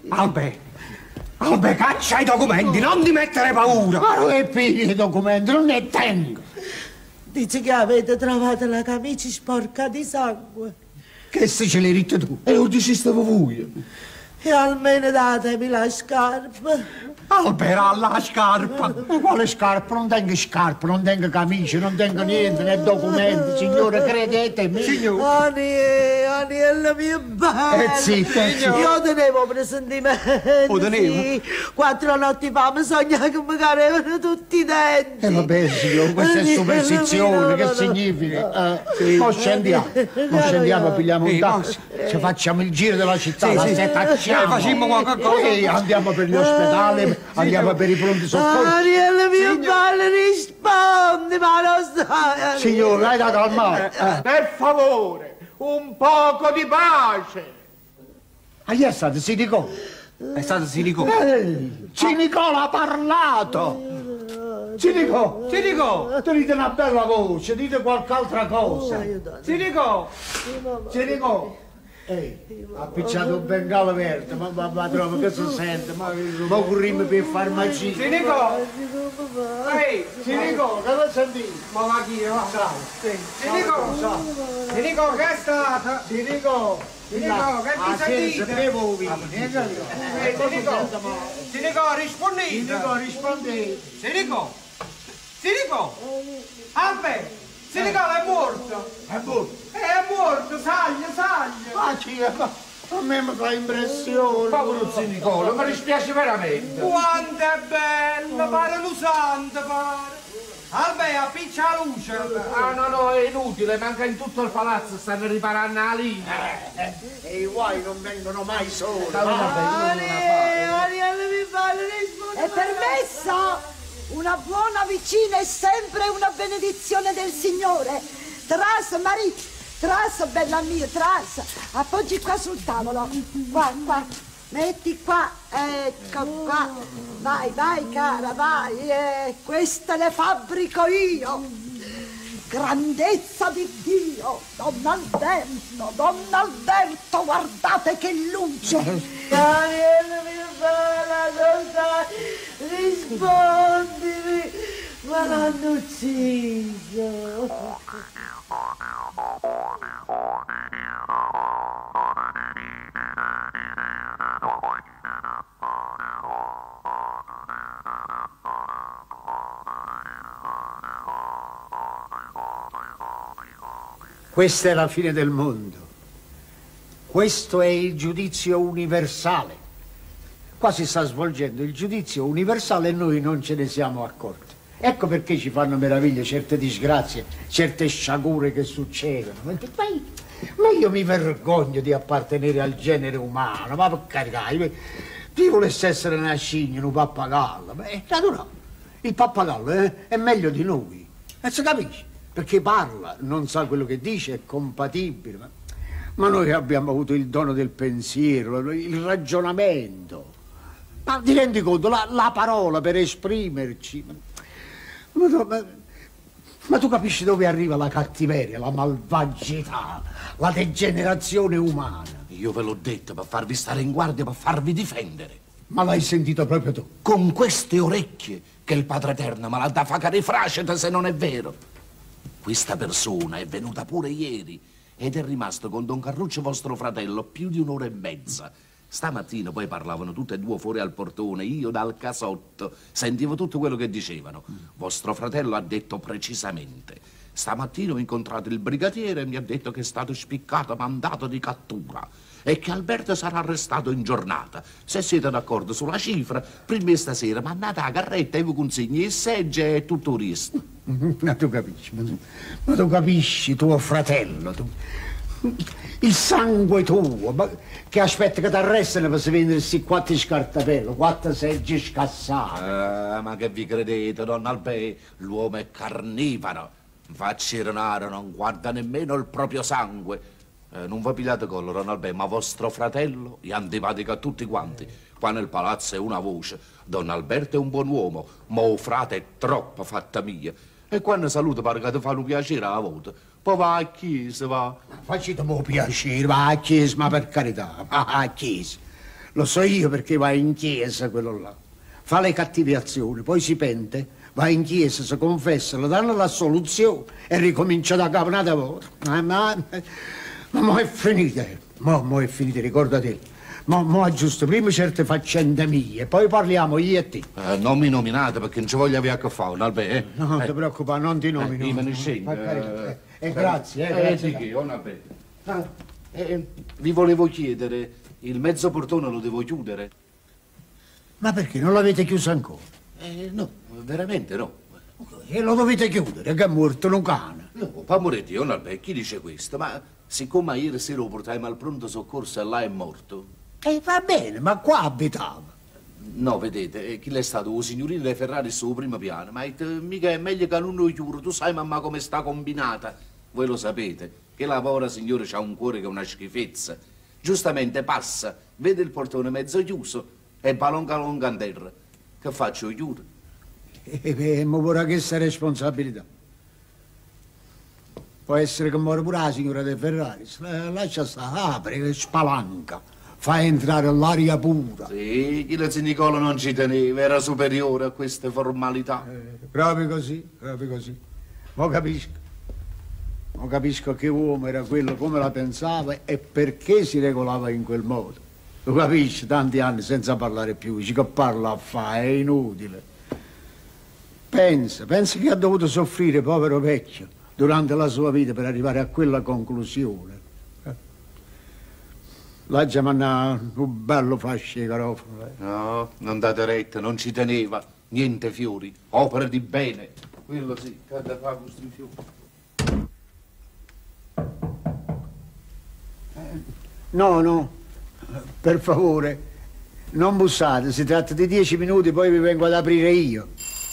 Albe, caccia i documenti, non ti mettere paura.
Ma non è pigli i documenti, non ne tengo.
Dice che avete trovato la camicia sporca di sangue.
Che se ce l'hai ritta tu? E lo diceste voi.
E almeno datemi la scarpa.
Albera la scarpa.
Ma quale scarpa? Non tengo scarpa, non tengo camicia, non tengo niente, né documenti, signore, credetemi.
Signore. Aniello mio bello.
Zitto.
Io tenevo presentimenti. 4 notti fa mi sognavo che mi cadevano tutti i denti.
Vabbè, signore, questa è superstizione, che significa? Mo scendiamo, pigliamo un taxi, ci facciamo il giro della città, la setacciamo.
Facciamo qualche cosa.
Andiamo per gli ospedali, andiamo per i pronti soccorsi.
Aniello mio bello, rispondi, ma lo sai.
Signore, hai dato al mare.
Per favore, un poco di pace.
Chi è stato Sinicò?
È stato Sinicò.
Sinicò l'ha parlato. Sinicò, dite una bella voce, dite qualche altra cosa.
Sinicò.
Ha picciato un bengalo verde, ma trovo che si sente, ma corriamo per farmacia.
Sinico! Ehi,
Sinico, che lo sentite?
Ma va chi va? Sinico, che è stata?
Sinico,
che ti sentite?
bevo vino.
Sinico, rispondete! Sinico! Albe! Sinico è morto! È morto, saglia!
Ma a me mi fa impressione.
Povero Nicola, mi dispiace veramente.
Quanto è bello, pare un santo, pare. Albe, appiccia la luce.
Ah no, è inutile, manca in tutto il palazzo, stanno riparando la linea.
E i guai non vengono mai soli.
È permesso? Una buona vicina è sempre una benedizione del Signore. Tras, marito, tras, bella mia, tras. Appoggi qua sul tavolo. Qua. Metti qua. Ecco qua. Vai, cara, vai. Queste le fabbrico io. Grandezza di Dio. Don Alberto, guardate che luce. Ariel, mi fa la cosa. Rispondimi, ma l'hanno ucciso.
Questa è la fine del mondo. Questo è il giudizio universale. Qua si sta svolgendo il giudizio universale e noi non ce ne siamo accorti. Ecco perché ci fanno meraviglia certe disgrazie, certe sciagure che succedono. Ma io mi vergogno di appartenere al genere umano, ma per carità, io volessi essere una scimmia, un pappagallo. Ma il pappagallo è meglio di noi, e si capisce, perché parla, non sa quello che dice, è compatibile. Ma noi abbiamo avuto il dono del pensiero, il ragionamento. Ma ti rendi conto, la parola per esprimerci. Ma tu capisci dove arriva la cattiveria, la malvagità, la degenerazione umana?
Io ve l'ho detto per farvi stare in guardia, per farvi difendere.
Ma l'hai sentito proprio tu?
Con queste orecchie che il Padre Eterno me l'ha da facare fraceta se non è vero. Questa persona è venuta pure ieri ed è rimasto con Don Carluccio vostro fratello più di un'ora e mezza. Stamattina poi parlavano tutte e due fuori al portone, io dal casotto sentivo tutto quello che dicevano. Vostro fratello ha detto precisamente: stamattina ho incontrato il brigadiere e mi ha detto che è stato spiccato mandato di cattura e che Alberto sarà arrestato in giornata. Se siete d'accordo sulla cifra, prima stasera mandate la carretta e vi consegni il seggio e tutto il resto.
Ma tu capisci, tuo fratello, il sangue tuo, che aspetta che ti arrestano per vendersi 4 scartapello, 4 seggi scassati.
Ma che vi credete, don Albè? L'uomo è carnivoro. Facci renare, non guarda nemmeno il proprio sangue. Non vi pigliate collo, don Albè, ma vostro fratello è antipatico a tutti quanti. Qua nel palazzo è una voce: Don Alberto è un buon uomo, ma o frate è troppo fatta mia. E quando saluto pare che ti fanno piacere alla volta. Poi va a chiesa, va.
Facciamo piacere, va a chiesa, ma per carità, va a chiesa. Lo so io perché va in chiesa quello là. Fa le cattive azioni, poi si pente, va in chiesa, si confessa, lo danno l'assoluzione e ricomincia da capo una volta. Ma è finita, mo è finita, ricordati. Mo aggiusto prima certe faccende mie, poi parliamo io e te.
Non mi nominate perché non ci voglio avere a che fare, Albè.
No, non ti preoccupare, non ti nomino.
Io me ne scendo.
Grazie,
grazie. Di che, Albè. Vi volevo chiedere, il mezzo portone lo devo chiudere?
Ma perché, non l'avete chiuso ancora?
No, veramente no.
E lo dovete chiudere, che è morto un cane.
No, pa moretti, Albè, chi dice questo? Ma siccome ieri sera lo portai al pronto soccorso e là è morto...
va bene, ma qua abitava.
No, vedete, chi è stato? Un signorino dei Ferrari sul primo piano, ma mica è meglio che non lo chiudo. Tu sai, mamma, come sta combinata? Voi lo sapete, che la povera signora c'ha un cuore che è una schifezza. Giustamente passa, vede il portone mezzo chiuso e balonca in terra. Che faccio, chiudo?
Ma vorrà che sia responsabilità. Può essere che muore pure la signora De Ferraris. Lascia stare, apre, spalanca. Fa entrare l'aria pura.
Sì, il zio Nicola non ci teneva, era superiore a queste formalità.
Proprio così, proprio così. Mo capisco. Mo capisco che uomo era quello, come la pensava e perché si regolava in quel modo. Lo capisci, tanti anni senza parlare più, dici che parla a fa, è inutile. Pensa che ha dovuto soffrire, povero vecchio, durante la sua vita per arrivare a quella conclusione. Là già manna un bello fascio di garofano.
No, non date retta, non ci teneva. Niente fiori, opere di bene. Quello sì, che da fa questi fiori.
No, per favore, non bussate, si tratta di 10 minuti, poi vi vengo ad aprire io.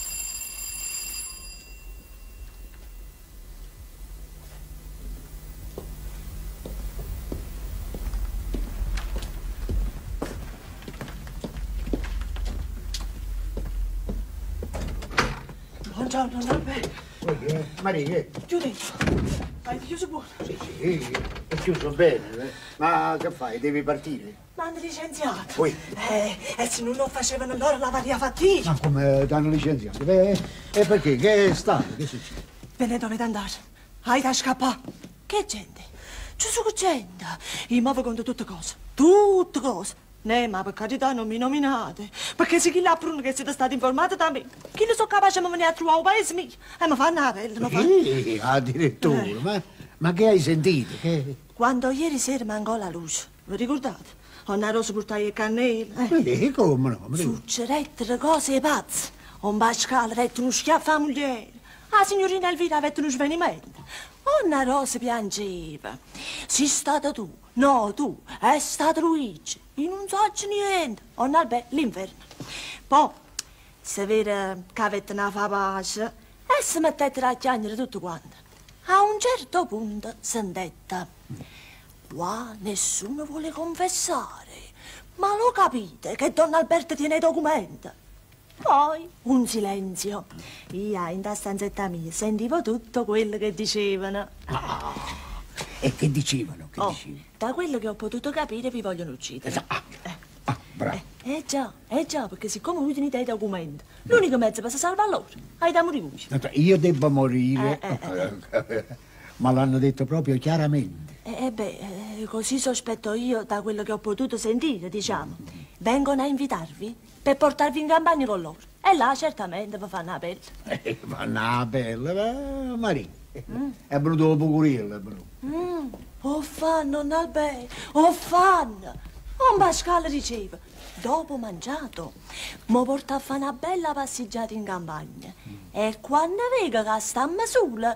Buongiorno, Norberto.
Maria,
Chiudi. Hai chiuso buono?
Sì, è chiuso bene. Ma che fai? Devi partire?
Ma hanno licenziato.
Poi?
Se non lo facevano loro la varia fatica.
Ma come t'hanno licenziato? E perché? Che è stato? Che succede?
Ve ne dovete andare. Hai da scappare. Che gente? Gesù che gente. Io muovo contro tutte cose. Tutte cose. Ma per carità non mi nominate. Perché se chi l'ha pruno che siete stati informati da me, chi ne so capace di venire a trovare un paese mio? Mi fanno la pelle, mi fanno...
Sì, addirittura. Ma che hai sentito? Che...
Quando ieri sera mancò la luce, vi ricordate? Ho una rosa portata le cannelle.
Come no?
Succedettero cose pazze. Un Pasquale aveva uno schiaffo alla moglie. La signorina Elvira aveva uno svenimento. Una rosa piangeva. Sei stata tu. No, tu. È stato Luigi. Io non so niente. L'inferno. Poi, se vede che avete una fa pace, e si mettete a chiamare tutto quanto. A un certo punto si detta: qua nessuno vuole confessare. Ma lo capite che Don Alberto tiene i documenti? Poi un silenzio. Io in da stanzetta mia sentivo tutto quello che dicevano.
E che dicevano?
Da quello che ho potuto capire vi vogliono uccidere.
Bravo.
Già, perché siccome lui tiene i documenti, l'unico mezzo per salvare loro è da morire voi.
Io debbo morire? Ma l'hanno detto proprio chiaramente.
Così sospetto io da quello che ho potuto sentire, diciamo. Vengono a invitarvi per portarvi in campagna con loro. E là certamente vi fanno la pelle.
Fanno la pelle, Maria. È venuto Pucurillo, è venuto.
O fanno, Nalbè, o fanno. Un Pasquale diceva, dopo mangiato, mi porta a fare una bella passeggiata in campagna. E quando vega che stiamo sola,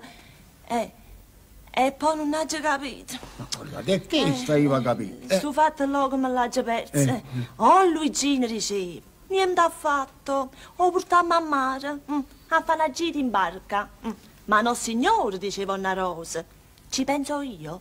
e poi non ha già capito.
Che stai a capire?
Sto fatto logo me l'ha già persa. Oh, Luigino diceva, niente affatto, o portammo a mare, a fare una gita in barca. Ma no, signore, diceva una rosa, ci penso io.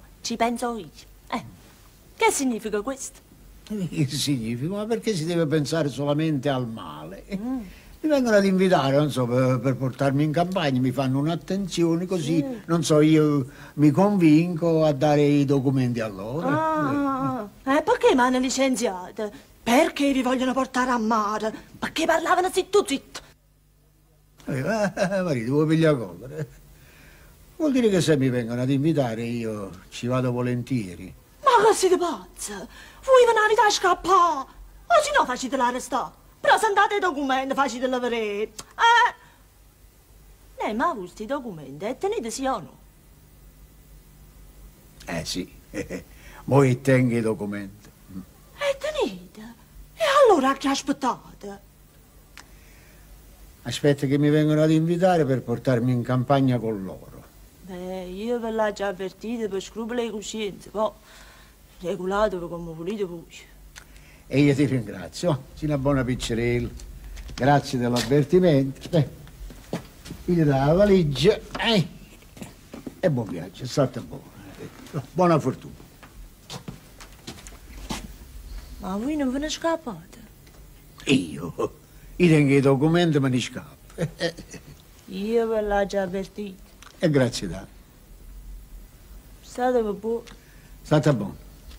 Che significa questo?
Che significa? Ma perché si deve pensare solamente al male? Mi vengono ad invitare, non so, per portarmi in campagna, mi fanno un'attenzione così, non so, io mi convinco a dare i documenti a loro.
Perché mi hanno licenziato? Perché vi vogliono portare a mare? Perché parlavano zitto.
Maria, devo pigliare colla. Vuol dire che se mi vengono ad invitare io ci vado volentieri.
Ma che siete pazzi? Voi venite a scappare, o se no facete l'arrestare. Presentate i documenti, facete la verità. Ma questi documenti tenete sì o no?
Sì, voi tengo i documenti.
Tenete? E allora che aspettate?
Aspetta che mi vengono ad invitare per portarmi in campagna con loro.
Io ve l'ho già avvertito per scrupoli di coscienza, poi regolatevi come volete voi.
E io ti ringrazio, sei una buona piccerella. Grazie dell'avvertimento. Io dalla valigia. E buon viaggio, state buono. Buona fortuna.
Ma voi non ve ne scappate?
Io tengo i documenti, ma ne scappo.
Io ve l'ho già avvertito.
E grazie da.
State buono.
State buono.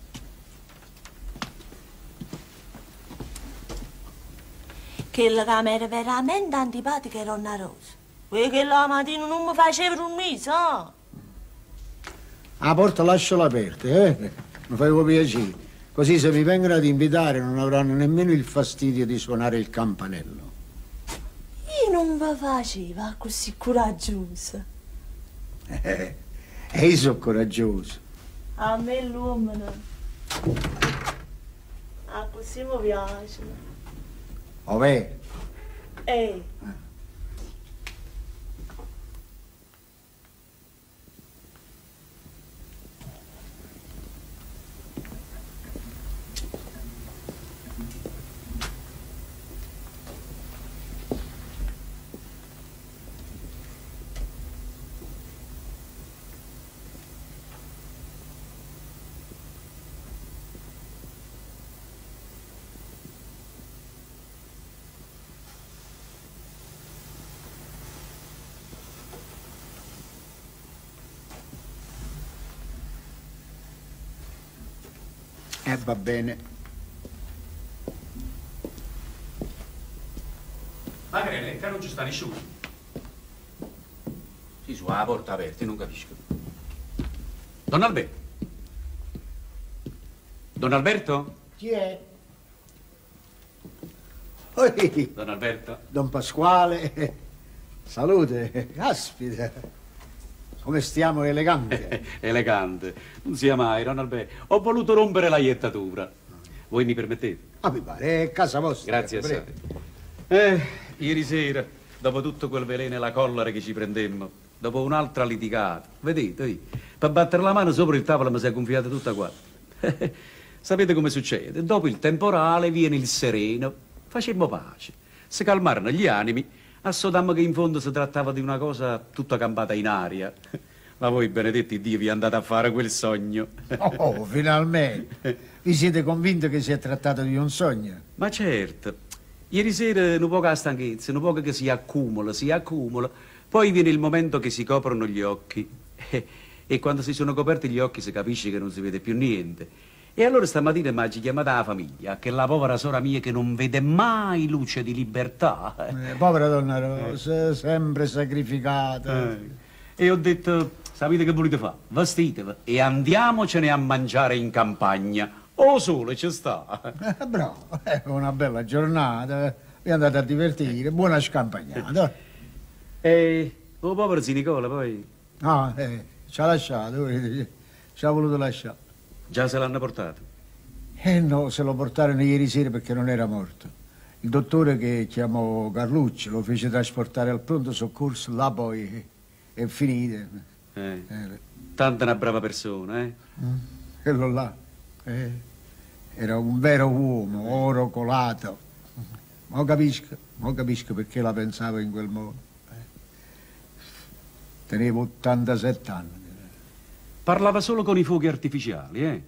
Che la camera veramente antipatica era una rosa. Quella che la mattina non mi faceva un mese,
La porta lasciala aperta, Mi fai piacere. Così se mi vengono ad invitare non avranno nemmeno il fastidio di suonare il campanello.
Io non mi faceva così coraggiosa.
E io sono coraggioso.
A me l'uomo no. A così mi piace.
Ov'è? Va bene.
Magreletta, non ci sta nessuno. Sì, su, la porta aperta, non capisco. Don Alberto? Don Alberto?
Chi è?
Don Alberto?
Don Pasquale. Salute. Caspita. Come stiamo elegante?
Elegante. Non sia mai, Don Alberto. Ho voluto rompere la iettatura. Voi mi permettete?
Mi pare, è casa vostra.
Grazie assai. Ieri sera, dopo tutto quel veleno e la collera che ci prendemmo, dopo un'altra litigata, vedete, per battere la mano sopra il tavolo mi si è gonfiata tutta qua. Sapete come succede? Dopo il temporale viene il sereno. Facemmo pace. Si calmarono gli animi. Assodammo che in fondo si trattava di una cosa tutta campata in aria. Ma voi, benedetti Dio, vi andate a fare quel sogno.
Oh, finalmente. Vi siete convinti che si è trattato di un sogno?
Ma certo. Ieri sera un po' la stanchezza, un po' che si accumula. Poi viene il momento che si coprono gli occhi. E quando si sono coperti gli occhi si capisce che non si vede più niente. E allora stamattina mi ha chiamata la famiglia, che la povera sora mia che non vede mai luce di libertà.
Povera donna Rosa, sempre sacrificata.
E ho detto, sapete che volete fare? Vestitevi e andiamocene a mangiare in campagna. O sole ci sta.
Bravo, è una bella giornata. Vi andate a divertire, buona scampagnata.
E oh, povero zio Nicola poi?
No, ci ha lasciato, ci ha voluto lasciare.
Già se l'hanno portato?
No, se lo portarono ieri sera perché non era morto. Il dottore che chiamò Carlucci lo fece trasportare al pronto soccorso, là poi è finita.
Tanta una brava persona,
Quello là, era un vero uomo, oro colato. Ma capisco perché la pensavo in quel modo. Tenevo 87 anni.
Parlava solo con i fuochi artificiali,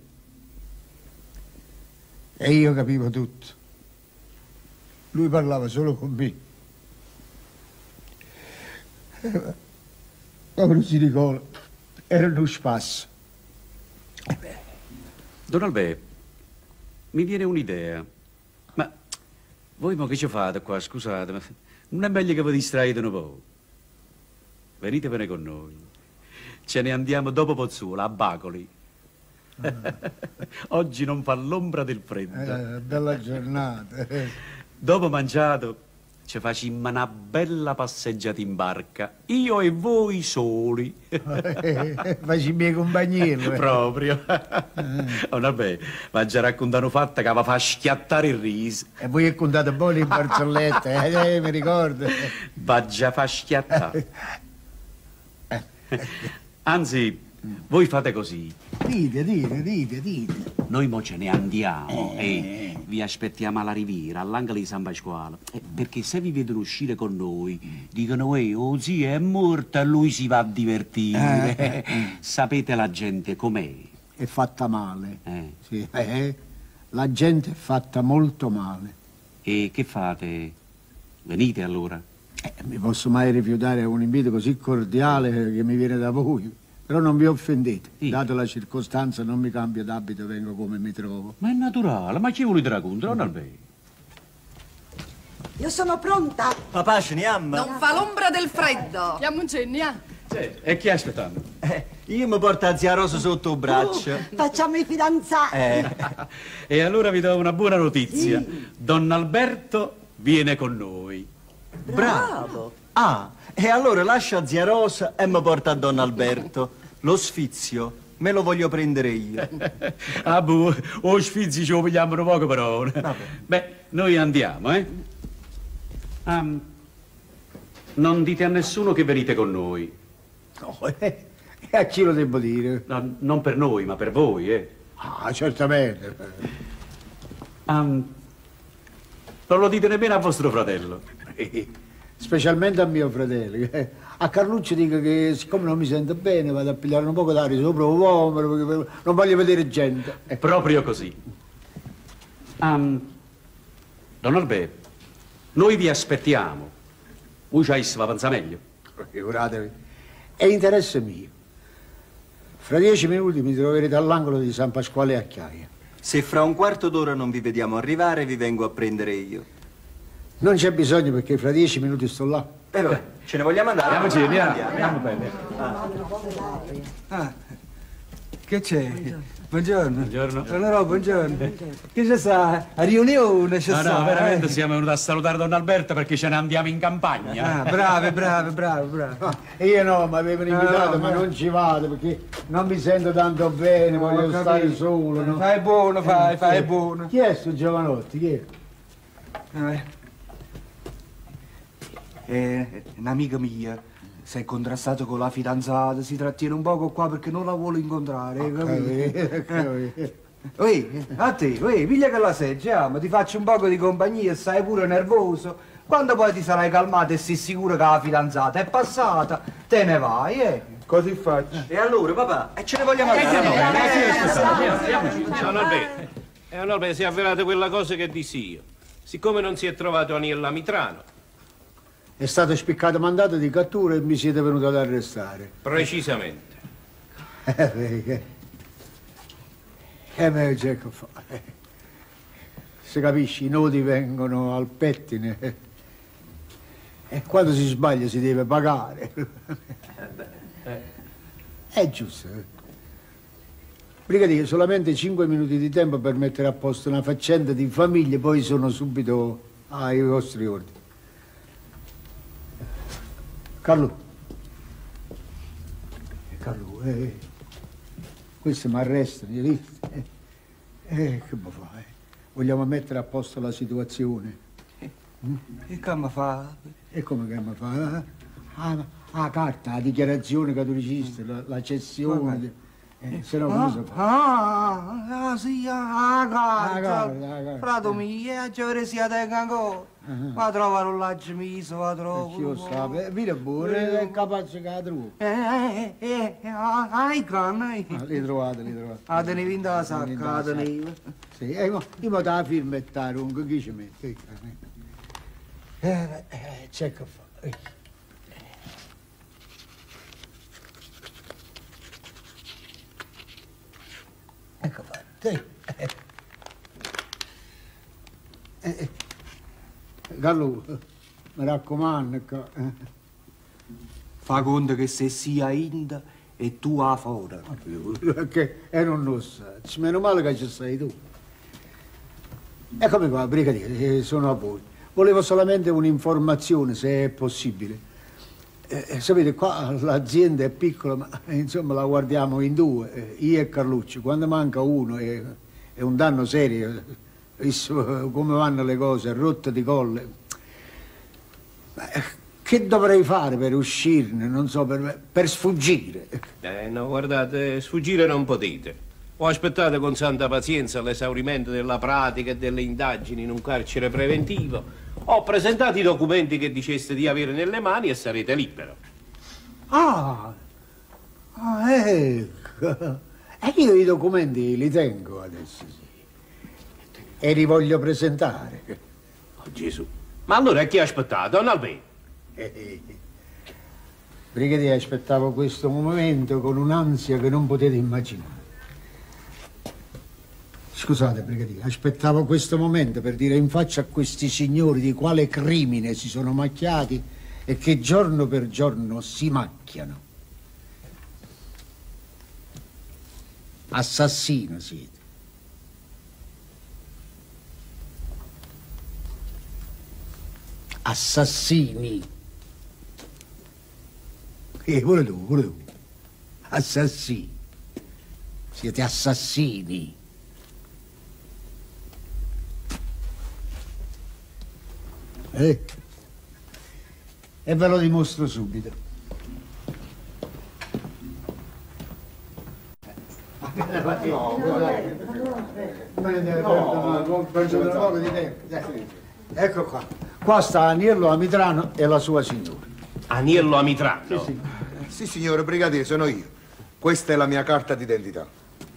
E io capivo tutto. Lui parlava solo con me. Povero zio Nicola, era uno spasso.
Don Alberto, mi viene un'idea. Ma voi mo che ci fate qua, scusate, ma non è meglio che vi distraete un po'? Venitevene con noi. Ce ne andiamo dopo Pozzuola, a Bacoli. Oggi non fa l'ombra del freddo.
Bella giornata.
Dopo mangiato, ci facciamo una bella passeggiata in barca. Io e voi soli.
Facci i miei compagni.
Proprio. Oh, vabbè, ma già raccontano fatta che va fa schiattare il riso.
E voi raccontate poi le barzellette, mi ricordo.
Va già fa schiattare. Anzi, voi fate così.
Dite.
Noi mo ce ne andiamo e vi aspettiamo alla riviera, all'angolo di San Pasquale. Perché se vi vedono uscire con noi, dicono, oh zio è morto e lui si va a divertire. Sapete la gente com'è?
È fatta male. Sì, la gente è fatta molto male.
E che fate? Venite allora?
Mi posso mai rifiutare un invito così cordiale che mi viene da voi? Però non vi offendete, dato la circostanza non mi cambio d'abito e vengo come mi trovo.
Ma è naturale, ma ci volete raccontare, non Alberto?
Io sono pronta.
Papà, ceniamo.
Non fa l'ombra del freddo.
Andiamo in cena.
E chi aspettando?
Io mi porto a zia Rosa sotto il braccio.
Facciamo i fidanzati.
E allora vi do una buona notizia. Don Alberto viene con noi.
Bravo. Ah, e allora lascia zia Rosa e mi porta a Don Alberto. Lo sfizio me lo voglio prendere io.
Ah, boh, o sfizi ci vogliamo poco parole. Beh, noi andiamo, non dite a nessuno che venite con noi.
No, e a chi lo devo dire?
No, non per noi, ma per voi,
Ah, certamente.
Non lo dite nemmeno a vostro fratello.
Specialmente a mio fratello. A Carluccio dico che siccome non mi sento bene vado a pigliare un poco d'aria sopra il vomito perché non voglio vedere gente.
Proprio così. Don Alberto, noi vi aspettiamo. Voi ci va avanza meglio.
Figuratevi. È interesse mio. Fra 10 minuti mi troverete all'angolo di San Pasquale a Chiaia.
Se fra un quarto d'ora non vi vediamo arrivare, vi vengo a prendere io.
Non c'è bisogno perché fra 10 minuti sto là.
Vabbè, ce ne vogliamo andare?
Andiamoci, andiamo bene.
Che c'è? Buongiorno.
Buongiorno.
Allora, buongiorno. Che c'è sta? A riunione c'è sta?
No, veramente siamo venuti a salutare Don Alberto perché ce ne andiamo in campagna.
Bravo.
Io no, mi avevano invitato, ma non ci vado perché non mi sento tanto bene, voglio stare solo. No?
Fai buono, fai buono.
Chi è sto giovanotti? Chi è?
È un'amica mia. Si è contrastato con la fidanzata, si trattiene un poco qua perché non la vuole incontrare, capito? A te, piglia che la seggia, ma ti faccio un poco di compagnia, stai pure nervoso. Quando poi ti sarai calmato e sei sicuro che la fidanzata è passata, te ne vai,
Così faccio.
E allora, papà, ce ne vogliamo andare?
Don Alberto, si è avverata quella cosa che dissi io. Siccome non si è trovato Aniello Mitrano,
È stato spiccato mandato di cattura e mi siete venuti ad arrestare.
precisamente.
Me c'è che fare. Se capisci, i nodi vengono al pettine e quando si sbaglia si deve pagare. È giusto. Brigadiere, solamente 5 minuti di tempo per mettere a posto una faccenda di famiglia, poi sono subito ai vostri ordini. Carlo, questo mi arrestano, hai visto? Che mi fa? Vogliamo mettere a posto la situazione.
E che mi fa?
E come che mi fa? La carta, la dichiarazione cattolicista, la cessione. Se no come si fa?
Sì, carta. Frato mio, ci avrei sia te ancora. Va a trovare un laggio miso, va a trovare.
Io sapevo, vieni pure, è capace che la trovo.
Ai canne.
Li trovate.
Ah, te ne vinto la sacca, te ne.
Sì, io mi devo firmettare, un chi ci mette. C'è che fa. Ecco fatto. Gallo, mi raccomando.
Fa conto che se sia Inda e tu a fora.
Perché non lo sa. Meno male che ci sei tu. Eccomi qua, brigadiere, sono a voi. Volevo solamente un'informazione, se è possibile. Sapete, qua l'azienda è piccola, ma insomma la guardiamo in due, io e Carlucci. Quando manca uno è un danno serio, visto come vanno le cose, rotte di colle. Che dovrei fare per uscirne, non so, per sfuggire?
No, guardate, sfuggire non potete. O aspettate con santa pazienza l'esaurimento della pratica e delle indagini in un carcere preventivo, o presentate i documenti che diceste di avere nelle mani e sarete libero.
Ecco. E io i documenti li tengo adesso, sì. E li voglio presentare.
Oh, Gesù. Ma allora a chi aspettate, Don Alberto?
Brigadiere, aspettavo questo momento con un'ansia che non potete immaginare. Scusate, Brigadiere, aspettavo questo momento per dire in faccia a questi signori di quale crimine si sono macchiati e che giorno per giorno si macchiano. Assassino siete. Assassini. Pure tu. Assassini. Siete assassini. E ve lo dimostro subito. Ecco qua. Qua sta Aniello Amitrano e la sua signora.
Aniello Amitrano?
Sì.
Sì, signore brigadiere, sono io. Questa è la mia carta d'identità.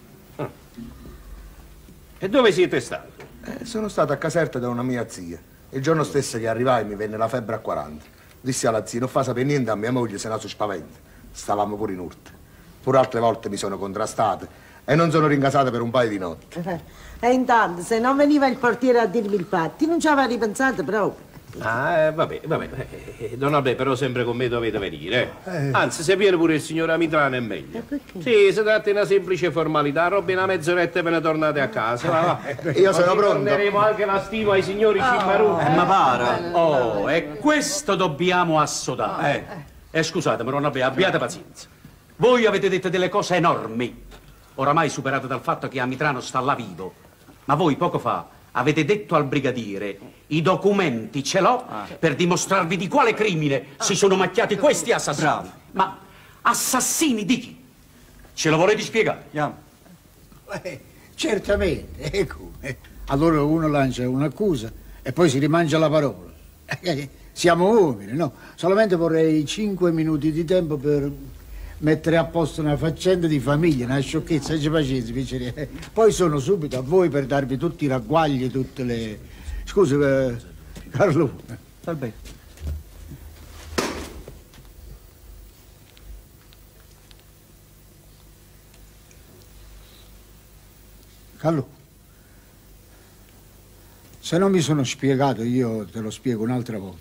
E dove siete stati?
Sono stato a Caserta da una mia zia. Il giorno stesso che arrivai mi venne la febbre a 40. Dissi alla zia, non fa sapere niente a mia moglie, se no si spaventa. Stavamo pure in urte. Pure altre volte mi sono contrastate e non sono ringasate per un paio di notti.
E intanto, se non veniva il portiere a dirmi il fatto, non ci aveva ripensato proprio.
Vabbè. Non vabbè, però sempre con me dovete venire. Anzi, se viene pure il signor Amitrano è meglio. Sì, si tratta di una semplice formalità, roba una mezz'oretta e ve ne tornate a casa. Va.
Io sono pronto.
Torneremo anche la stima ai signori Cimmarucchi.
Ma para.
Oh, e questo dobbiamo assodare. Scusatemi, non abbiate pazienza. Voi avete detto delle cose enormi, oramai superate dal fatto che Amitrano sta là vivo. Ma voi poco fa avete detto al brigadiere, i documenti ce l'ho per dimostrarvi di quale crimine si sono macchiati questi assassini.
Bravo.
Ma assassini di chi? Ce lo volete spiegare?
Certamente, ecco. Allora uno lancia un'accusa e poi si rimangia la parola. Siamo uomini, no? Solamente vorrei 5 minuti di tempo per mettere a posto una faccenda di famiglia, una sciocchezza, ci pazienza, piacere. Poi sono subito a voi per darvi tutti i ragguagli, tutte le... Scusi, Carlo.
Alberto.
Carlo, se non mi sono spiegato io te lo spiego un'altra volta.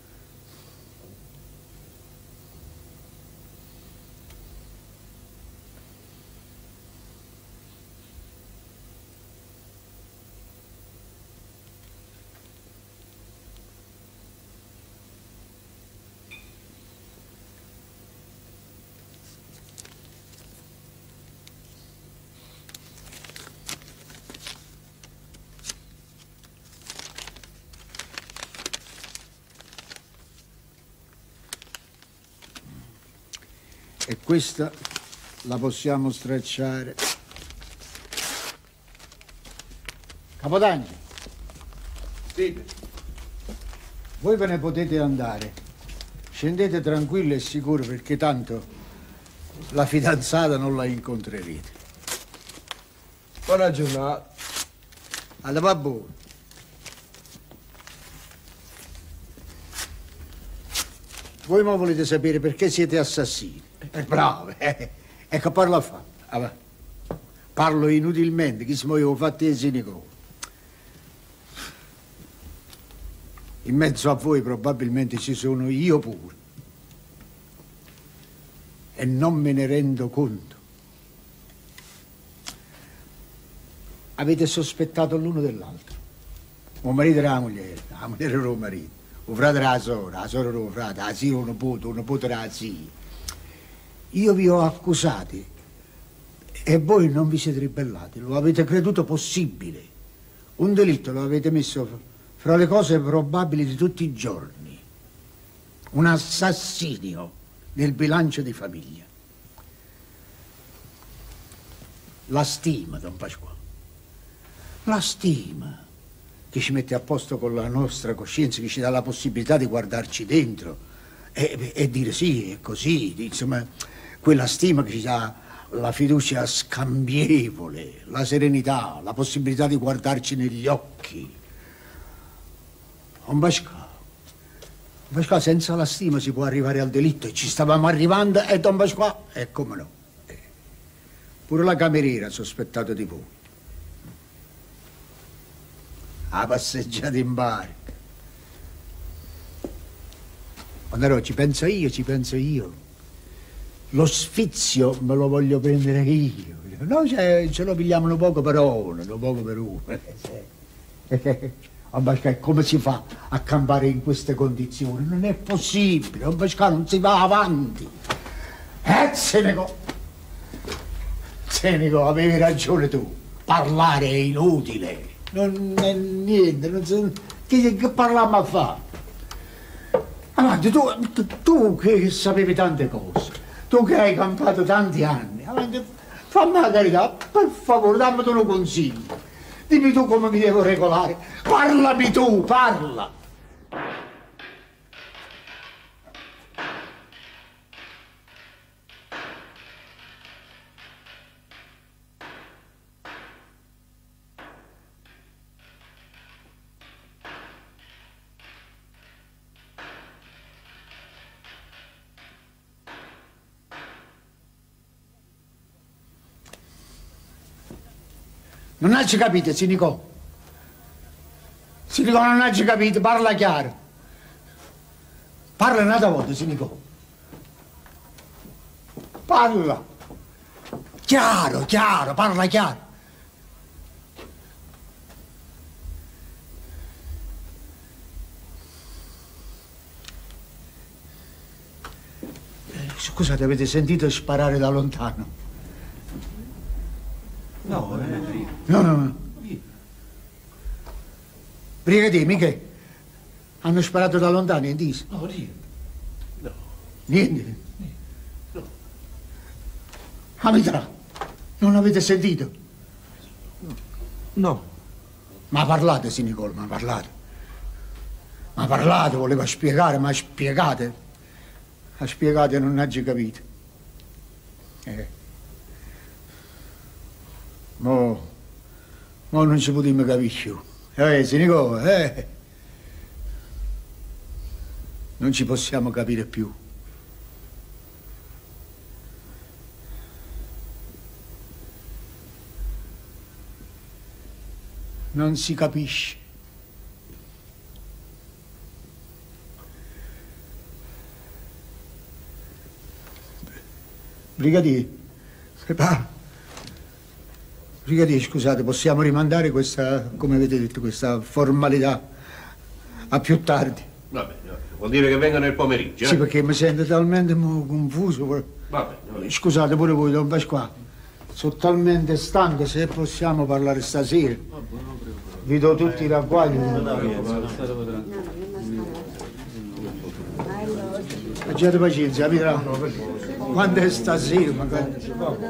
E questa la possiamo stracciare. Capodanno.
Sì.
Voi ve ne potete andare. Scendete tranquilli e sicuri perché tanto la fidanzata non la incontrerete.
Buona giornata.
Alla babbo. Voi mo volete sapere perché siete assassini. Bravo, ecco, parlo a fa. Parlo inutilmente, chi si muovevo fatti i sinico. In mezzo a voi probabilmente ci sono io pure. E non me ne rendo conto. Avete sospettato l'uno dell'altro. Un marito era la moglie era il marito. Un frate era la sorella era il frate, la zia un nipote era la zia. Io vi ho accusati e voi non vi siete ribellati, lo avete creduto possibile. Un delitto lo avete messo fra le cose probabili di tutti i giorni. Un assassinio nel bilancio di famiglia. La stima, Don Pasquale. La stima che ci mette a posto con la nostra coscienza, che ci dà la possibilità di guardarci dentro e dire sì, è così, insomma, quella stima che ci dà la fiducia scambievole, la serenità, la possibilità di guardarci negli occhi. Don Pasquale,
Pasquale, senza la stima si può arrivare al delitto e ci stavamo arrivando e Don Pasquale, e come no. Pure la cameriera ha sospettato di voi. Ha passeggiato in barca. Quando ci penso io. Lo sfizio me lo voglio prendere io. Noi ce lo pigliamo un poco per uno. Pasquale, come si fa a campare in queste condizioni? Non è possibile, Pasquale, non si va avanti. Seneco, avevi ragione tu. Parlare è inutile. Non è niente, che parliamo a fare? Avanti, tu che sapevi tante cose, tu che hai campato tanti anni, avanti, fammi la carità, per favore, dammi un consiglio. Dimmi tu come mi devo regolare. Parlami tu, parla. Non hai capito, Sinico? Sinico, non hai capito, parla chiaro. Parla un'altra volta, Sinico. Parla. Chiaro, parla chiaro. Scusate, avete sentito sparare da lontano? No. Brigadier, che hanno sparato da lontano, in dice?
No, niente. No.
Niente? No. Amitra, non avete sentito?
No.
Ma parlate, Sinicol, ma parlate. Ma parlate, voleva spiegare, ma spiegate. Ma spiegate, non hai capito. Mo non ci potremmo capire più. Sinico, non ci possiamo capire più. Non si capisce. Brigadier, Brigadier, scusate, possiamo rimandare questa, come avete detto, questa formalità a più tardi?
Vabbè, vuol dire che venga nel pomeriggio,
Sì, perché mi sento talmente confuso.
Vabbè.
Scusate pure voi, Don Pasquale, sono talmente stanco, se possiamo parlare stasera. Vi do tutti i ragguagli. Abbiate pazienza, vedrà. Quando è stasera, magari.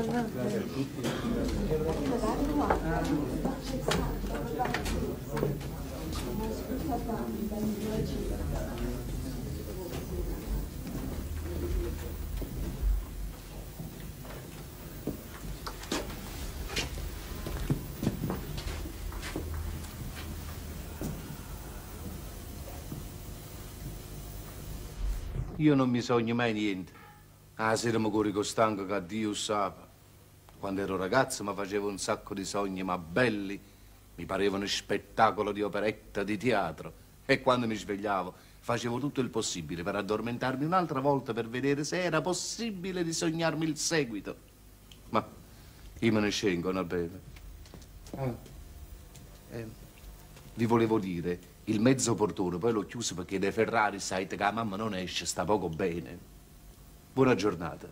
Io non mi sogno mai niente. Ah, sera mi corico stanco che Dio sapa. Quando ero ragazzo mi facevo un sacco di sogni, ma belli. Mi parevano spettacolo di operetta, di teatro. E quando mi svegliavo facevo tutto il possibile per addormentarmi un'altra volta per vedere se era possibile di sognarmi il seguito. Ma io me ne scengo, bene. Vi volevo dire, il mezzo portone poi l'ho chiuso perché dei Ferrari, sai che la mamma non esce, sta poco bene. Buona giornata.